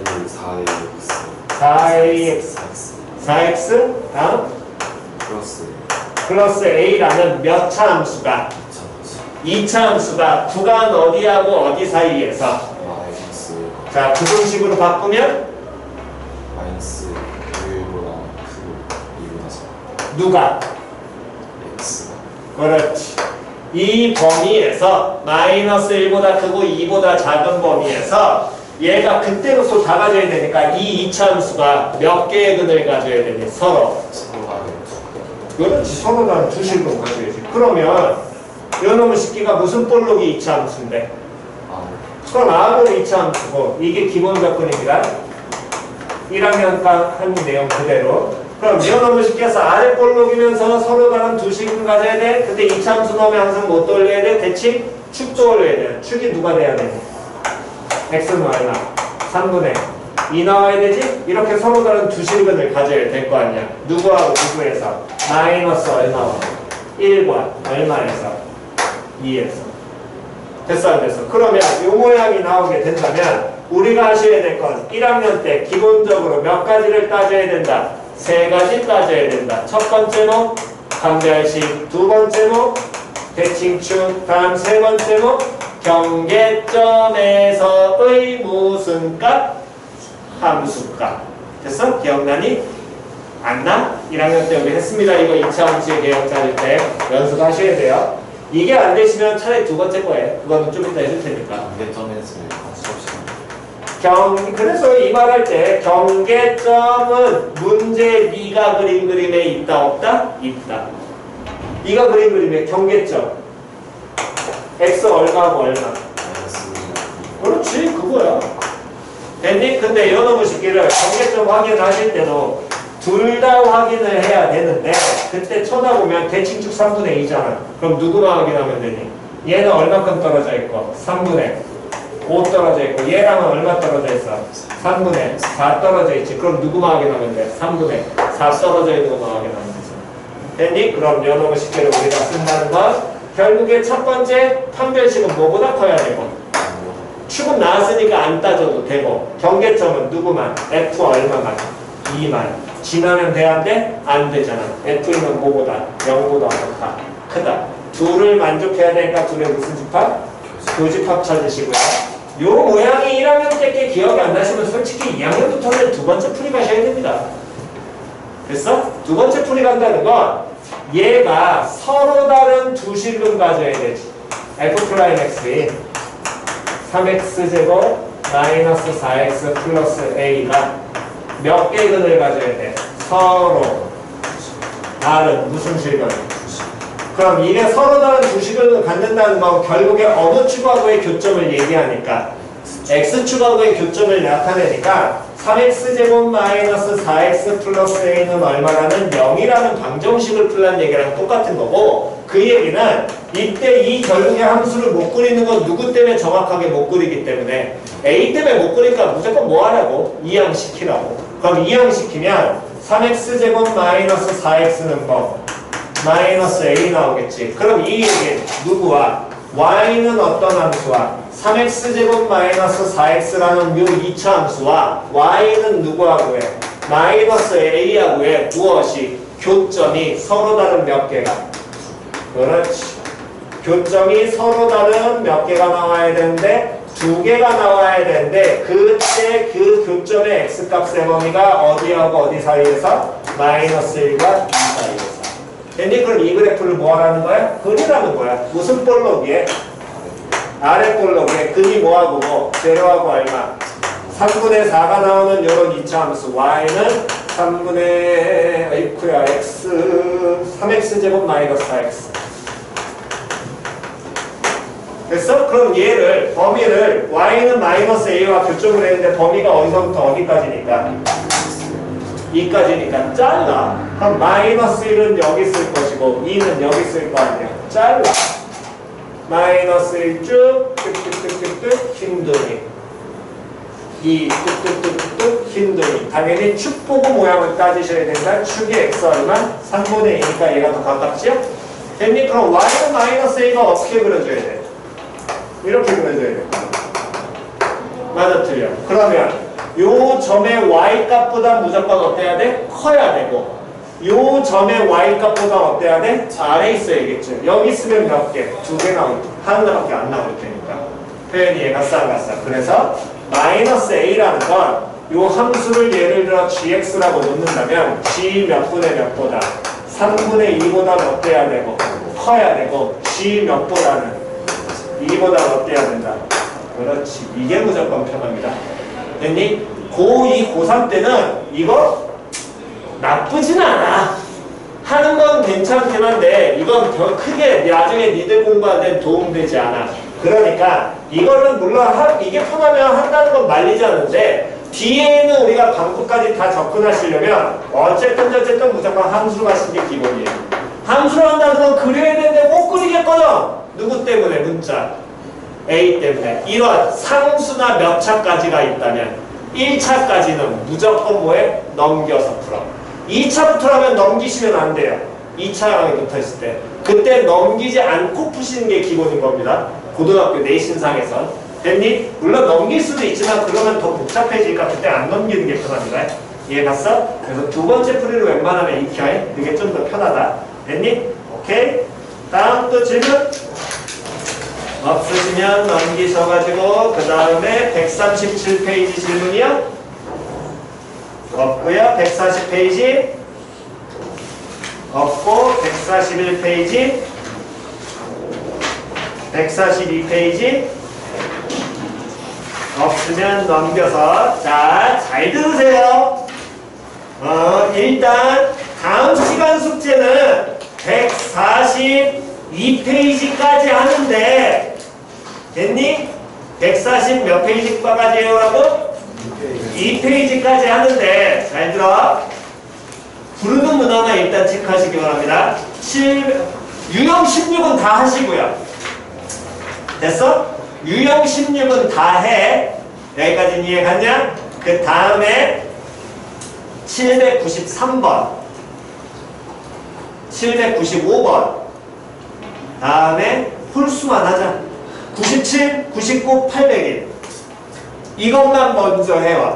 사 에이 엑스 사 엑스 다음 플러스 플러스 A라는 몇 차 함수가 이 차 함수가 구간 어디하고 어디 사이에서 마이너스 자 부등식으로 바꾸면 마이너스 일보다 크고 이보다 작아 누가? x가 그렇지. 이 범위에서 마이너스 일보다 크고 이보다 작은 범위에서 얘가 그때로서 다 가져야 되니까 이 이 차 함수가 몇 개의 근을 가져야 되니? 서로. 서로 다른 그렇지. 서로 다른 두 실근 가져야지. 그러면 요놈의 식기가 무슨 볼록이 이 차 함수인데? 아 그럼 R은 이 차 함수고 이게 기본 조건입니다. 일 학년 한 내용 그대로. 그럼 요놈의 식기에서 R의 볼록이면서 서로 다른 두 실근 가져야 돼? 근데 이 차 함수 넣으면 항상 못 돌려야 돼? 대칭? 축도 올려야 돼. 축이 누가 돼야 되니? x는 얼마? 삼분의 이 나와야 되지? 이렇게 서로 다른 두 실근을 가져야 될 거 아니야. 누구하고 누구에서? 마이너스 얼마와? 일과 얼마에서? 이에서. 됐어 안 됐어? 그러면 이 모양이 나오게 된다면 우리가 하셔야 될 건 일 학년 때 기본적으로 몇 가지를 따져야 된다? 세 가지 따져야 된다. 첫 번째 목 관별식, 두 번째 목 대칭축, 다음 세 번째 목 경계점에서의 무슨 값? 함수값. 됐어? 기억나니? 안 나? 일 학년 때 우리 했습니다. 이거 이 차 함수의 개혁 짜릴 때 연습하셔야 돼요. 이게 안 되시면 차라리 두 번째 거예요. 그거는 좀 이따 해줄 테니까. 경계점에서 같이 없이 경, 그래서 이 말 할 때 경계점은 문제 네가 그린 그림에 있다 없다? 있다. 네가 그린 그림에 경계점 x 얼마하고 얼마? 마이너스 그렇지 그거야. 됐니? 근데 이놈의 식기를 경계점 확인하실 때도 둘 다 확인을 해야 되는데 그때 쳐다보면 대칭축 삼분의 이잖아. 그럼 누구만 확인하면 되니? 얘는 얼마큼 떨어져 있고? 삼분의 오 떨어져 있고 얘랑은 얼마 떨어져 있어? 삼분의 사 떨어져 있지. 그럼 누구만 확인하면 돼? 삼분의 사 떨어져 있는 것만 확인하면 되지. 됐니? 그럼 이놈의 식기를 우리가 쓴다는 건 결국에 첫 번째 판별식은 뭐보다 커야 되고 축은 나왔으니까 안 따져도 되고 경계점은 누구만? F 얼마만? 이만. 지나면 돼야 안 돼? 안 되잖아. F는 뭐보다? 영보다 크다. 크다. 둘을 만족해야 되니까 둘의 무슨 집합? 교집합 찾으시고요. 요 모양이 일 학년 때께 기억이 안 나시면 솔직히 이 학년부터는 두 번째 풀이 가셔야 됩니다. 됐어? 두 번째 풀이 간다는 건 얘가 서로 다른 두 실근 가져야 되지. F 프라임 X인 삼 엑스 제곱 마이너스 사 엑스 플러스 A가 몇 개의 근을 가져야 돼? 서로 다른 무슨 실근? 그럼 이게 서로 다른 주식을 갖는다는 건 결국에 어느 축하고의 교점을 얘기하니까 x축하고의 교점을 나타내니까 삼 엑스 제곱 마이너스 사 엑스 플러스 a는 얼마라는 영이라는 방정식을 풀란 얘기랑 똑같은 거고 그 얘기는 이때 이 결국의 함수를 못 그리는 건 누구 때문에 정확하게 못 그리기 때문에 a 때문에 못 그리니까 무조건 뭐 하라고? 이항시키라고. 그럼 이항시키면 삼 엑스 제곱 마이너스 사 엑스는 뭐? 마이너스 a 나오겠지. 그럼 이 얘기는 누구와? y는 어떤 함수와? 삼 엑스 제곱 마이너스 사 엑스라는 요 이 차 함수와 y는 누구하고 해? 마이너스 a하고 해. 무엇이? 교점이 서로 다른 몇 개가? 그렇지. 교점이 서로 다른 몇 개가 나와야 되는데 두 개가 나와야 되는데 그때 그 교점의 x값의 범위가 어디하고 어디 사이에서? 마이너스 일과 이 사이에서. 됐니? 그럼 이 그래프를 뭐 하라는 거야? 그리라는 거야. 무슨 볼록이에? 아래 볼록에 근이 뭐하고 뭐? 제로하고 얼마? 삼분의 사가 나오는 요런 이 차 함수 y는 삼분의 에이쿠야 x 삼 엑스 제곱 마이너스 사 엑스. 됐어? 그럼 얘를 범위를 y는 마이너스 a와 교점을 했는데 범위가 어디서부터 어디까지니까? 이까지니까 잘라. 그럼 마이너스 일은 여기 쓸 것이고 이는 여기 쓸 거 아니야. 잘라. 마이너스 일 쭉 뚝뚝뚝뚝뚝 힘드니 이 뚝뚝뚝뚝 힘드니 당연히 축 보고 모양을 따지셔야 된다. 축이 x 얼마? 삼분의 이니까 얘가 더 가깝지요? 됐니? 그럼 y는 마이너스 a가 어떻게 그려줘야 돼? 이렇게 그려줘야 돼. 맞아 틀려. 그러면 요 점의 y 값보다 무조건 어때야 돼? 커야 되고 요 점의 y 값보다 어때야 돼? 아래 있어야겠죠. 여기 있으면 몇 개? 두 개 나올 하나밖에 안 나올 테니까 표현이 얘가 쌍같아. 그래서 마이너스 a라는 건 요 함수를 예를 들어 gx라고 놓는다면 g 몇 분의 몇보다 삼분의 이보다 어때야 되고 커야 되고 g 몇 보다는 이보다 어때야 된다. 그렇지. 이게 무조건 편합니다. 됐니? 고이, 고삼 때는 이거 나쁘진 않아. 하는 건 괜찮긴 한데 이건 별 크게 나중에 니들 공부하는 데 도움되지 않아. 그러니까 이거는 물론 하, 이게 편하면 한다는 건 말리지 않는데 뒤에는 우리가 방법까지 다 접근하시려면 어쨌든 어쨌든 무조건 함수로 하시는 게 기본이에요. 함수로 한다는 건 그려야 되는데 못 그리겠거든. 누구 때문에? 문자 a 때문에. 이런 상수나 몇 차까지가 있다면 일 차까지는 무조건 뭐해? 넘겨서 풀어. 이 차부터라면 넘기시면 안 돼요. 이 차랑이 붙어있을 때. 그때 넘기지 않고 푸시는 게 기본인 겁니다. 고등학교 내신상에서. 됐니? 물론 넘길 수도 있지만 그러면 더 복잡해지니까 그때 안 넘기는 게 편합니다. 이해 갔어? 그래서 두 번째 풀이를 웬만하면 익혀야 그게 좀 더 편하다. 됐니? 오케이? 다음 또 질문? 없으시면 넘기셔가지고 그 다음에 백삼십칠 페이지 질문이요? 없고요. 백사십 페이지 없고 백사십일 페이지 백사십이 페이지 없으면 넘겨서 자, 잘 들으세요. 어, 일단 다음 시간 숙제는 백사십이 페이지까지 하는데 됐니? 백사십 몇 페이지까지 해요라고? 이 페이지까지 하는데 잘 들어. 부르는 문항만 일단 체크하시기 바랍니다. 칠, 유형 십육은 다 하시고요. 됐어? 유형 십육은 다 해. 여기까지 이해 갔냐? 그 다음에 칠백구십삼 번 칠백구십오 번 다음에 홀수만 하자. 구십칠, 구십구, 팔백일 이것만 먼저 해와.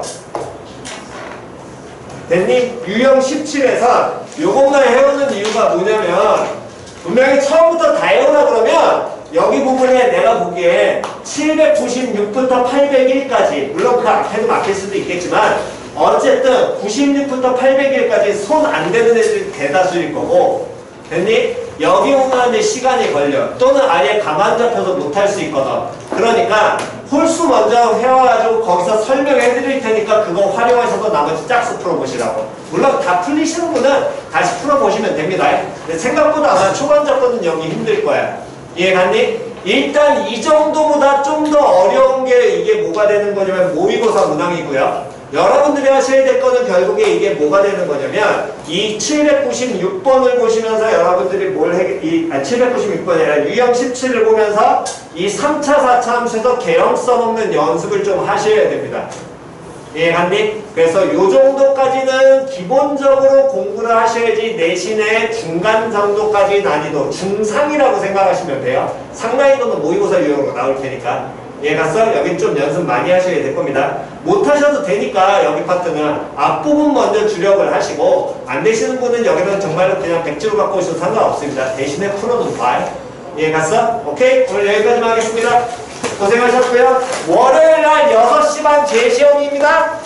됐니? 유형 십칠에서 요것만 해오는 이유가 뭐냐면 분명히 처음부터 다 해오라 그러면 여기 부분에 내가 보기에 칠백구십육부터 팔백일까지 물론 그 앞에도 막힐 수도 있겠지만 어쨌든 구십육부터 팔백일까지 손 안 대는 애들이 대다수일 거고 됐니? 여기 오는데 시간이 걸려. 또는 아예 가만 잡혀서 못할 수 있거든. 그러니까 홀수 먼저 해와가지고 거기서 설명해 드릴 테니까 그거 활용하셔서 나머지 짝수 풀어보시라고. 물론 다 풀리시는 분은 다시 풀어보시면 됩니다. 근데 생각보다 아마 초반자 거는 여기 힘들 거야. 이해갔니? 일단 이 정도보다 좀 더 어려운 게 이게 뭐가 되는 거냐면 모의고사 문항이고요. 여러분들이 하셔야 될 거는 결국에 이게 뭐가 되는 거냐면 이 칠백구십육 번을 보시면서 여러분들이 뭘 해, 이, 아, 칠백구십육 번이 아니라 유형 십칠을 보면서 이 삼 차, 사 차 함수에서 개형 써먹는 연습을 좀 하셔야 됩니다. 이해갔니? 그래서 요 정도까지는 기본적으로 공부를 하셔야지 내신의 중간 정도까지 난이도, 중상이라고 생각하시면 돼요. 상난이도는 모의고사 유형으로 나올 테니까. 이해갔어? 여긴 좀 연습 많이 하셔야 될 겁니다. 못하셔도 되니까 여기 파트는 앞부분 먼저 주력을 하시고 안 되시는 분은 여기는 정말로 그냥 백지로 갖고 오셔도 상관없습니다. 대신에 풀어놓은 발. 이해갔어? 오케이? 오늘 여기까지만 하겠습니다. 고생하셨고요. 월요일날 여섯 시 반 재시험입니다.